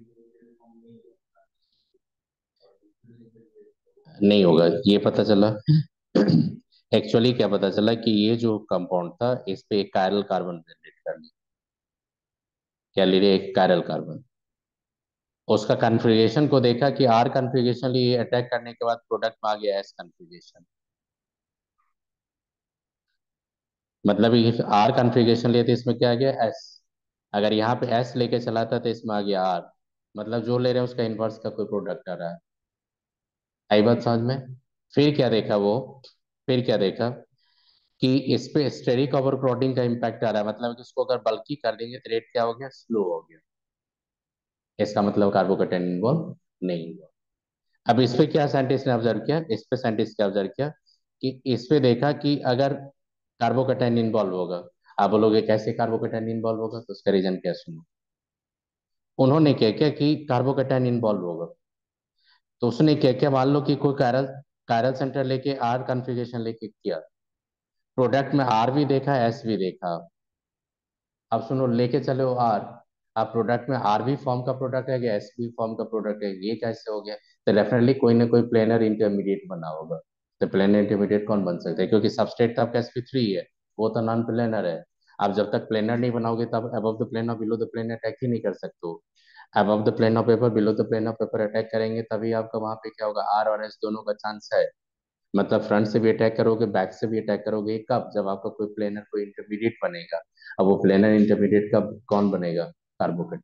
नहीं होगा, ये पता चला। एक्चुअली क्या पता चला कि ये जो कंपाउंड था इस पे एक कायरल कार्बन जनरेट कर लिया। क्या ले लिया, एक कायरल कार्बन। उसका कन्फिग्रेशन को देखा कि R कन्फिग्रेशन लिए अटैक करने के बाद प्रोडक्ट में आ गया S कन्फिग्रेशन। मतलब R कन्फिग्रेशन लिए तो इसमें क्या आ गया, S। अगर यहाँ पे S लेके चला था तो इसमें आ गया R। मतलब जो ले रहे हैं उसका इनवर्स का कोई प्रोडक्ट आ रहा है। आई बात समझ में? फिर क्या देखा वो, फिर क्या देखा कि इस पे स्टेरिक ओवरक्राउडिंग का इम्पैक्ट आ रहा है, मतलब कि इसको अगर बल्की कर देंगे तो रेट क्या हो गया, स्लो हो गया। इसका मतलब कार्बोकेटाइन इन्वॉल्व नहीं हुआ। अब इस पे क्या साइंटिस्ट ने ऑब्जर्व किया, इस पे साइंटिस्ट क्या ऑब्जर्व किया कि इस पे देखा कि अगर कार्बोकेटाइन इन्वॉल्व होगा। आप बोलोगे कैसे कार्बोकेटाइन इन्वॉल्व होगा, तो उसका रीजन क्या, सुनो। उन्होंने क्या किया कि कार्बोकेटाइन इन्वॉल्व होगा, तो उसने क्या किया, मान लो कि कोई कायरल कायरल सेंटर लेके R कॉन्फ़िगरेशन लेके किया, प्रोडक्ट में R भी देखा, S भी देखा। अब सुनो, लेके चले हो R, आप प्रोडक्ट में R भी फॉर्म का प्रोडक्ट है, या S भी फॉर्म का प्रोडक्ट है, ये कैसे हो गया? तो डेफिनेटली कोई ना कोई प्लेनर इंटरमीडिएट बना होगा। तो प्लेनर इंटरमीडिएट कौन बन सकता है, क्योंकि सबस्ट्रेट तो आपका sp3 है, वो तो नॉन प्लेनर है। आप जब तक प्लेनर नहीं बनाओगे तब अबव द प्लेन और बिलो द प्लेन अटैक ही नहीं कर सकते हो। Above the plane of paper, below the plane of paper attack करेंगे तभी आपका वहां पे क्या होगा, R और S दोनों का चांस है। मतलब फ्रंट से भी अटैक करोगे, बैक से भी अटैक करोगे, कब, जब आपका कोई प्लेनर कोई इंटरमीडिएट बनेगा। अब वो प्लेनर इंटरमीडिएट कब कौन बनेगा, कार्बोकेट।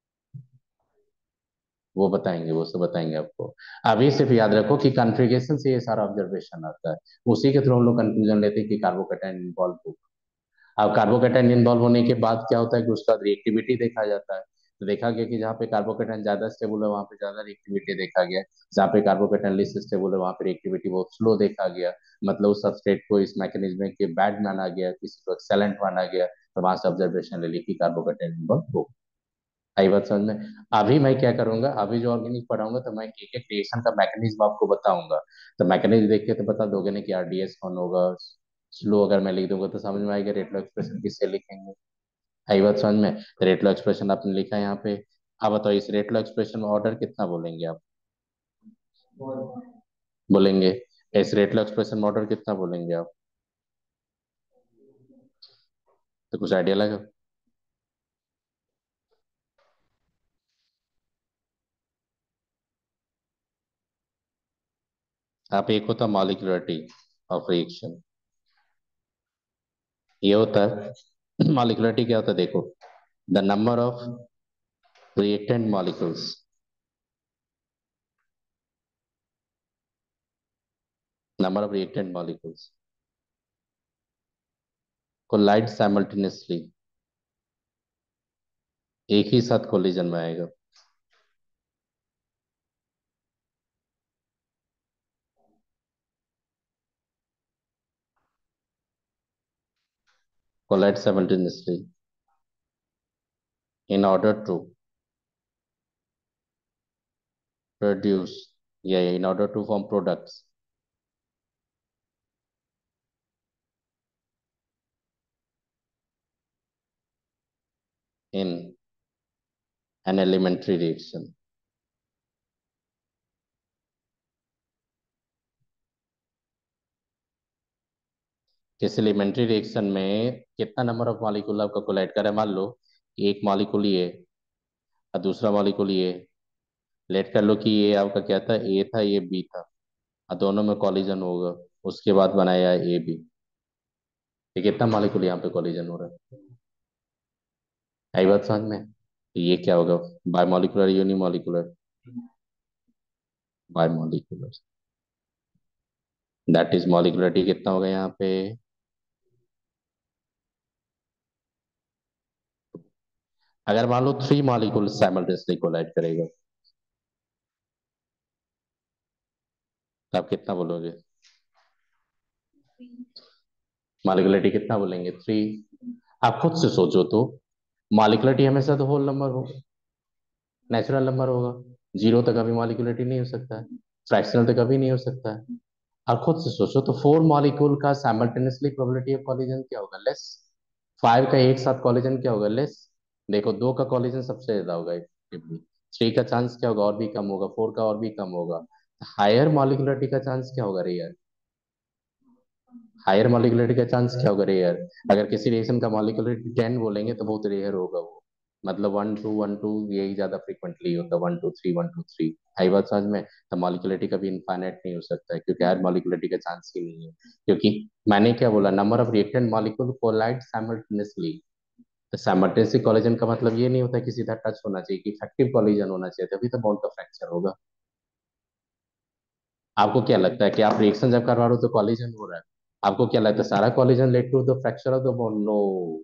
वो बताएंगे, वो सब बताएंगे आपको। अभी सिर्फ याद रखो कि कॉन्फ़िगरेशन से ये सारा ऑब्जर्वेशन आता है। उसी के थ्रू हम लोग कंक्लूजन लेते हैं कि कार्बोकेटाइन इन्वॉल्व होगा। अब कार्बोकेटाइन इन्वॉल्व होने के बाद क्या होता है कि उसका रिएक्टिविटी देखा जाता है। तो देखा गया कि जहाँ पे कार्बोकेटाइन ज्यादा स्टेबल है वहाँ पे ज्यादा रिएक्टिविटी देखा गया। जहाँ पे कार्बोकेटाइन लिस्ट स्टेबल है वहाँ पे रिएक्टिविटी बहुत स्लो देखा गया। मतलब उस सबस्ट्रेट को इस मैकेनिज्म के बैड माना गया, किसी को एक्सेलेंट माना गया, तो वहां से ऑब्जर्वेशन ले ली कि कार्बोकेटाइन इन्वॉल्व हो। आई बात समझ में? अभी मैं क्या करूंगा, अभी जो ऑर्गेनिक पढ़ाऊंगा तो मैं एक एक रिएक्शन का मैकेनिज्म आपको बताऊंगा। तो मैकेनिज्म देख के तो बता दोगे ना कि RDS कौन होगा, स्लो अगर मैं लिख दूंगा तो समझ में आएगा रेट लॉ एक्सप्रेशन किससे लिखेंगे। आई बात समझ में। रेट लॉ एक्सप्रेशन आपने लिखा है यहाँ पे। अब बताओ इस रेट लॉ एक्सप्रेशन में ऑर्डर कितना बोलेंगे आप, बोलेंगे इस रेट लॉ एक्सप्रेशन में ऑर्डर कितना बोलेंगे आप, तो कुछ आइडिया लगा। आप एक होता मॉलिक्यूलरिटी ऑफ रिएक्शन, ये होता है मॉलिक्यूलरिटी क्या होता है देखो, the number of reactant molecules, number of reactant molecules collide simultaneously, एक ही साथ कोलिजन में आएगा। Collide simultaneously in order to produce, yeah, in order to form products in an elementary reaction। किस एलिमेंट्री रिएक्शन में कितना नंबर ऑफ मॉलिक्यूल आपका collide कर रहा है, मान लो एक मॉलिक्यूल ये और दूसरा मॉलिक्यूल ये, लेट कर लो कि ये आपका क्या था, ए था ये बी था, और दोनों में कॉलिजन होगा, उसके बाद बनाया ए बी, ये कितना मॉलिक्यूल यहाँ पे कॉलिजन हो रहा है। आई बात समझ में। तो ये क्या होगा, bimolecular unimolecular, bimolecular, that is molecularity कितना होगा यहाँ पे। अगर मान लो थ्री मॉलिक्यूल साइमल्टेनियसली कोलाइड करेगा तो आप कितना बोलोगे, मॉलिक्यूलरिटी कितना बोलेंगे, थ्री। आप खुद से सोचो तो, मॉलिक्यूलरिटी हमेशा तो होल नंबर होगा, नेचुरल नंबर होगा, जीरो तक कभी मॉलिक्यूलरिटी नहीं हो सकता है, फ्रैक्शनल तो कभी नहीं हो सकता है। आप खुद से सोचो तो फोर मॉलिक्यूल का साइमल्टेनियसली प्रोबेबिलिटी ऑफ कॉलिजन क्या होगा, लेस। फाइव का एक साथ कॉलिजन क्या होगा, लेस। देखो दो का कॉलिजन सबसे ज्यादा होगा इफेक्टिवली, थ्री का चांस क्या होगा और भी कम होगा, फोर का और भी कम होगा, हायर मॉलिक्यूलरिटी का चांस क्या होगा रेयर, हायर मॉलिक्यूलरिटी का चांस क्या होगा रेयर। अगर किसी रिएक्शन का मॉलिक्यूलरिटी 10 बोलेंगे तो बहुत रेयर होगा वो, मतलब 1 2 1 2 यही ज्यादा फ्रिक्वेंटली होता है, 1 2 3 1 2 3। आई बात समझ में। तो मॉलिक्यूलरिटी कभी इनफाइनाइट नहीं हो सकता है क्योंकि हायर मॉलिक्यूलरिटी का चांस ही नहीं है, क्योंकि मैंने क्या बोला, number of reactant molecule collide simultaneously. तो साइमल्टेनियसली कोलिजन का मतलब ये नहीं होता कि सीधा टच होना चाहिए, कि इफेक्टिव कोलिजन होना चाहिए, तभी तो बॉन्ड का फ्रैक्चर होगा। आपको क्या लगता है कि आप रिएक्शन जब करवा रहे हो तो कॉलिजन हो रहा है, आपको क्या लगता है सारा collision led to the fracture of the bond, no.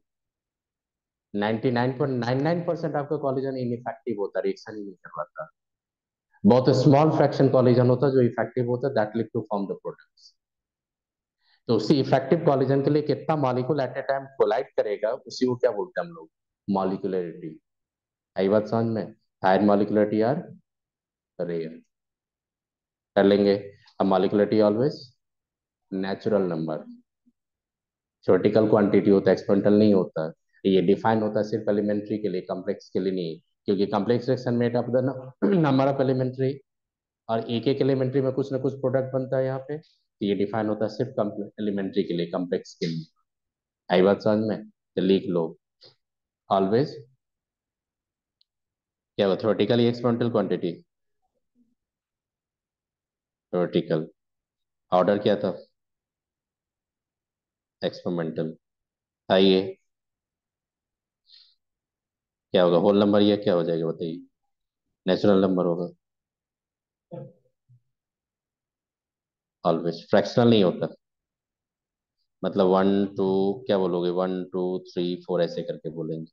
99.99% आपका कॉलिजन इनइफेक्टिव होता है, रिएक्शन ही नहीं करवाता। बहुत स्मॉल फ्रैक्शन कॉलिजन होता है जो इफेक्टिव होता है, that lead to form the products. तो उसी इफेक्टिव कॉलिजन के लिए कितना molecule at a time collide करेगा उसी को क्या बोलते हैं हम लोग, मॉलिक्यूलरिटी। आई बात समझ में। हायर मॉलिक्यूलरिटी आर रेयर, कर लेंगे। अब molecularity always natural number, theoretical quantity होता है, एक्सपेरिमेंटल नहीं होता है। ये डिफाइन होता है सिर्फ एलिमेंट्री के लिए, कॉम्प्लेक्स के लिए नहीं, क्योंकि complex reaction made up the number of elementary, और एक एक एलिमेंट्री में कुछ ना कुछ प्रोडक्ट बनता है यहाँ पे, तो ये डिफाइन होता है सिर्फ एलिमेंट्री के लिए, कॉम्प्लेक्स के लिए। आई बात समझ में। तो लिख लो ऑलवेज, क्या वो theoretical experimental quantity, theoretical, order क्या था, एक्सपेरिमेंटल। आइए क्या होगा, होल नंबर या क्या हो जाएगा बताइए, नेचुरल नंबर होगा, ऑलवेज फ्रैक्शनल नहीं होता, मतलब 1 2 क्या बोलोगे, 1 2 3 4 ऐसे करके बोलेंगे।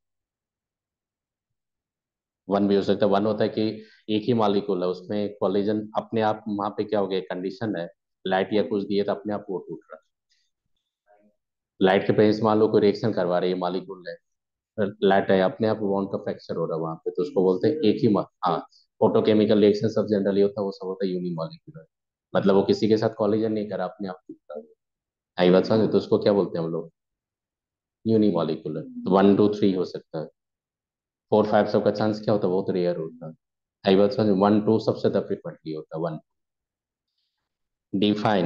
वन भी हो सकता है, वन होता है कि एक ही मॉलिक्यूल है उसमें कॉलिजन अपने आप, वहां पे क्या हो गया, कंडीशन है, लाइट या कुछ दिए तो अपने आप वो टूट रहा है, लाइट के प्रेजेंस मान लो कोई रिएक्शन करवा रही है, मॉलिक्यूल है, लाइट है, अपने आप बॉन्ड का फ्रैक्चर हो रहा है वहां पे, तो उसको बोलते हैं एक ही हाँ। फोटोकेमिकल रिएक्शन सब जनरली होता है, वो सब होता है यूनिमॉलिक्यूलर, मतलब वो किसी के साथ कॉलिजन नहीं करा, अपने आप टूट रहा है। आई बात समझ, तो उसको क्या बोलते हैं हम लोग? यूनिमॉलिकुलर। तो 1 2 3 हो सकता है, 4 5 सबका चांस क्या होता है, बहुत रेयर होता है। आई बात समझ, 1 2 सबसे ज्यादा फ्रिक्वेंटली होता है, 1। डिफाइन।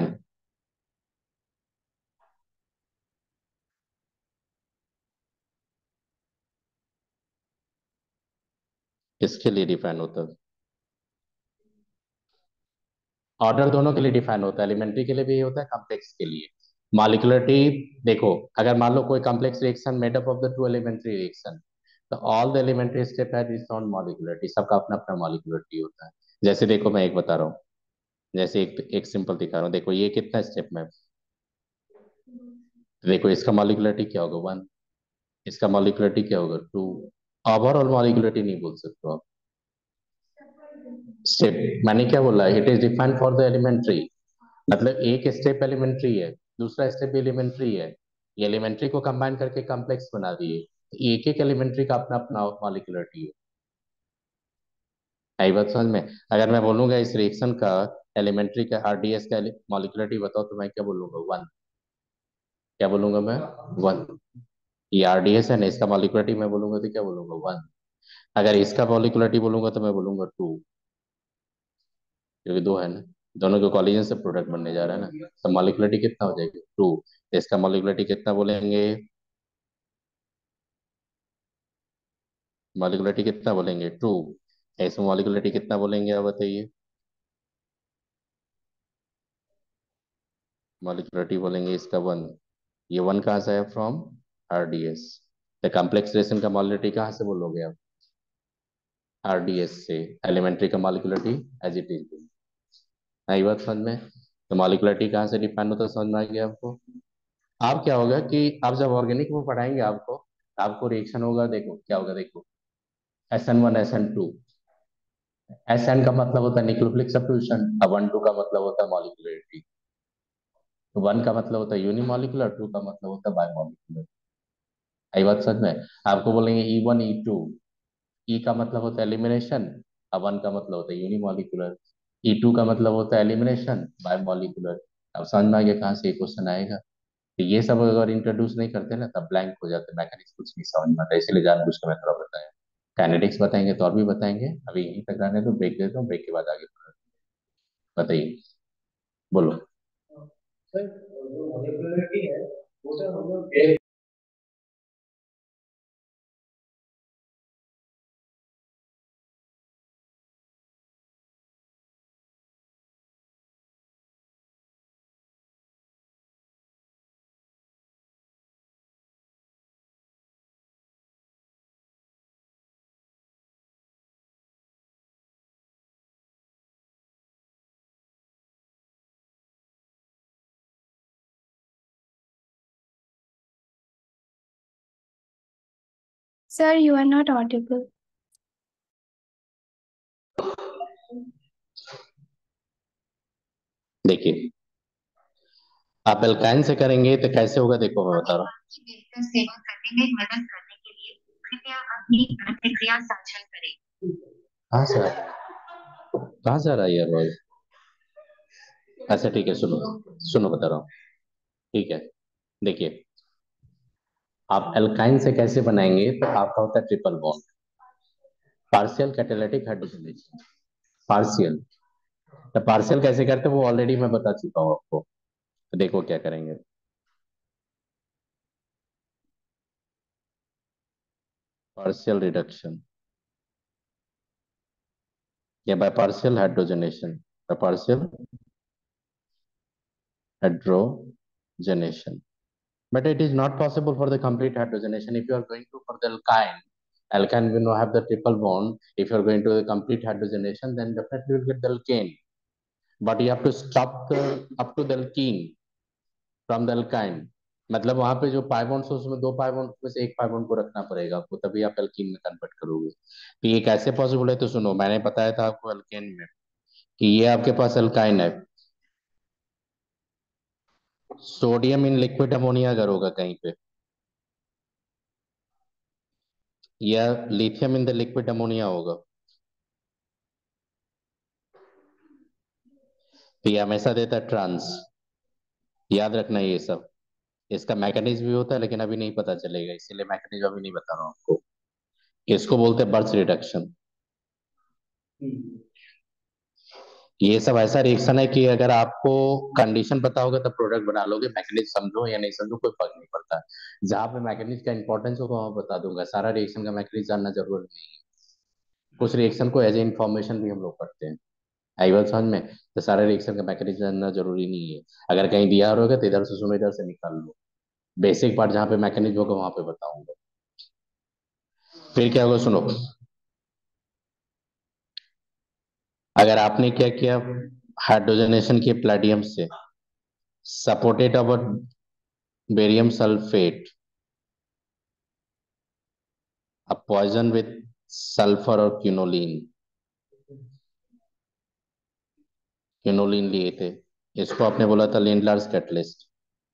किसके लिए डिफाइन होता है? ऑर्डर दोनों के लिए डिफाइन होता है, एलिमेंट्री के लिए भी होता है, कॉम्प्लेक्स के लिए। मॉलिक्यूलरिटी, देखो, अगर मान लो कोई complex reaction made up of the two elementary reaction, तो ऑल द एलिमेंट्री स्टेप है इज ऑन मॉलिक्यूलरिटी, सबका अपना अपना मॉलिक्यूलरिटी होता है। जैसे देखो मैं एक बता रहा हूँ, जैसे एक सिंपल दिखा रहा हूँ, देखो ये कितना स्टेप में है? तो देखो इसका मॉलिक्यूलरिटी क्या होगा, 1। इसका मॉलिक्यूलरिटी क्या होगा, 2। ओवरऑल मॉलिक्यूलरिटी नहीं बोल सकते हो आप। स्टेप, मैंने क्या बोला, it is defined for the elementary. मतलब एक स्टेप एलिमेंट्री है, दूसरा स्टेप भी एलिमेंट्री है, ये एलिमेंट्री को कंबाइन करके कॉम्प्लेक्स बना दिए। एक एक एलिमेंट्री का अपना अपना मॉलिक्यूलरिटी है। आई बात समझ में? अगर मैं बोलूंगा इस रिएक्शन का एलिमेंट्री का आरडीएस का मॉलिक्यूलरिटी बताओ, तो मैं क्या बोलूंगा, 1। क्या बोलूंगा मैं, 1। ये आरडीएस है ना, इसका मॉलिक्यूलरिटी मैं बोलूंगा तो क्या बोलूंगा, 1। अगर इसका मॉलिक्यूलरिटी बोलूंगा तो मैं बोलूंगा 2, क्योंकि 2 है ना, दोनों के कॉलिजन से प्रोडक्ट बनने जा रहा है ना, तो मॉलिक्यूलरिटी कितना हो जाएगा, 2। इसका मॉलिक्यूलरिटी कितना बोलेंगे, मॉलिक्यूलरिटी कितना बोलेंगे, 2। इसमें मॉलिक्यूलरिटी कितना बोलेंगे आप बताइए? मॉलिक्यूलरिटी बोलेंगे इसका 1। ये 1 कहाँ से है, फ्रॉम आरडीएस। तो कॉम्प्लेक्स रिलेशन का मॉलिक्यूलरिटी कहाँ से बोलोगे आप, आरडीएस से। एलिमेंट्री का मॉलिक्यूलरिटी एज इट इज। आई बात समझ में? तो मॉलिक्यूलरिटी कहाँ से डिफाइन होता है, समझ में आ गया आपको? आप क्या होगा कि आप जब ऑर्गेनिक में पढ़ाएंगे आपको, आपको रिएक्शन होगा, देखो क्या होगा, देखो SN1 SN2। SN का मतलब होता है न्यूक्लियोफिलिक सब्स्टिट्यूशन, अब 1 2 का मतलब होता है मॉलिक्यूलरिटी। तो 1 का मतलब होता है यूनिमॉलिकुलर, 2 का मतलब होता है बायोमॉलिकुलर। आई बात समझ में? आपको बोलेंगे E1 E2, ई का मतलब होता है एलिमिनेशन, अब 1 का मतलब होता है यूनिमॉलिकुलर। E2 का मतलब होता है एलिमिनेशन, बायोमॉलिकुलर। अब समझ में आ गया कहाँ से ये क्वेश्चन आएगा। तो ये सब अगर इंट्रोड्यूस नहीं करते ना, तब ब्लैंक हो जाते, मैकेनिक्स कुछ नहीं समझ में आता, इसलिए जानबूझ कर मैं थोड़ा बताया। काइनेटिक्स बताएंगे तो और भी बताएंगे, अभी यहीं तक रहने दो, ब्रेक देता हूँ, ब्रेक के बाद आगे बताइए, बोलो। सर जो मॉलिक्यूलरिटी है वो सर मतलब Sir, you are not audible. देखिए, आप एल्काइन से करेंगे तो कैसे होगा, देखो मैं बता रहा हूँ। आपकी बेहतर सेवा करने में मदद करने के लिए कृपया अपनी प्रतिक्रिया साझा करें। कहाँ से आ रहा है, कहाँ से आ रहा है यार वॉइस? अच्छा ठीक है, सुनो, सुनो बता रहा हूँ। ठीक है, देखिए, आप एल्काइन से कैसे बनाएंगे, तो आपका होता है triple bond, partial catalytic hydrogenation, partial. तो पार्शियल कैसे करते हैं वो ऑलरेडी मैं बता चुका हूँ आपको। तो देखो क्या करेंगे, पार्शियल रिडक्शन या by partial hydrogenation, by partial hydrogenation. But it is not possible for the complete hydrogenation. If you are going to for the alkyne will not have the triple bond. If you are going to the complete hydrogenation, then definitely you will get the alkane. But you have to stop the up to the alkene from the alkyne. मतलब वहां पे जो pi bonds है उसमें 2 pi bond में से एक pi bond को रखना पड़ेगा आपको, तभी आप एल्कीन में कन्वर्ट करोगे। तो ये कैसे पॉसिबल है, तो सुनो, मैंने बताया था आपको एल्केन में कि ये आपके पास एल्काइन है, सोडियम इन लिक्विड अमोनिया अगर होगा कहीं पे, या lithium in the liquid ammonia होगा, तो ये हमेशा देता है ट्रांस। याद रखना ये सब। इसका मैकेनिज्म भी होता है लेकिन अभी नहीं पता चलेगा, इसीलिए मैकेनिज्म अभी नहीं बता रहा हूँ आपको। इसको बोलते हैं बर्थ रिडक्शन। ये सब ऐसा रिएक्शन है कि अगर आपको कंडीशन पता होगा तब प्रोडक्ट बना लोगे, मैकेनिज्म समझो या नहीं समझो कोई फर्क नहीं पड़ता। जहां पे मैकेनिज्म का इंपॉर्टेंस होगा वहां बता दूंगा, सारा रिएक्शन का मैकेनिज्म जानना जरूरी नहीं है। कुछ रिएक्शन को एज ए इन्फॉर्मेशन भी हम लोग पढ़ते हैं। आई बात समझ में? तो सारे रिएक्शन का मैकेनिज्म जानना जरूरी नहीं है। अगर कहीं दिया होगा तो इधर से सुनो, इधर से निकाल लो। बेसिक पार्ट जहाँ पे मैकेनिज्म होगा वहां पे बताऊंगा। फिर क्या होगा सुनो। अगर आपने क्या किया, हाइड्रोजनेशन किया प्लेटियम से, सपोर्टेड अवर बेरियम सल्फेट, अब पॉइजन विथ सल्फर और क्यूनोलिन, क्यूनोलिन लिए थे। इसको आपने बोला था Lindlar's catalyst.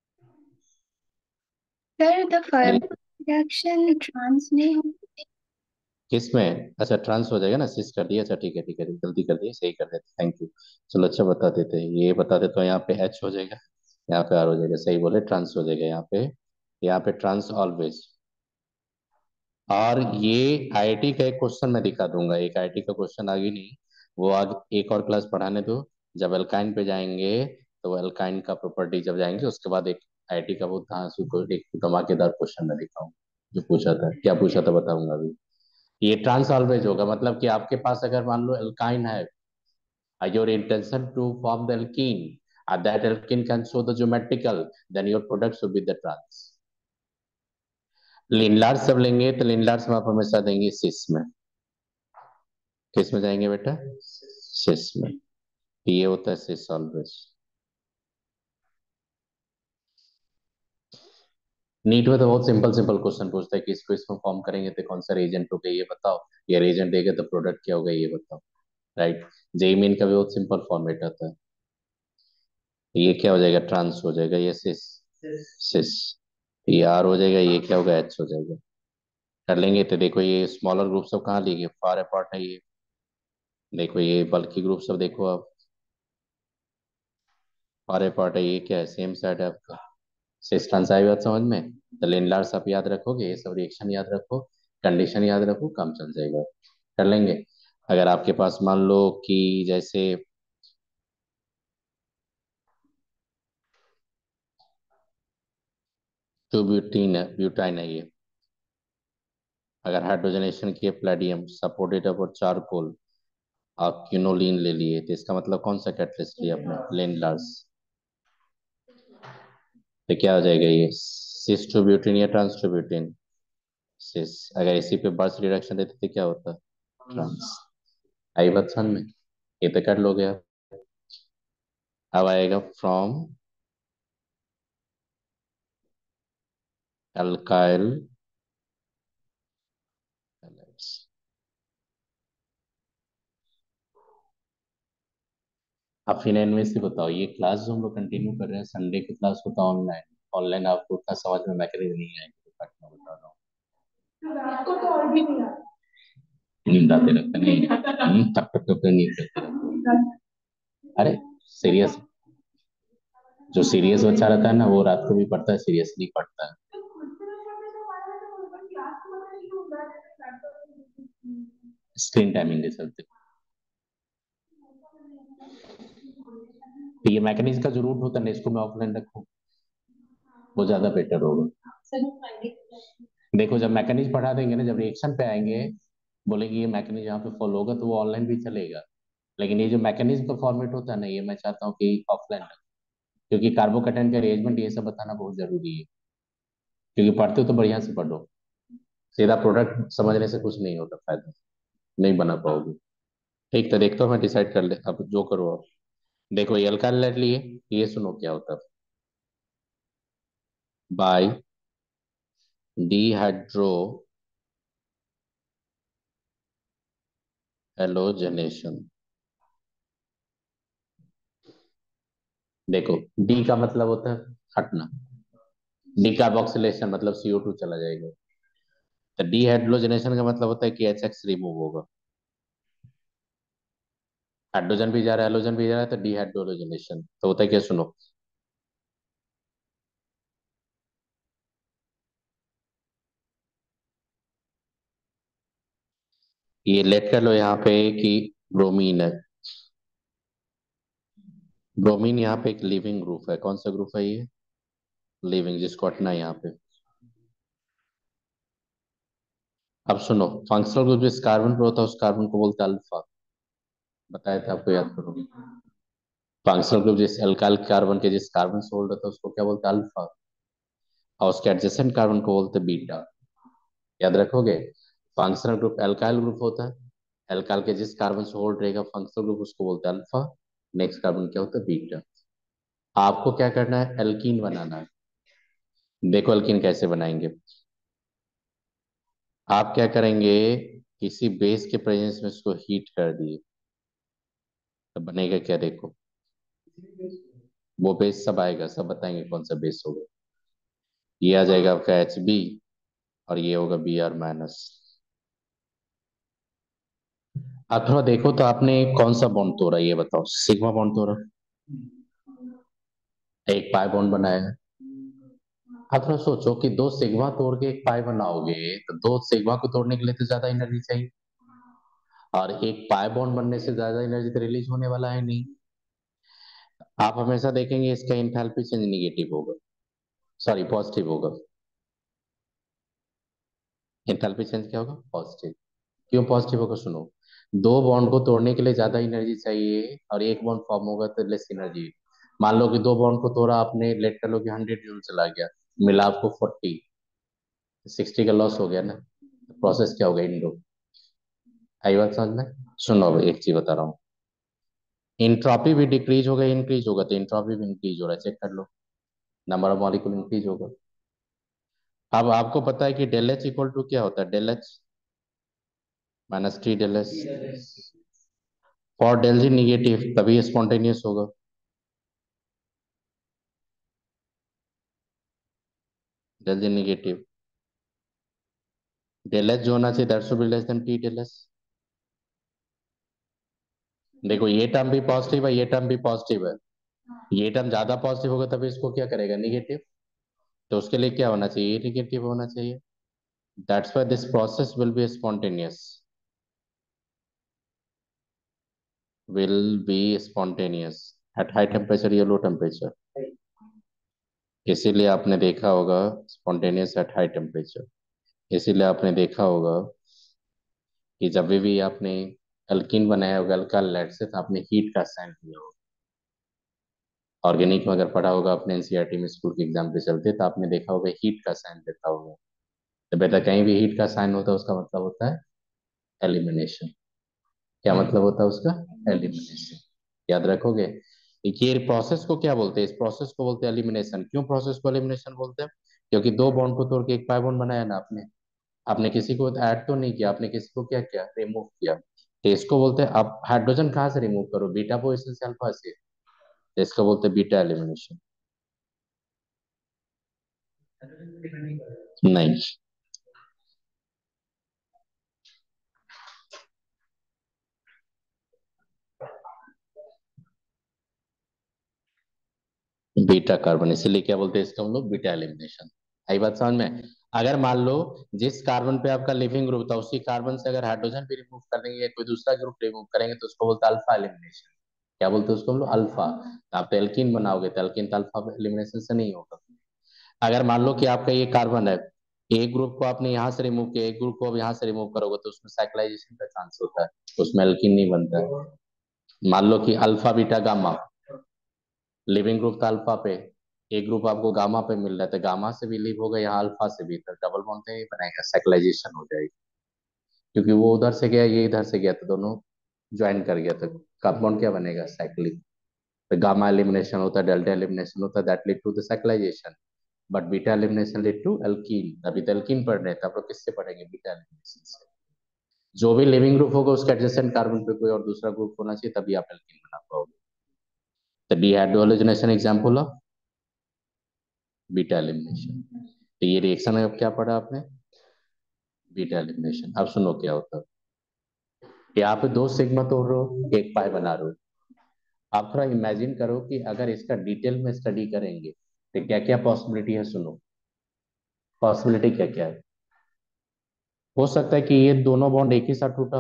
Sir, the further reaction trans नहीं हो. किसमें? अच्छा ट्रांस हो जाएगा ना, सिस कर दिया। अच्छा ठीक है ठीक है, गलती कर दी, सही कर देते, थैंक यू। चलो अच्छा बता देते, ये बता देते तो यहाँ पे एच हो जाएगा, यहाँ पे आर हो जाएगा, सही बोले, ट्रांस हो जाएगा यहाँ पे। यहाँ पे ट्रांस ऑलवेज। और ये आईआईटी का एक क्वेश्चन मैं दिखा दूंगा, एक आईआईटी का क्वेश्चन आगे नहीं, वो आगे एक और क्लास पढ़ाने दो। जब अल्काइन पे जाएंगे तो अल्काइन का प्रॉपर्टी जब जाएंगे उसके बाद एक आईआईटी का वो धांसू को एक धमाकेदार क्वेश्चन मैं दिखाऊं। जो पूछा था, क्या पूछा था बताऊंगा अभी। ये ट्रांस ऑलवेज होगा, मतलब कि आपके पास अगर मान लो अल्काइन है, your intention to form the alkene, that alkene can show the geometrical, then your product should be the trans। Lindlar सब लेंगे तो लिनलार सब आप हमेशा देंगे सिस में। किस में जाएंगे बेटा? सिस में। ये होता है सिस ऑलवेज। नीट में तो बहुत सिंपल सिंपल क्वेश्चन पूछता है कि इसको इसमें फॉर्म करेंगे तो कौन सा रेजेंट होगा ये बताओ, ये रेजेंट देगा तो प्रोडक्ट क्या होगा ये बताओ। राइट। जेई मेन का भी बहुत सिंपल फॉर्मेट आता है। ये क्या हो जाएगा? ट्रांस हो जाएगा, ये सिस। सिस। ये आर हो जाएगा, ये क्या होगा? एच हो जाएगा। कर लेंगे तो देखो ये स्मॉलर ग्रुप सब कहाँ लिए, फार अपार्ट है ये। देखो ये बल्कि ग्रुप सब देखो आप, फार अपार्ट है, ये क्या है? सेम साइड है आपका। सिस्टम आई बात समझ में? तो लेनलार्स आप याद रखोगे, ये सब रिएक्शन याद रखो, कंडीशन याद रखो, काम चल जाएगा। कर लेंगे। अगर आपके पास मान लो कि जैसे टू ब्यूटीन है, ब्यूटाइन है ये, अगर हाइड्रोजनेशन किए प्लेडियम सपोर्टेड अबाउट चारकोल और क्यूनोलिन ले लिए, तो इसका मतलब कौन सा कैटलिस्ट लिया आपने? लेनलार्स। तो क्या हो जाएगा ये? सिस टू ब्यूटीन या ट्रांस टू ब्यूटीन? सिस। अगर इसी पे बर्स रिडक्शन देते तो क्या होता? ट्रांस। आई बात समझ में? ये तो कर लोगे आप। अब आएगा फ्रॉम अल्काइल हैलाइड्स। आप फिर इनमें से बताओ, ये क्लास जो हम लोग कंटिन्यू कर रहे हैं, संडे की क्लास होता है ऑनलाइन, ऑनलाइन आपको उतना समझ में मैकेनिज्म नहीं आएगा, तो फट मैं बता रहा हूँ। रात को तो और भी नहीं आता। नींद आते रहते नहीं, टक टक टक नींद करते रहते। अरे सीरियस, जो सीरियस बच्चा रहता है ना वो रात को भी पढ़ता है, सीरियसली पढ़ता है। स्क्रीन टाइमिंग के चलते। तो ये मैकेनिज्म का जो रूट होता है ना, इसको मैं ऑफलाइन रखूँ वो ज्यादा बेटर होगा। देखो जब मैकेनिज्म पढ़ा देंगे ना, जब रिएक्शन पे आएंगे, बोलेंगे ये मैकेनिज्म यहाँ पे फॉलो होगा तो वो ऑनलाइन भी चलेगा। लेकिन ये जो मैकेनिज्म का फॉर्मेट होता है ना, ये मैं चाहता हूँ कि ऑफलाइन रखें, क्योंकि कार्बोकैटायन का अरेंजमेंट ये सब बताना बहुत जरूरी है। क्योंकि पढ़ते हो तो बढ़िया से पढ़ो, सीधा प्रोडक्ट समझने से कुछ नहीं होता, फायदा नहीं बना पाओगे। ठीक, तो देखता हूँ मैं, डिसाइड कर ले अब जो करो आप। देखो ये अल्काइल लेट लिए, ये सुनो क्या होता है। By dehydrohalogenation. देखो डी का मतलब होता है हटना, डिकार्बोक्सिलेशन मतलब CO2 चला जाएगा। तो डीहाइड्रोजनेशन का मतलब होता है कि HX रिमूव होगा। हाइड्रोजन भी जा रहा है, हेलोजन भी जा रहा है, तो डीहाइड्रोजनेशन तो होता है क्या सुनो। ये लेट कर लो यहाँ पे कि ब्रोमीन है। ब्रोमीन यहाँ पे एक लिविंग ग्रुप है। कौन सा ग्रुप है ये? लिविंग, जिसको हटना है यहाँ पे। अब सुनो, फंक्शनल ग्रुप जिस कार्बन पर होता है उस कार्बन को बोलते हैं अल्फा। बताया था आपको, याद करो। फंक्शनल ग्रुप जिस एल्काइल कार्बन के जिस कार्बन से होल्ड होता है उसको क्या बोलते हैं? अल्फा। और उसके एडजेसेंट कार्बन को बोलते हैं बीटा। याद रखोगे। फंक्शनल ग्रुप एल्काइल ग्रुप होता है। एल्काइल के जिस कार्बन से होल्ड रहेगा फंक्शनल ग्रुप उसको बोलते हैं अल्फा। नेक्स्ट कार्बन क्या होता है? बीटा। आपको क्या करना है? एल्कीन बनाना है। देखो एल्कीन कैसे बनाएंगे। आप क्या करेंगे? किसी बेस के प्रेजेंस में इसको हीट कर दिए तो बनेगा क्या? देखो, वो बेस सब आएगा, सब बताएंगे कौन सा बेस होगा। ये आ जाएगा आपका Hb, और ये होगा Br-। आप थोड़ा देखो तो आपने कौन सा बॉन्ड तोड़ा, ये बताओ। सिग्मा बॉन्ड तोड़ा, एक पाई बॉन्ड बनाया है। आप थोड़ा सोचो कि दो सिग्मा तोड़ के एक पाई बनाओगे तो दो सिग्मा को तोड़ने के लिए तो ज्यादा एनर्जी चाहिए, और एक पाई बॉन्ड बनने से ज्यादा एनर्जी तो रिलीज होने वाला है नहीं। आप हमेशा देखेंगे इसका इंथैल्पी चेंज निगेटिव होगा, सॉरी पॉजिटिव होगा। इंथैल्पी चेंज क्या होगा? पॉजिटिव। क्यों पॉजिटिव होगा? सुनो, दो बॉन्ड को तोड़ने के लिए ज्यादा एनर्जी चाहिए और एक बॉन्ड फॉर्म होगा तो लेस एनर्जी। मान लो कि दो बॉन्ड को तोड़ा आपने, लेट कर लो कि 100 जूल चला गया, मिला आपको 40, 60 का लॉस हो गया ना। प्रोसेस क्या होगा? इंडो। आई बात समझ में? सुनो, अब एक चीज बता रहा हूँ। इंट्रॉपी भी डिक्रीज होगा, इंक्रीज होगा, तो इंट्रॉपी भी इंक्रीज हो रहा है, चेक कर लो। नंबर ऑफ मॉलिक्यूल इंक्रीज होगा। अब आपको पता है कि डेल एच इक्वल टू क्या होता है? Del H minus T del H. For del G negative तभी स्पॉन्टेनियस होगा। Del G negative, del H जो होना चाहिए that should be less than T del H. देखो ये टर्म भी पॉजिटिव है, ये टर्म भी पॉजिटिव है। ये टर्म ज्यादा पॉजिटिव होगा तभी इसको क्या करेगा? निगेटिव। तो उसके लिए क्या होना चाहिए? ये निगेटिव होना चाहिए। That's why this process will be spontaneous. Will be spontaneous at high temperature या लो टेम्परेचर। इसीलिए आपने देखा होगा स्पॉन्टेनियस एट हाई टेम्परेचर। इसीलिए आपने देखा होगा कि जब भी आपने अल्कीन बनाया होगा अल्काइल लेड से तो आपने हीट का साइन लिया होगा। ऑर्गेनिक में अगर पढ़ा होगा अपने एनसीईआरटी में स्कूल के एग्जाम पे चलते तो आपने देखा होगा हीट का साइन देता होगा। तो बेटा कहीं भी हीट का साइन होता है उसका मतलब होता है एलिमिनेशन। क्या मतलब होता है उसका? एलिमिनेशन। याद रखोगे। ये प्रोसेस को क्या बोलते हैं? इस प्रोसेस को बोलते हैं एलिमिनेशन। क्यों प्रोसेस को एलिमिनेशन बोलते हैं? क्योंकि दो बॉन्ड को तोड़ के एक पाई बॉन्ड बनाया ना आपने। आपने किसी को ऐड तो नहीं किया, आपने किसी को क्या किया? रिमूव किया। तो इसको बोलते हैं, आप हाइड्रोजन कहाँ से रिमूव करो? बीटा पोजिशन से अल्फा से। तो इसको बोलते हैं बीटा एलिमिनेशन। नहीं, बीटा कार्बन, इसीलिए क्या बोलते हैं इसका हम लोग? Beta elimination. आई बात समझ में? अगर मान लो जिस कार्बन पे आपका लिविंग ग्रुप था उसी कार्बन से अगर हाइड्रोजन भी रिमूव कर देंगे या कोई दूसरा ग्रुप रिमूव करेंगे तो उसको बोलते हैं अल्फा एलिमिनेशन। क्या बोलते हैं उसको हम लोग? अल्फा। तो आप तो एल्कीन बनाओगे तो एल्कीन तो अल्फा एलिमिनेशन से नहीं होगा। अगर मान लो कि आपका ये कार्बन है, एक ग्रुप को आपने यहाँ से रिमूव किया, एक ग्रुप को अब यहाँ से रिमूव करोगे तो उसमें साइक्लाइजेशन का चांस होता है, उसमें एल्कीन नहीं बनता है। मान लो कि alpha beta gamma, leaving group था अल्फा पे, एक ग्रुप आपको गामा पे मिल रहा है तो गामा से भी लीव होगा यहाँ अल्फा से भी, तो डबल बॉन्ड नहीं बनेगा, साइक्लाइजेशन हो जाएगी। क्योंकि वो उधर से गया ये इधर से गया तो दोनों ज्वाइन कर गया तो कंपाउंड क्या बनेगा? साइक्लिक। तो गामा एलिमिनेशन होता है, डेल्टा एलिमिनेशन होता है, that lead to the cyclization. But beta elimination lead to alkene. अभी तो एल्कीन पढ़ रहे हैं तो आप लोग किससे पढ़ेंगे? बीटा एलिमिनेशन से। जो भी लिविंग ग्रुप होगा उसका एडजेसेंट कार्बन पे कोई और दूसरा ग्रुप होना चाहिए तभी आप एल्कीन बना पाओगे। तो dehydrogenation example of beta elimination. तो ये रिएक्शन है, अब क्या पढ़ा आपने? Beta elimination. अब सुनो क्या होता है। यहाँ पे दो सिग्मा तोड़ रहे हो, एक पाई बना रहे हो। आप थोड़ा इमेजिन करो कि अगर इसका डिटेल में स्टडी करेंगे तो क्या क्या पॉसिबिलिटी है, सुनो। पॉसिबिलिटी क्या क्या है? हो सकता है कि ये दोनों बॉन्ड एक ही साथ टूटा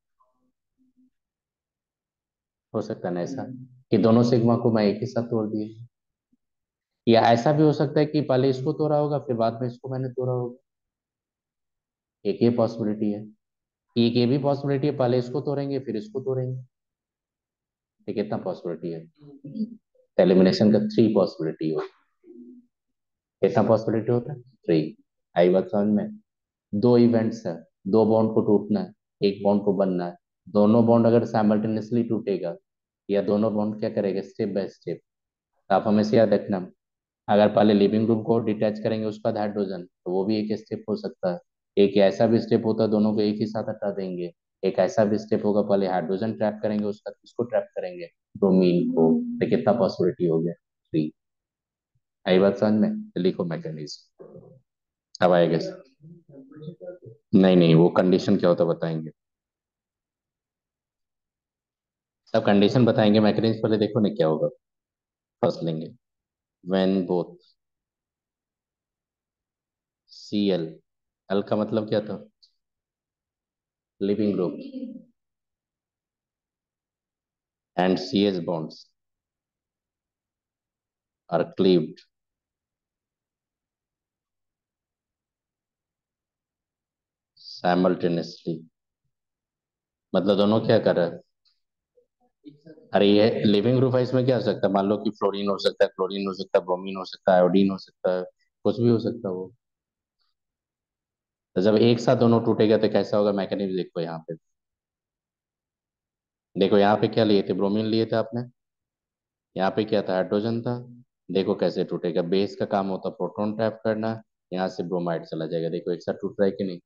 हो सकता है ना ऐसा कि दोनों सिग्मा को मैं एक ही साथ तोड़ दिए, या ऐसा भी हो सकता है कि पहले इसको तोड़ा होगा फिर बाद में इसको मैंने तोड़ा होगा। एक ये पॉसिबिलिटी है। एक ये भी पॉसिबिलिटी है, पहले इसको तोड़ेंगे फिर इसको तोड़ेंगे। ये कितना पॉसिबिलिटी है? एलिमिनेशन का थ्री पॉसिबिलिटी हो। कितना पॉसिबिलिटी होता है? थ्री। आई बात समझ में? दो इवेंट्स है, दो बॉन्ड को टूटना है, एक बॉन्ड को बनना है। दोनों बॉन्ड अगर साइमल्टेनियसली टूटेगा, या दोनों बॉन्ड क्या करेगा स्टेप बाय स्टेप, तो आप हमेशा याद रखना, अगर पहले लिविंग ग्रुप को डिटैच करेंगे उसके बाद हाइड्रोजन, तो वो भी एक स्टेप हो सकता है। एक ऐसा भी स्टेप होता है दोनों को एक ही साथ हटा देंगे। एक ऐसा भी स्टेप होगा पहले हाइड्रोजन ट्रैप करेंगे उसका किसको ट्रैप करेंगे, ब्रोमीन को। तो कितना पॉसिबिलिटी हो गया? थ्री। आई बात समझ में? तो लिखो मैकेनिज्म। अब आएगा सर। नहीं नहीं, वो कंडीशन क्या होता है बताएंगे। सब कंडीशन बताएंगे, मैकेनिज्म पहले देखो ना क्या होगा। फर्स्ट लेंगे, when both C L, L का मतलब क्या था? Leaving group, and C H bonds are cleaved simultaneously. मतलब दोनों क्या कर रहा है? अरे ये लिविंग ग्रुप है, इसमें क्या हो सकता है? मान लो कि फ्लोरीन हो सकता है, क्लोरीन हो सकता है, ब्रोमीन हो सकता है, आयोडीन हो सकता है, कुछ भी हो सकता है वो। तो जब एक साथ दोनों टूटेगा तो कैसा होगा मैकेनिज्म? देखो यहाँ पे, देखो यहाँ पे क्या लिए थे? ब्रोमीन लिए थे आपने। यहाँ पे क्या था? हाइड्रोजन था। देखो कैसे टूटेगा, बेस का काम होता है प्रोटॉन ट्रैप करना। यहाँ से ब्रोमाइड चला जाएगा, देखो एक साथ टूट रहा है कि नहीं?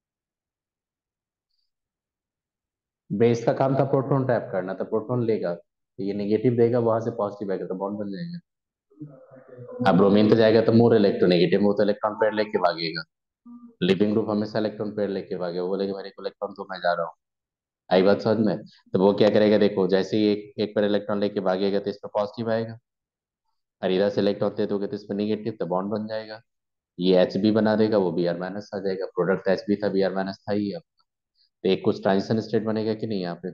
बेस का काम था प्रोटॉन ट्रैप करना, तो प्रोटॉन लेगा तो ये नेगेटिव देगा, वहां से पॉजिटिव आएगा तो बॉन्ड बन जाएगा। अब ब्रोमीन तो जाएगा तो मोर इलेक्ट्रोनेगेटिव, वो तो इलेक्ट्रॉन पेयर लेके भागेगा। लिविंग ग्रुप हमेशा इलेक्ट्रॉन पेयर लेके भागेगा, वो बोलेगा मेरे को इलेक्ट्रॉन तो मैं जा रहा हूँ। आई बात समझ में? तो वो क्या करेगा, देखो जैसे ही एक एक पर इलेक्ट्रॉन लेके भागेगा तो इस पर पॉजिटिव आएगा, और इधर से इलेक्ट्रॉन दे दोगे तो इस पर निगेटिव, तो बॉन्ड बन जाएगा। ये एच बी बना देगा, वो बी आर माइनस आ जाएगा, प्रोडक्ट एच बी था, बी आर माइनस था ही अब। तो एक कुछ ट्रांजिशन स्टेट बनेगा कि नहीं यहाँ पे?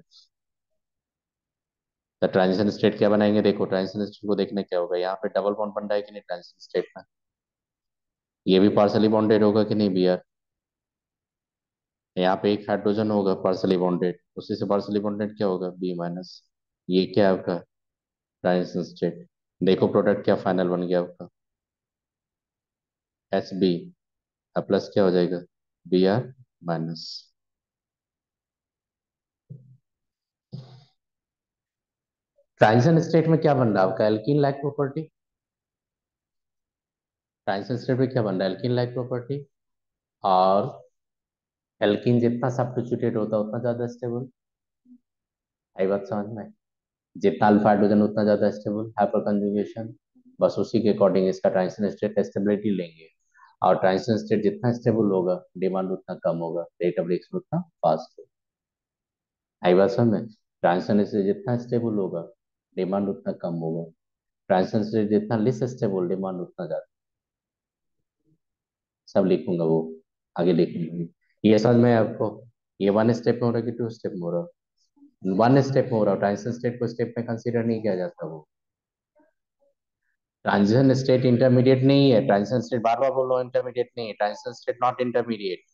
तो ट्रांजिशन स्टेट क्या बनाएंगे? देखो ट्रांजिशन स्टेट को देखने क्या होगा, यहाँ पे डबल बॉन्ड बन रहा है कि नहीं ट्रांजिशन स्टेट में? ये भी पार्सली बॉन्डेड होगा कि नहीं बी आर? यहाँ पे एक हाइड्रोजन होगा पार्सली बॉन्डेड, उसी से पार्सली बॉन्डेड क्या होगा? B minus. ये क्या है आपका? Transition state. देखो प्रोडक्ट क्या फाइनल बन गया आपका? H B. अब प्लस क्या हो जाएगा? B R minus. Transition state में क्या बन रहा है आपका? Alkene like property. Transition state में क्या बन रहा है? Alkene like property. और एल्कीन जितना सब्स्टिट्यूटेड होता है उतना ज्यादा स्टेबल। आई बात समझ में? जितना अल्फा हाइड्रोजन उतना ज्यादा स्टेबल, हाइपर कंजुगेशन। बस उसी के अकॉर्डिंग इसका ट्रांजिशन स्टेट स्टेबिलिटी लेंगे। और ट्रांजिशन स्टेट जितना स्टेबल होगा डिमांड उतना कम होगा, रेट ऑफ रिएक्शन उतना फास्ट होगा। आई बात समझ में? ट्रांजिशन स्टेट जितना स्टेबल होगा डिमांड उतना कम होगा, ट्रांजिशन स्टेट जितना लिस स्टेबल डिमांड उतना ज्यादा। सब लिखूंगा वो, आगे लिखूंगा। ये समझ में है आपको? ये वन स्टेप में हो रहा है कि टू स्टेप में हो रहा है? वन स्टेप में हो रहा है, ट्रांजिशन स्टेट को स्टेप में कंसीडर नहीं किया जाता वो। ट्रांजिशन स्टेट इंटरमीडिएट नहीं है, ट्रांजिशन स्टेट बार बार बोल रहा हूँ इंटरमीडिएट नहीं है, transition state not intermediate.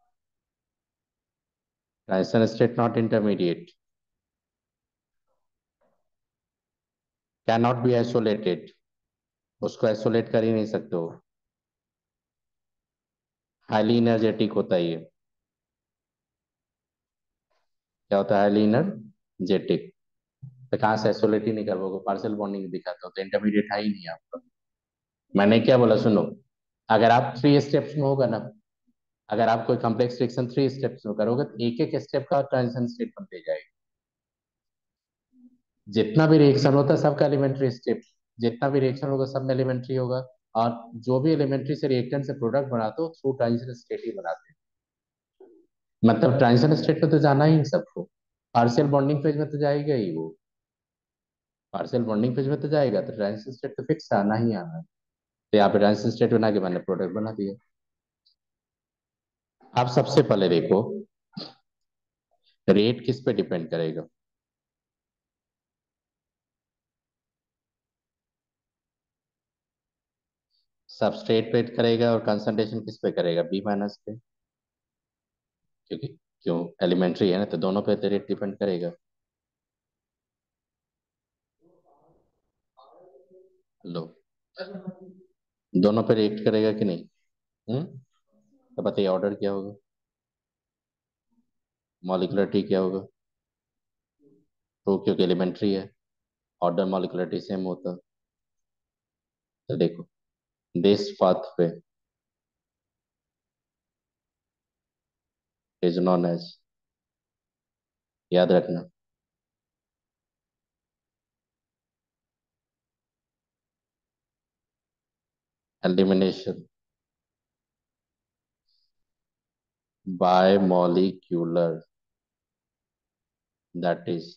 Transition state not intermediate, can not be isolated. उसको आइसोलेट कर ही नहीं सकते हो। हाईली एनर्जेटिक होता है ये। क्या होता है? Highly energetic. तो कहाँ से आइसोलेट ही नहीं कर पाओगे, पार्शियल बॉन्डिंग दिखाता हो तो इंटरमीडिएट है ही नहीं आपका। मैंने क्या बोला सुनो, अगर आप थ्री स्टेप्स में होगा ना, अगर आप कोई कॉम्प्लेक्स रिएक्शन थ्री स्टेप्स में करोगे तो एक एक स्टेप का ट्रांजिशन स्टेट बनते जाएगा। जितना भी रिएक्शन होता है सबका एलिमेंट्री स्टेप, जितना भी रिएक्शन होगा सब में एलिमेंट्री होगा। और जो भी एलिमेंट्री से रिएक्टेंट से प्रोडक्ट बनाते हो थ्रू ट्रांजिशन स्टेट ही बनाते हैं। मतलब ट्रांजिशन स्टेट में तो जाना ही सबको, पार्शियल बॉन्डिंग फेज में तो जाएगा ही वो। पार्शियल बॉन्डिंग फेज में तो जाएगा, तो ट्रांजिशन स्टेट तो फिक्स आना ही आना है। तो यहाँ पे ट्रांजिशन स्टेट बना के मैंने प्रोडक्ट बना दिया। आप सबसे पहले देखो, रेट किस पे डिपेंड करेगा? सबस्ट्रेट पे करेगा, और कंसंट्रेशन किस पे करेगा? बी माइनस पे। क्योंकि क्यों, एलिमेंट्री है ना, तो दोनों पे तो रेट डिपेंड करेगा। लो, दोनों पे रेट करेगा कि नहीं? हम्म। तो बताइए ऑर्डर क्या होगा, मॉलिक्युलरिटी क्या होगा? ट्रू, क्योंकि एलिमेंट्री है, ऑर्डर मॉलिक्युलरिटी सेम होता। तो देखो, this pathway is known as, याद रखना, elimination bimolecular, that is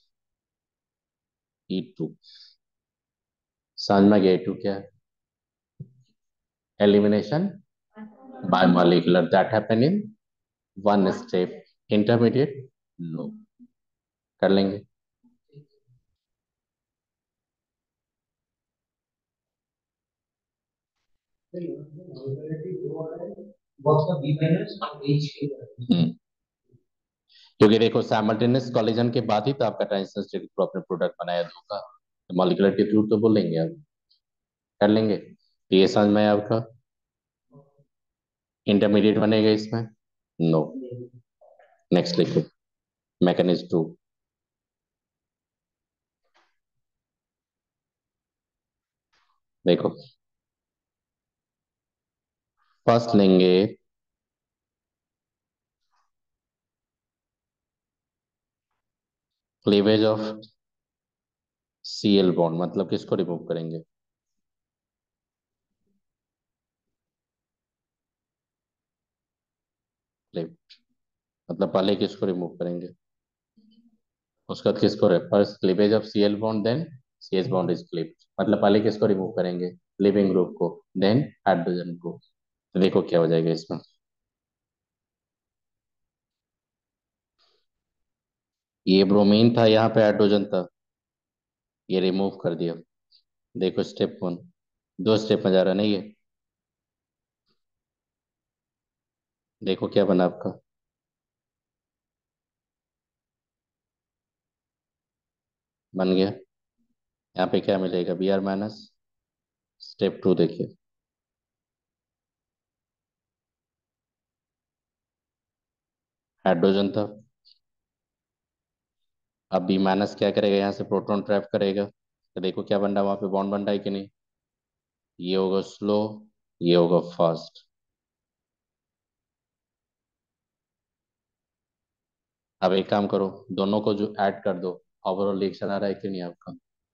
E2। समझ में गया E2 क्या है? Elimination bimolecular, that happen in one step. Intermediate, no, कर लेंगे। हम्म, क्योंकि देखो साइमल्टेनियस कॉलिजन के बाद ही तो आपका ट्रांजिशन स्टेट को अपने प्रोडक्ट बनाया दो का, तो मॉलिक्यूलर ट्यूब तो बोलेंगे आप, कर लेंगे। तो ये समझ में आया आपका? इंटरमीडिएट बनेगा इसमें, नो। नेक्स्ट लिखो, मैकेनिज्म टू। देखो, फर्स्ट लेंगे क्लीवेज ऑफ Cl बॉन्ड, मतलब किसको रिमूव करेंगे? क्लीव, मतलब पहले किसको रिमूव करेंगे? उसका किसको, first cleavage of Cl bond, then CH bond is cleave. मतलब पहले किसको रिमूव करेंगे? लिविंग ग्रुप को, देन हाइड्रोजन को। तो देखो क्या हो जाएगा इसमें, ये ब्रोमीन था, यहाँ पे हाइड्रोजन था, ये रिमूव कर दिया। देखो स्टेप वन, दो स्टेप में जा रहा नहीं है। देखो क्या बना आपका, बन गया। यहाँ पे क्या मिलेगा? Br minus. स्टेप टू देखिए, हाइड्रोजन था, अब बी माइनस क्या करेगा, यहाँ से प्रोटॉन ट्रैप करेगा, तो देखो क्या बन रहा है, वहां पे बॉन्ड बन रहा है कि नहीं? ये होगा स्लो, ये होगा फास्ट। अब एक काम करो, दोनों को जो ऐड कर दो, ओवरऑल रिएक्शन आ रहा है कि नहीं आपका?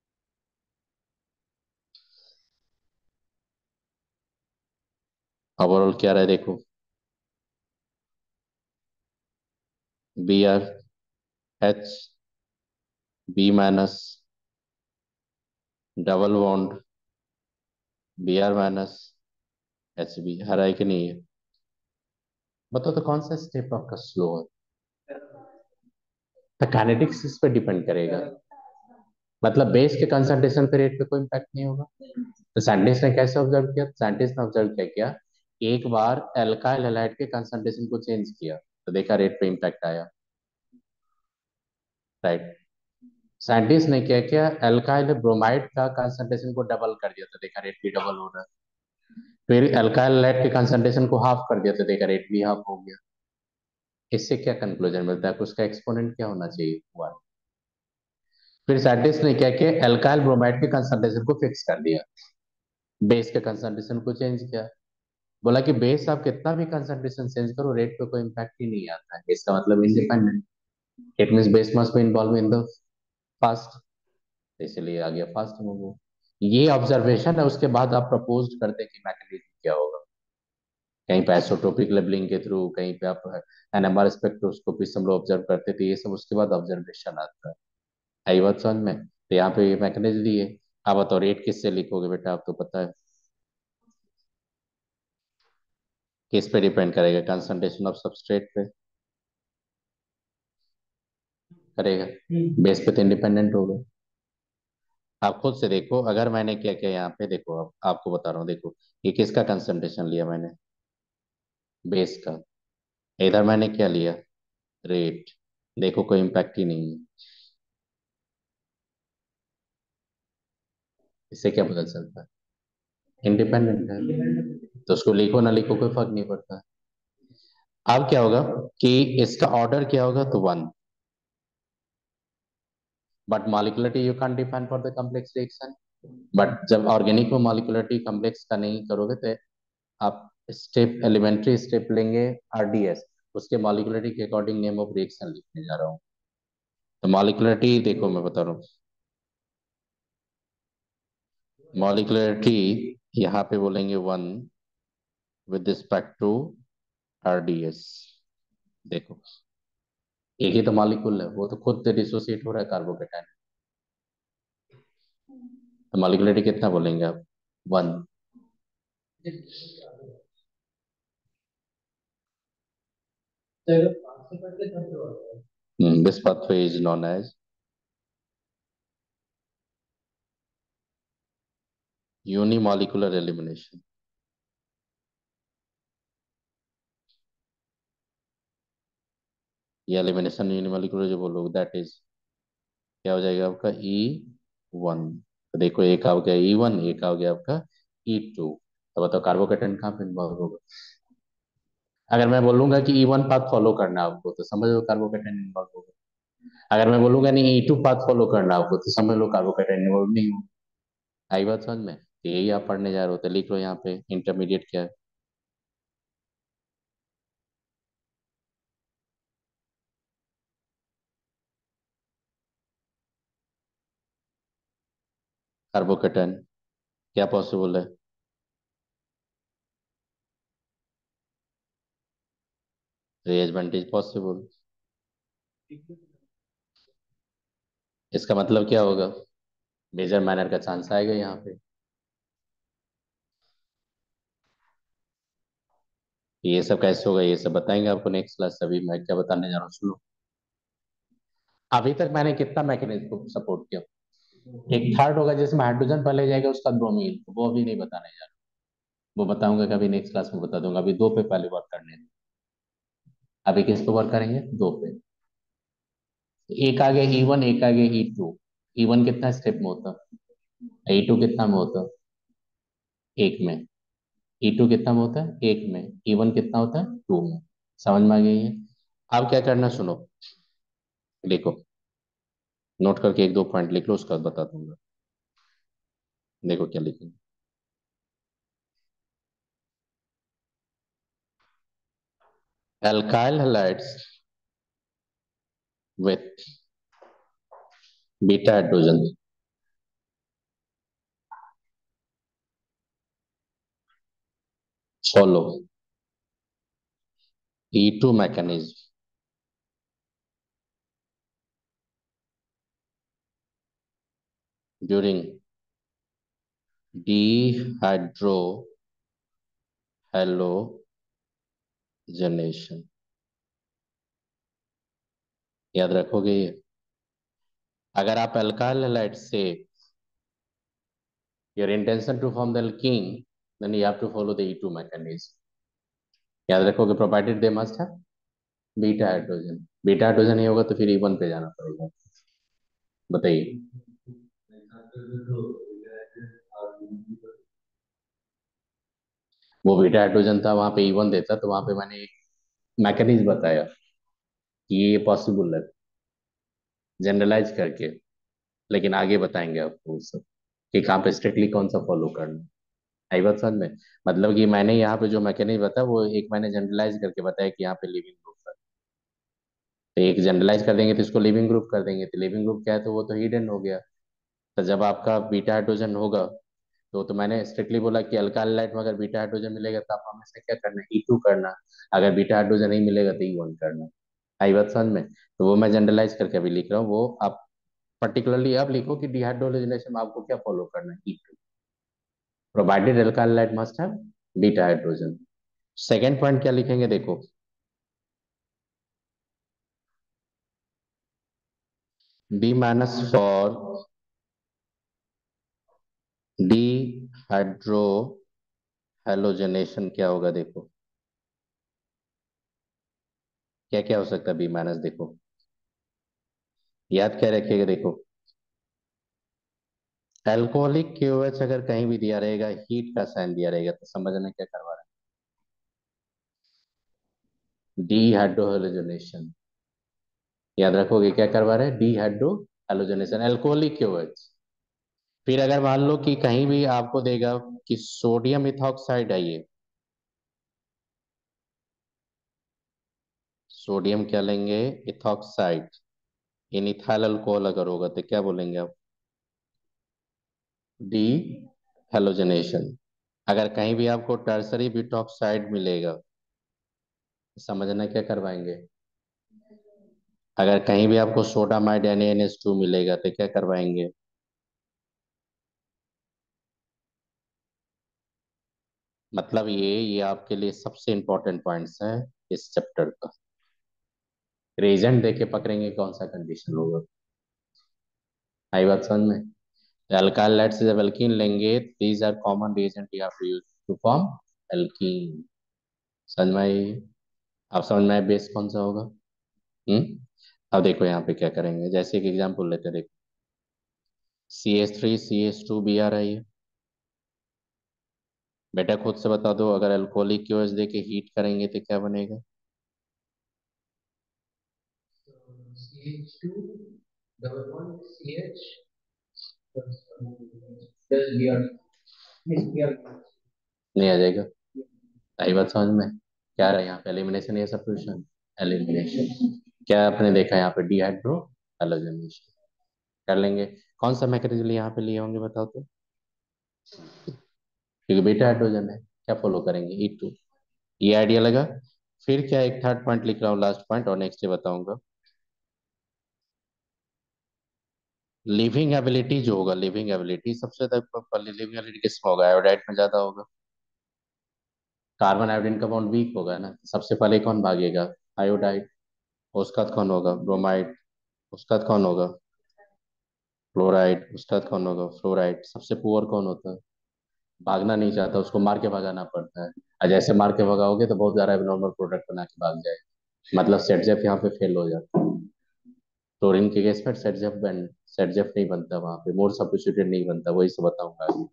ओवरऑल क्या रहा है देखो, Br H, B minus, double bond, Br minus Hb, हरा है कि नहीं है? बताओ तो कौन सा स्टेप आपका स्लो है? तो काइनेटिक्स इस पे डिपेंड करेगा, मतलब बेस के कंसंट्रेशन पे रेट पे कोई इम्पैक्ट नहीं होगा। तो साइंटिस्ट ने कैसे ऑब्जर्व किया? साइंटिस्ट ने ऑब्जर्व क्या किया, एक बार एल्काइल हैलाइड के कंसंट्रेशन को चेंज किया, तो देखा रेट पे इम्पैक्ट आया, राइट। साइंटिस्ट ने क्या किया, एल्काइल ब्रोमाइड का कंसंट्रेशन को डबल कर दिया, तो देखा रेट भी डबल हो रहा है। फिर एल्काइल हैलाइड के कंसंट्रेशन को हाफ कर दिया, तो देखा रेट भी हाफ हो गया। इससे क्या कंक्लूजन मिलता है, उसका एक्सपोनेंट क्या होना चाहिए, वन। फिर साइंटिस्ट ने क्या किया, एल्काइल ब्रोमाइड के कंसंट्रेशन को फिक्स कर दिया, बेस के कंसंट्रेशन को चेंज किया। बोला कि बेस आप कितना भी कंसंट्रेशन चेंज करो, रेट पे कोई इम्पैक्ट ही नहीं आता है, इसका मतलब independent. It means base must be involve in the fast, इसलिए आ गया फास्ट मूव। ये ऑब्जर्वेशन है, उसके बाद आप प्रपोज करते हैं कि मैकेनिज्म क्या होगा। कहीं पे आइसोटोपिक लेबलिंग के थ्रू, कहीं पे आप एनएमआर स्पेक्ट्रोस्कोपी से हम लोग ऑब्जर्व करते थे, ये सब उसके बाद ऑब्जर्वेशन आता है। आई बात समझ में? तो यहाँ पे ये मैकेनिज्म दिए। आप बताओ रेट किससे लिखोगे बेटा, आप तो पता है किस पे डिपेंड करेगा? कंसंट्रेशन ऑफ सबस्ट्रेट पे करेगा। बेस पे तो इंडिपेंडेंट होगा। आप खुद से देखो, अगर मैंने क्या किया यहाँ पे देखो, अब आपको बता रहा हूँ, देखो ये किसका कंसंट्रेशन लिया मैंने? बेस का। इधर मैंने क्या लिया? रेट। देखो कोई इम्पैक्ट ही नहीं है। इससे क्या पता चलता है? इंडिपेंडेंट है, तो उसको लिखो ना लिखो कोई फर्क नहीं पड़ता। अब क्या होगा कि इसका ऑर्डर क्या होगा? तो one. But molecularity you can define for the complex reaction. But जब ऑर्गेनिक में मॉलिक्युलरिटी कॉम्प्लेक्स का नहीं करोगे तो आप स्टेप एलिमेंट्री स्टेप लेंगे, आरडीएस, उसके मॉलिक्युलरिटी के अकॉर्डिंग नेम ऑफ रिएक्शन लिखने जा रहा हूँ। तो मॉलिक्युलरिटी देखो मैं बता रहा हूँ, मॉलिक्युलरिटी यहाँ पे बोलेंगे one with respect to RDS. देखो एक ही तो मॉलिक्यूल है, वो तो खुद डिसोसिएट हो रहा है कार्बोकेटाइन। तो मॉलिक्युलरिटी कितना बोलेंगे आप? One. This pathway is known as unimolecular elimination। ये एलिमिनेशन यूनिमोलिकुलर जो बोलोगे दैट इज क्या हो जाएगा आपका? E1। तो देखो एक आ गया E1, एक आ गया आपका E2। तो बताओ कार्बोकेटाइन कहाँ पे इन्वॉल्व होगा? अगर मैं बोलूंगा कि E1 पाथ फॉलो करना है आपको तो समझ लो कार्बोकेटाइन इन्वॉल्व होगा। अगर मैं बोलूंगा नहीं E2 पाथ फॉलो करना है आपको तो समझ लो कार्बोकेटाइन इन्वॉल्व नहीं होगा। आई बात समझ में? तो यही आप पढ़ने जा रहे हो तो लिख लो यहाँ पे इंटरमीडिएट क्या है। कार्बोकेटाइन क्या पॉसिबल है? Rearrangement is possible. इसका मतलब क्या होगा? मेजर माइनर का चांस आएगा यहाँ पे। ये सब कैसे होगा ये सब बताएंगे आपको नेक्स्ट क्लास। अभी मैं क्या बताने जा रहा हूँ सुनो। अभी तक मैंने कितना मैकेनिज्म को सपोर्ट किया? एक थर्ड होगा जिसमें हाइड्रोजन पहले जाएगा उसका ब्रोमीन, वो अभी नहीं बताने जा रहा। वो बताऊंगा कभी नेक्स्ट क्लास में बता दूंगा। अभी दो पे पहले वर्क करने दो। अभी किस पे वर्क करेंगे? दो पे। एक आगे E1, एक आगे E2। E1 कितना स्टेप में होता? E2 कितना में होता? एक में। E2 कितना में होता है? एक में। E1 कितना होता है? टू में। समझ में आ गई है? अब क्या करना सुनो, देखो नोट करके एक दो पॉइंट लिख लो, उसका बता दूंगा। देखो क्या लिखेंगे। alkyl halides with beta hydrogen follow E2 mechanism during dehydrogenation। याद रखोगे ये? अगर आप अल्काइल हैलाइड से your intention to form the alkene, then you have to follow the E2 mechanism। याद रखोगे प्रोवाइडेड दे मस्ट है बीटा हाइड्रोजन। बीटा हाइड्रोजन नहीं होगा तो फिर E1 पे जाना पड़ेगा। बताइए। वो बीटा हाइड्रोजन था, वहां पे E1 देता, तो वहां पे मैंने एक मैकेनिज्म बताया कि ये पॉसिबल है जनरलाइज करके। लेकिन आगे बताएंगे आपको वो सब कि कहाँ पे स्ट्रिक्टली कौन सा फॉलो करना है। आई बात समझ में? मतलब कि मैंने यहाँ पे जो मैकेनिज्म बताया वो एक मैंने जनरलाइज करके बताया कि यहाँ पे लिविंग ग्रुप है। तो एक जनरलाइज कर देंगे तो इसको लिविंग ग्रुप कर देंगे, तो लिविंग ग्रुप क्या है? तो वो तो हिडन हो गया। तो जब आपका बीटा हाइड्रोजन होगा तो मैंने स्ट्रिक्टली बोला कि अल्काइल लाइट में अगर बीटा हाइड्रोजन मिलेगा तो आप हमेशा क्या करना है? E2 करना। अगर बीटा हाइड्रोजन नहीं मिलेगा तो E1 करना। आई बात समझ में? तो वो मैं जनरलाइज करके अभी लिख रहा हूँ, वो आप पर्टिकुलरली अब लिखो कि डिहाइड्रोजनेशन में आपको क्या फॉलो करना है? E2 provided alkyl halide must have beta hydrogen. Second point क्या लिखेंगे देखो, B minus for dehydrohalogenation क्या होगा देखो, क्या क्या हो सकता है बी माइनस, देखो याद क्या रखिएगा देखो, एल्कोहलिक क्यूएच अगर कहीं भी दिया रहेगा, हीट का साइन दिया रहेगा, तो समझना क्या करवा रहा है, डी हाइड्रो हेलोजनेशन। याद रखोगे क्या करवा रहे हैं, dehydrohalogenation, alcoholic KOH. फिर अगर मान लो कि कहीं भी आपको देगा कि सोडियम इथॉक्साइड है ये, सोडियम क्या लेंगे, इथॉक्साइड, इन इथाइल अल्कोहल अगर होगा तो क्या बोलेंगे आप, डी हेलोजनेशन। अगर कहीं भी आपको टर्सरी ब्यूटॉक्साइड मिलेगा, समझना क्या करवाएंगे, अगर कहीं भी आपको सोडामाइड NaNH2 मिलेगा तो क्या करवाएंगे, मतलब ये आपके लिए सबसे इंपॉर्टेंट पॉइंट्स है इस चैप्टर का। रीजन देके पकड़ेंगे कौन सा कंडीशन होगा, आई बात समझ में। अल्काइल लाइट से जब एल्कीन लेंगे, these are common reagent you have to use to form alkene. समझ में आई? आप समझ में आए बेस कौन सा होगा। हम्म। अब देखो यहाँ पे क्या करेंगे, जैसे एक एग्जांपल लेते हैं, देखो CH3 CH2 बी आ रही है, बेटा खुद से बता दो, अगर अल्कोहलिक की वजह देके हीट करेंगे तो क्या बनेगा, नहीं आ जाएगा। आई बात समझ में, क्या रहा है यहाँ पे, एलिमिनेशन या सब्स्टिट्यूशन, एलिमिनेशन। क्या आपने देखा यहाँ पे, डिहाइड्रो हेलोजनेशन। कर लेंगे, कौन सा मैकेनिज्म यहाँ पे लिए होंगे बताओ तो, क्योंकि बीटा हाइड्रोजन है, क्या फॉलो करेंगे, E2। ये आइडिया लगा। फिर क्या, एक थर्ड पॉइंट लिख रहा हूँ, लास्ट पॉइंट, और नेक्स्ट डे बताऊंगा। लिविंग एबिलिटी जो होगा, लिविंग एबिलिटी सबसे ज्यादा लिविंग एबिलिटी किसमें होगा, आयोडाइड में ज्यादा होगा। कार्बन आयोडीन का बॉन्ड वीक होगा ना, सबसे पहले कौन भागेगा, आयोडाइड। उसका बाद कौन होगा, ब्रोमाइड। उसका बाद कौन होगा, क्लोराइड। उसका बाद कौन होगा, फ्लोराइड। सबसे पुअर कौन होता है, भागना नहीं चाहता, उसको मार के भगाना पड़ता है। और जैसे मार के भगाओगे तो बहुत ज्यादा एबनॉर्मल प्रोडक्ट बना के भाग जाए, मतलब सेटजेफ यहाँ पे फेल हो जाता है। क्लोरीन के गैस पर सेटजेफ नहीं बनता, वहां पे मोर सब्स्टिट्यूटेड नहीं बनता, वही से बताऊंगा आगे।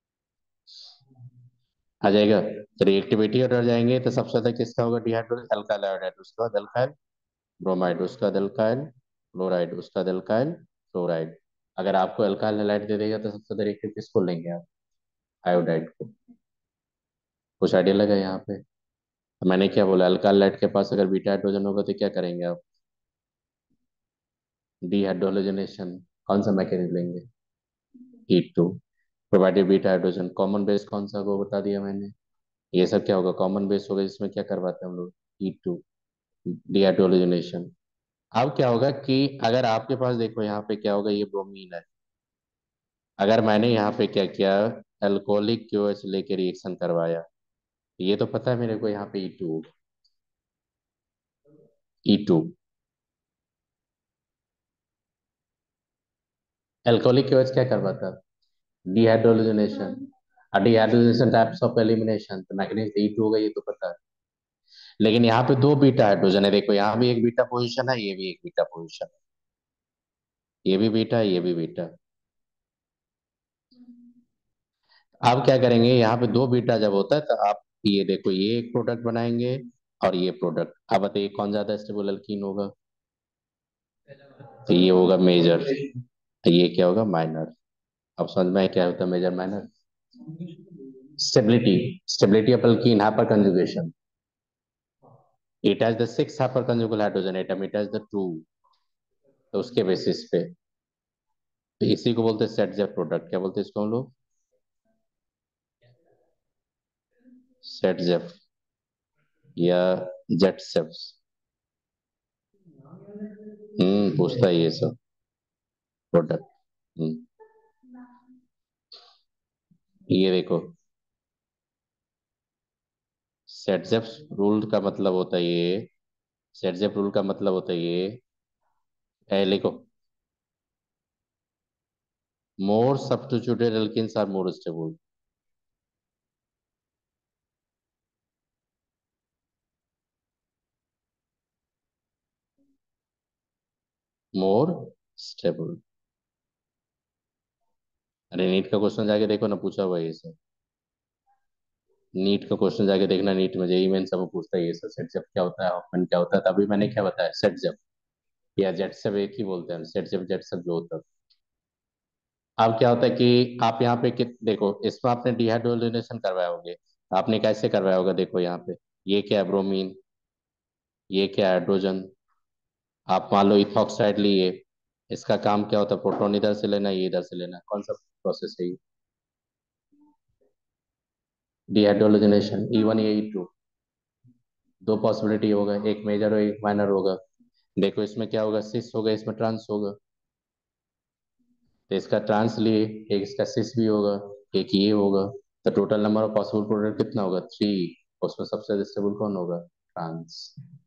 आ जाएगा। तो रिएक्टिविटी और जाएंगे तो सबसे ज्यादा किसका होगा, डिहाइड्रो अल्काइल आयोडाइड, उसका बाद अल्काइल ब्रोमाइड, उसका बाद अल्काइल क्लोराइड, उसका बाद अल्काइल फ्लोराइड। अगर आपको अल्काइल हैलाइड दे देगा तो सबसे ज्यादा रिएक्टिव किसको लेंगे आप, आयोडाइड को। कुछ आइडिया लगा यहाँ पे। मैंने क्या बोला, अल्काइल लाइट के पास अगर बीटा हाइड्रोजन होगा तो क्या करेंगे आप, डीहाइड्रोजनेशन। कौन सा मैकेनिज्म लेंगे, E2। Provided beta hydrogen, common base कौन सा को बता दिया मैंने, ये सब क्या होगा, कॉमन बेस होगा, जिसमें क्या करवाते हैं हम लोग, E2, डीहाइड्रोजनेशन। अब क्या होगा कि अगर आपके पास देखो यहाँ पे क्या होगा, ये ब्रोमीन है, अगर मैंने यहाँ पे क्या किया, अल्कोहलिक क्यूएच लेके रिएक्शन करवाया, ये तो पता है मेरे को यहाँ पे E2, E2। अल्कोहलिक क्यूएच क्या करवाता है, dehydrogenation. Dehydrogenation types of elimination, तो मैग्नीज E2 होगा, ये तो पता है। लेकिन यहाँ पे दो बीटा हाइड्रोजन है, देखो यहाँ भी एक बीटा पोजीशन है, ये भी एक बीटा पोजीशन है, ये भी बीटा है, ये भी बीटा है। अब क्या करेंगे, यहाँ पे दो बीटा जब होता है तो आप ये देखो, ये एक प्रोडक्ट बनाएंगे और ये प्रोडक्ट। अब बताइए कौन ज्यादा स्टेबल एल्कीन होगा, तो ये होगा मेजर, ये क्या होगा, माइनर। अब समझ में आया क्या होता है major minor, stability. Stability of alkene, hyperconjugation, it has the six hyperconjugal hydrogen atom, it has the two, तो उसके बेसिस पे, तो इसी को बोलते हैं सेट जेफ प्रोडक्ट। क्या बोलते हैं इसको हम लोग, सेट जेफ या जेट सेफ्स। पूछता है ये सब प्रोडक्ट। हम्म। ये देखो, सेटजेफ रूल का मतलब होता है ये, सेटजेफ रूल का मतलब होता है ये, लिखो, more substituted alkenes are more stable. More stable. अरे नीट का क्वेश्चन जाके देखो ना, पूछा हुआ है ये सब। नीट का क्वेश्चन जाके देखना, नीट में जेई मेन सब पूछता है ये सब, सेटजेफ क्या होता है, हॉफमैन क्या होता है, तभी मैंने क्या बताया, सेटजेफ या जेटसेफ एक ही बोलते हैं, सेटजेफ जेटसेफ जो होता है। अब क्या होता है कि आप यहाँ पे देखो, इसमें आपने डिहाइड्रोजनेशन करवाया होगे, आपने कैसे करवाया होगा, देखो यहाँ पे, ये क्या है, ब्रोमीन, ये क्या है, हाइड्रोजन। आप मान लो इथॉक्साइड लिए, इसका काम क्या होता है, प्रोटॉन इधर से लेना, ये इधर से लेना, कौन सा प्रोसेस है ये, डिहाइड्रोजनेशन, E1 या E2। दो पॉसिबिलिटी होगा, एक मेजर और एक माइनर होगा। देखो इसमें क्या होगा, सिस होगा, इसमें ट्रांस होगा, तो इसका ट्रांस लिए, एक इसका सिस भी होगा, एक ये होगा, तो total number of possible product कितना होगा, 3। उसमें सबसे स्टेबल कौन होगा, ट्रांस।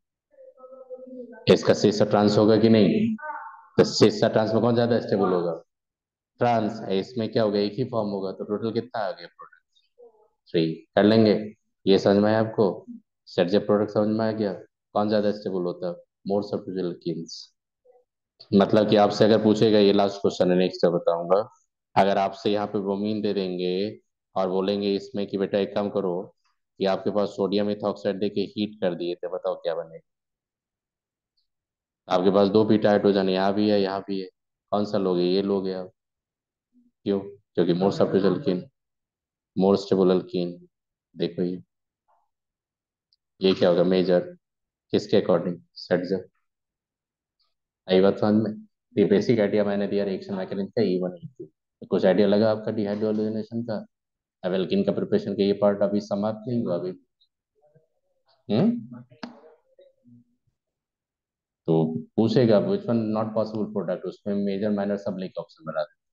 इसका सिस ट्रांस होगा कि नहीं, तो सिस ट्रांस में कौन ज्यादा स्टेबल होगा, ट्रांस। इसमें क्या होगा, एक ही फॉर्म होगा, तो टोटल कितना आ गया प्रोडक्ट, 3। कर लेंगे। ये समझ में आया आपको, सेट जे प्रोडक्ट समझ में आ गया, कौन ज्यादा स्टेबल होता है, मोर सब्स्टिट्यूटेड एल्कीन्स। मतलब कि आपसे अगर पूछेगा, ये लास्ट क्वेश्चन है, नेक्स्ट बताऊंगा, अगर आपसे यहाँ पे ब्रोमीन दे देंगे और बोलेंगे इसमें कि बेटा एक काम करो, ये आपके पास सोडियम इथॉक्साइड दे के हीट कर दिए थे, बताओ क्या बनेगा। आपके पास दो बीटा हाइड्रोजन यहाँ भी है, यहाँ भी है, कौन सा लोगे, ये लोगे आप। क्यों, क्योंकि more substituted alkene, more stable alkene. देखो ये क्या होगा, मेजर, किसके अकॉर्डिंग, सेट। आई बात समझ में, ये बेसिक आइडिया मैंने दिया रिएक्शन मैकेनिज्म का, E1 E2। तो कुछ आइडिया लगा आपका डिहाइड्रोजनेशन का। अब एल्कीन का प्रिपरेशन का ये पार्ट अभी समाप्त नहीं हुआ अभी। हम्म। तो पूछेगा which one not possible product, उसमें मेजर माइनर सब लेके ऑप्शन बना दे।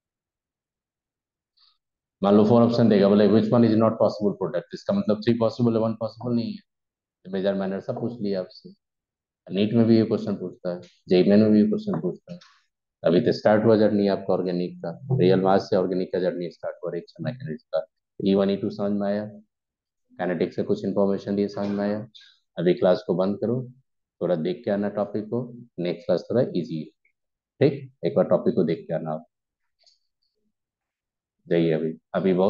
मान लो 4 ऑप्शन देगा, बोले which one is not possible product, इसका मतलब 3 पॉसिबल है, 1 पॉसिबल नहीं है। मेजर माइनर सब पूछ लिया आपसे। नीट में भी ये क्वेश्चन पूछता है, जेईई में भी ये क्वेश्चन पूछता है। अभी तो स्टार्ट हुआ जर्नी आपका ऑर्गेनिक का, रियल मास से ऑर्गेनिक का जर्नी स्टार्ट हुआ रिएक्शन मैकेनिज्म का। E1 E2 समझ में आया, काइनेटिक्स से कुछ इन्फॉर्मेशन दिए, समझ में आया। अभी क्लास को बंद करो, थोड़ा देख के आना टॉपिक को, नेक्स्ट क्लास थोड़ा इजी है। ठीक, एक बार टॉपिक को देख के आना आप, जाइए अभी, अभी बहुत